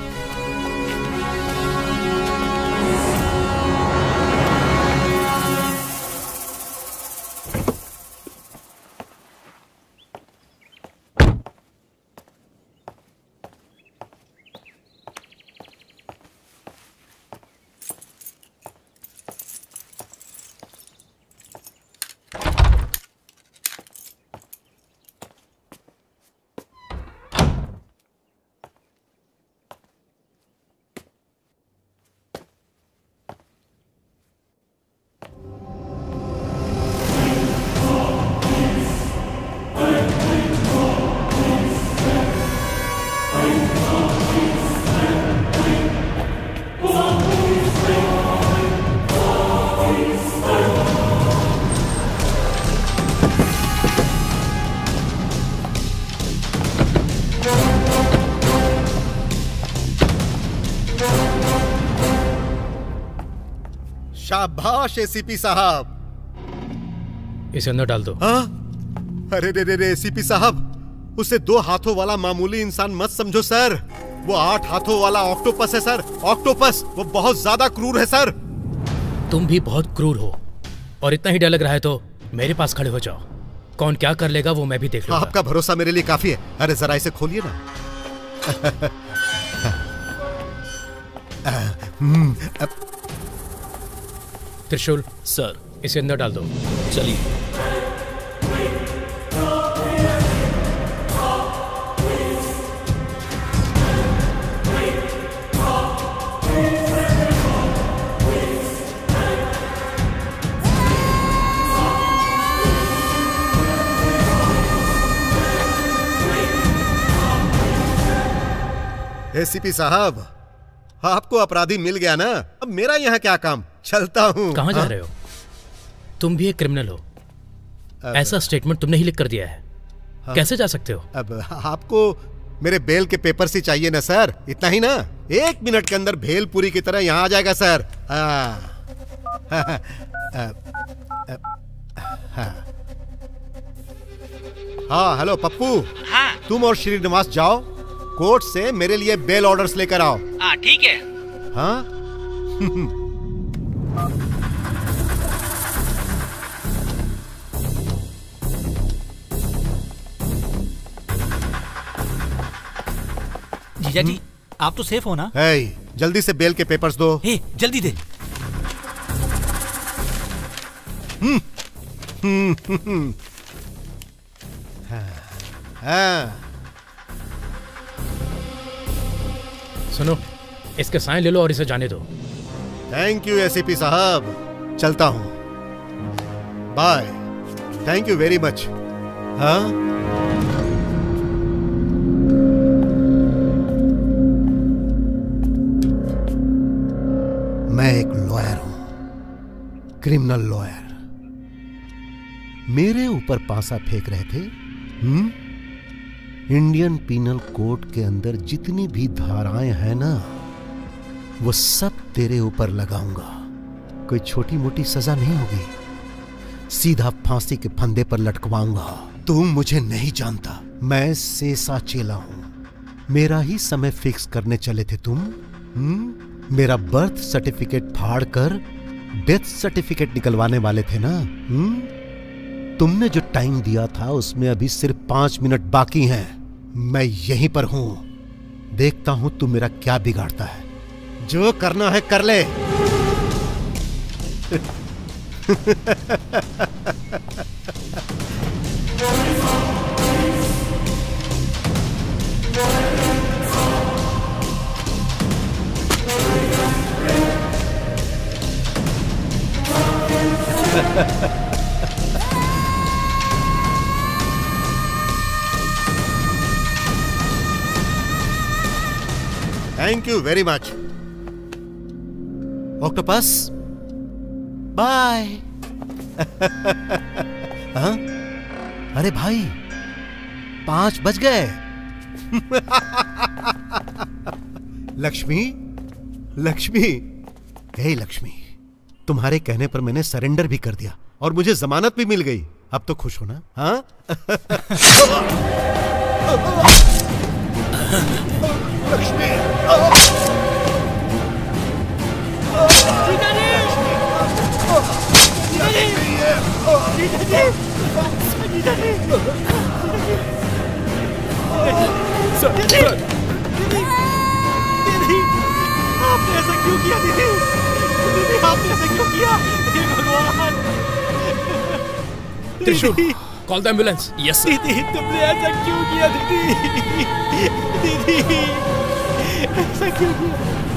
शाबाश एसीपी साहब। इसे अंदर डाल दो। हाँ? अरे रे एसीपी साहब, उसे 2 हाथों वाला मामूली इंसान मत समझो सर। वो 8 हाथों वाला ऑक्टोपस है सर। ऑक्टोपस, वो बहुत ज्यादा क्रूर है सर। तुम भी बहुत क्रूर हो और इतना ही डर लग रहा है तो मेरे पास खड़े हो जाओ। कौन क्या कर लेगा वो मैं भी देख लूंगा। आपका भरोसा मेरे लिए काफी है। अरे जरा इसे खोलिए ना। त्रिशूल सर, इसे अंदर डाल दो। चलिए। एसीपी साहब, आपको अपराधी मिल गया ना, अब मेरा यहाँ क्या काम। चलता हूँ। कहाँ जा रहे हो? तुम भी एक क्रिमिनल हो। ऐसा स्टेटमेंट तुमने ही लिख कर दिया है। कैसे जा सकते हो? अब आपको मेरे बेल के पेपर्स ही चाहिए ना सर, इतना ही ना। 1 मिनट के अंदर भेलपुरी की तरह यहाँ आ जाएगा सर। हाँ हेलो पप्पू। हाँ। तुम और श्रीनिवास जाओ, कोर्ट से मेरे लिए बेल ऑर्डर्स लेकर आओ। हाँ ठीक है। हाँ जीजा जी, आप तो सेफ हो ना? जल्दी से बेल के पेपर्स दो। जल्दी दे। सुनो, इसके साइन ले लो और इसे जाने दो। थैंक यू एसीपी साहब, चलता हूं। Bye. Thank you very much. हाँ मैं एक लॉयर हूं, क्रिमिनल लॉयर। मेरे ऊपर पासा फेंक रहे थे। इंडियन पीनल कोड के अंदर जितनी भी धाराएं हैं ना, वो सब तेरे ऊपर लगाऊंगा। कोई छोटी मोटी सजा नहीं होगी, सीधा फांसी के फंदे पर लटकवाऊंगा। तू मुझे नहीं जानता, मैं सेसा चेला हूं। मेरा ही समय फिक्स करने चले थे तुम। मेरा बर्थ सर्टिफिकेट फाड़ कर डेथ सर्टिफिकेट निकलवाने वाले थे ना। तुमने जो टाइम दिया था उसमें अभी सिर्फ 5 मिनट बाकी हैं। मैं यहीं पर हूं, देखता हूं तू मेरा क्या बिगाड़ता है। जो करना है कर ले। Thank you very much octopus. Bye. हाँ? अरे भाई 5 बज गए। लक्ष्मी, लक्ष्मी, हे लक्ष्मी, तुम्हारे कहने पर मैंने सरेंडर भी कर दिया और मुझे जमानत भी मिल गई। अब तो खुश हो ना? हाँ? लक्ष्मी, आपने ऐसा क्यों किया दीदी? दीदी आपने ऐसा क्यों किया? हे भगवान! त्रिशूल, कॉल द एम्बुलेंस। यस दीदी, तुमने ऐसा क्यों किया दीदी? दीदी ऐसा क्यों किया?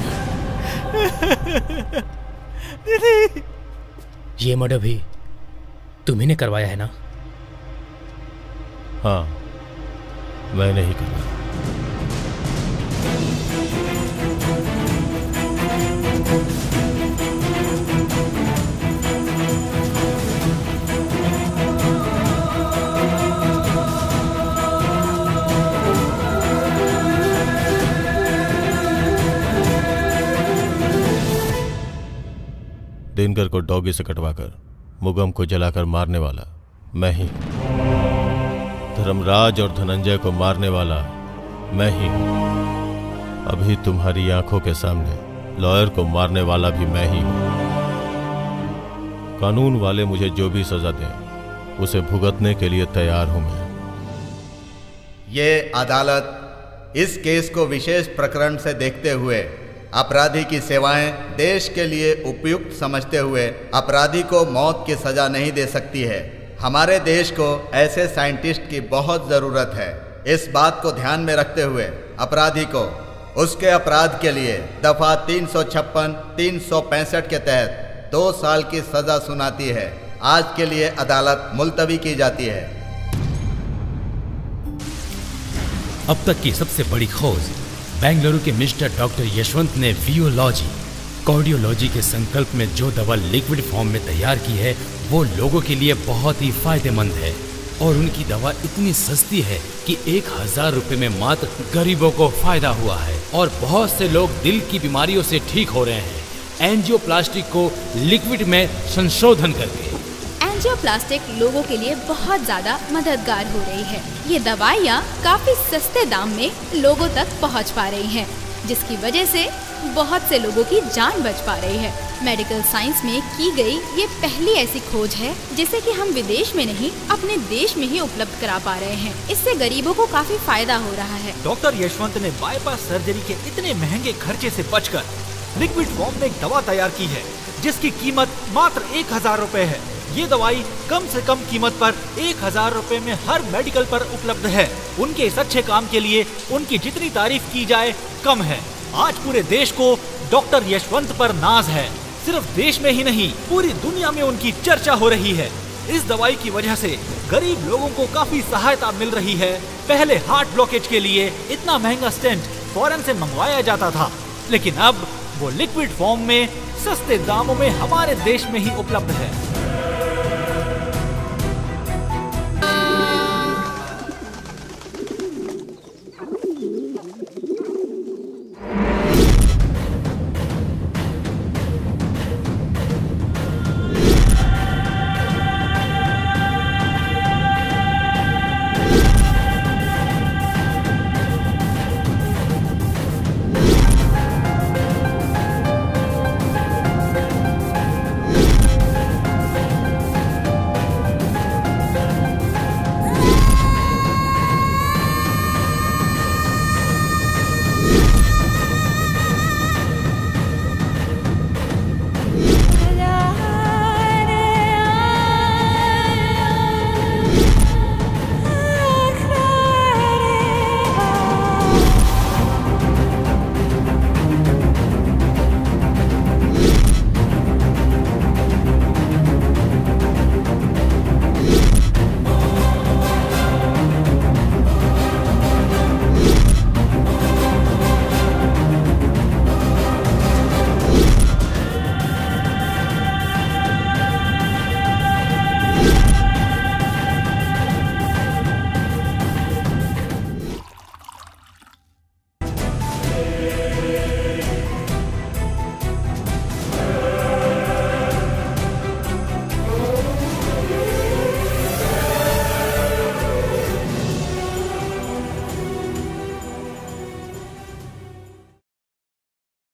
दीदी ये मर्डर भी तुम्ही ने करवाया है ना? हाँ, मैंने ही करवाया। दिनकर को डॉगी से कटवाकर मुगम को जलाकर मारने वाला मैं ही। धर्मराज और धनंजय को मारने वाला मैं ही। अभी तुम्हारी आंखों के सामने लॉयर को मारने वाला भी मैं ही हूं। कानून वाले मुझे जो भी सजा दें उसे भुगतने के लिए तैयार हूं मैं। ये अदालत इस केस को विशेष प्रकरण से देखते हुए अपराधी की सेवाएं देश के लिए उपयुक्त समझते हुए अपराधी को मौत की सजा नहीं दे सकती है। हमारे देश को ऐसे साइंटिस्ट की बहुत ज़रूरत है। इस बात को ध्यान में रखते हुए अपराधी को उसके अपराध के लिए दफा 356, 365 के तहत 2 साल की सजा सुनाती है। आज के लिए अदालत मुलतवी की जाती है। अब तक की सबसे बड़ी खोज बेंगलुरु के मिस्टर डॉक्टर यशवंत ने वियोलॉजी कार्डियोलॉजी के संकल्प में जो दवा लिक्विड फॉर्म में तैयार की है वो लोगों के लिए बहुत ही फायदेमंद है। और उनकी दवा इतनी सस्ती है कि 1000 रुपए में मात्र गरीबों को फायदा हुआ है। और बहुत से लोग दिल की बीमारियों से ठीक हो रहे हैं एंजियोप्लास्टिक को लिक्विड में संशोधन करके। एंजियोप्लास्टिक लोगों के लिए बहुत ज्यादा मददगार हो रही है। ये दवाइयाँ काफी सस्ते दाम में लोगों तक पहुँच पा रही हैं, जिसकी वजह से बहुत से लोगों की जान बच पा रही है। मेडिकल साइंस में की गई ये पहली ऐसी खोज है जिसे कि हम विदेश में नहीं अपने देश में ही उपलब्ध करा पा रहे हैं। इससे गरीबों को काफी फायदा हो रहा है। डॉक्टर यशवंत ने बाईपास सर्जरी के इतने महंगे खर्चे से बचकर लिक्विड फॉर्म में एक दवा तैयार की है जिसकी कीमत मात्र 1000 रुपए है। ये दवाई कम से कम कीमत पर 1000 रुपए में हर मेडिकल पर उपलब्ध है। उनके इस अच्छे काम के लिए उनकी जितनी तारीफ की जाए कम है। आज पूरे देश को डॉक्टर यशवंत पर नाज है। सिर्फ देश में ही नहीं पूरी दुनिया में उनकी चर्चा हो रही है। इस दवाई की वजह से गरीब लोगों को काफी सहायता मिल रही है। पहले हार्ट ब्लॉकेज के लिए इतना महंगा स्टेंट फॉरेन से मंगवाया जाता था, लेकिन अब वो लिक्विड फॉर्म में सस्ते दामों में हमारे देश में ही उपलब्ध है।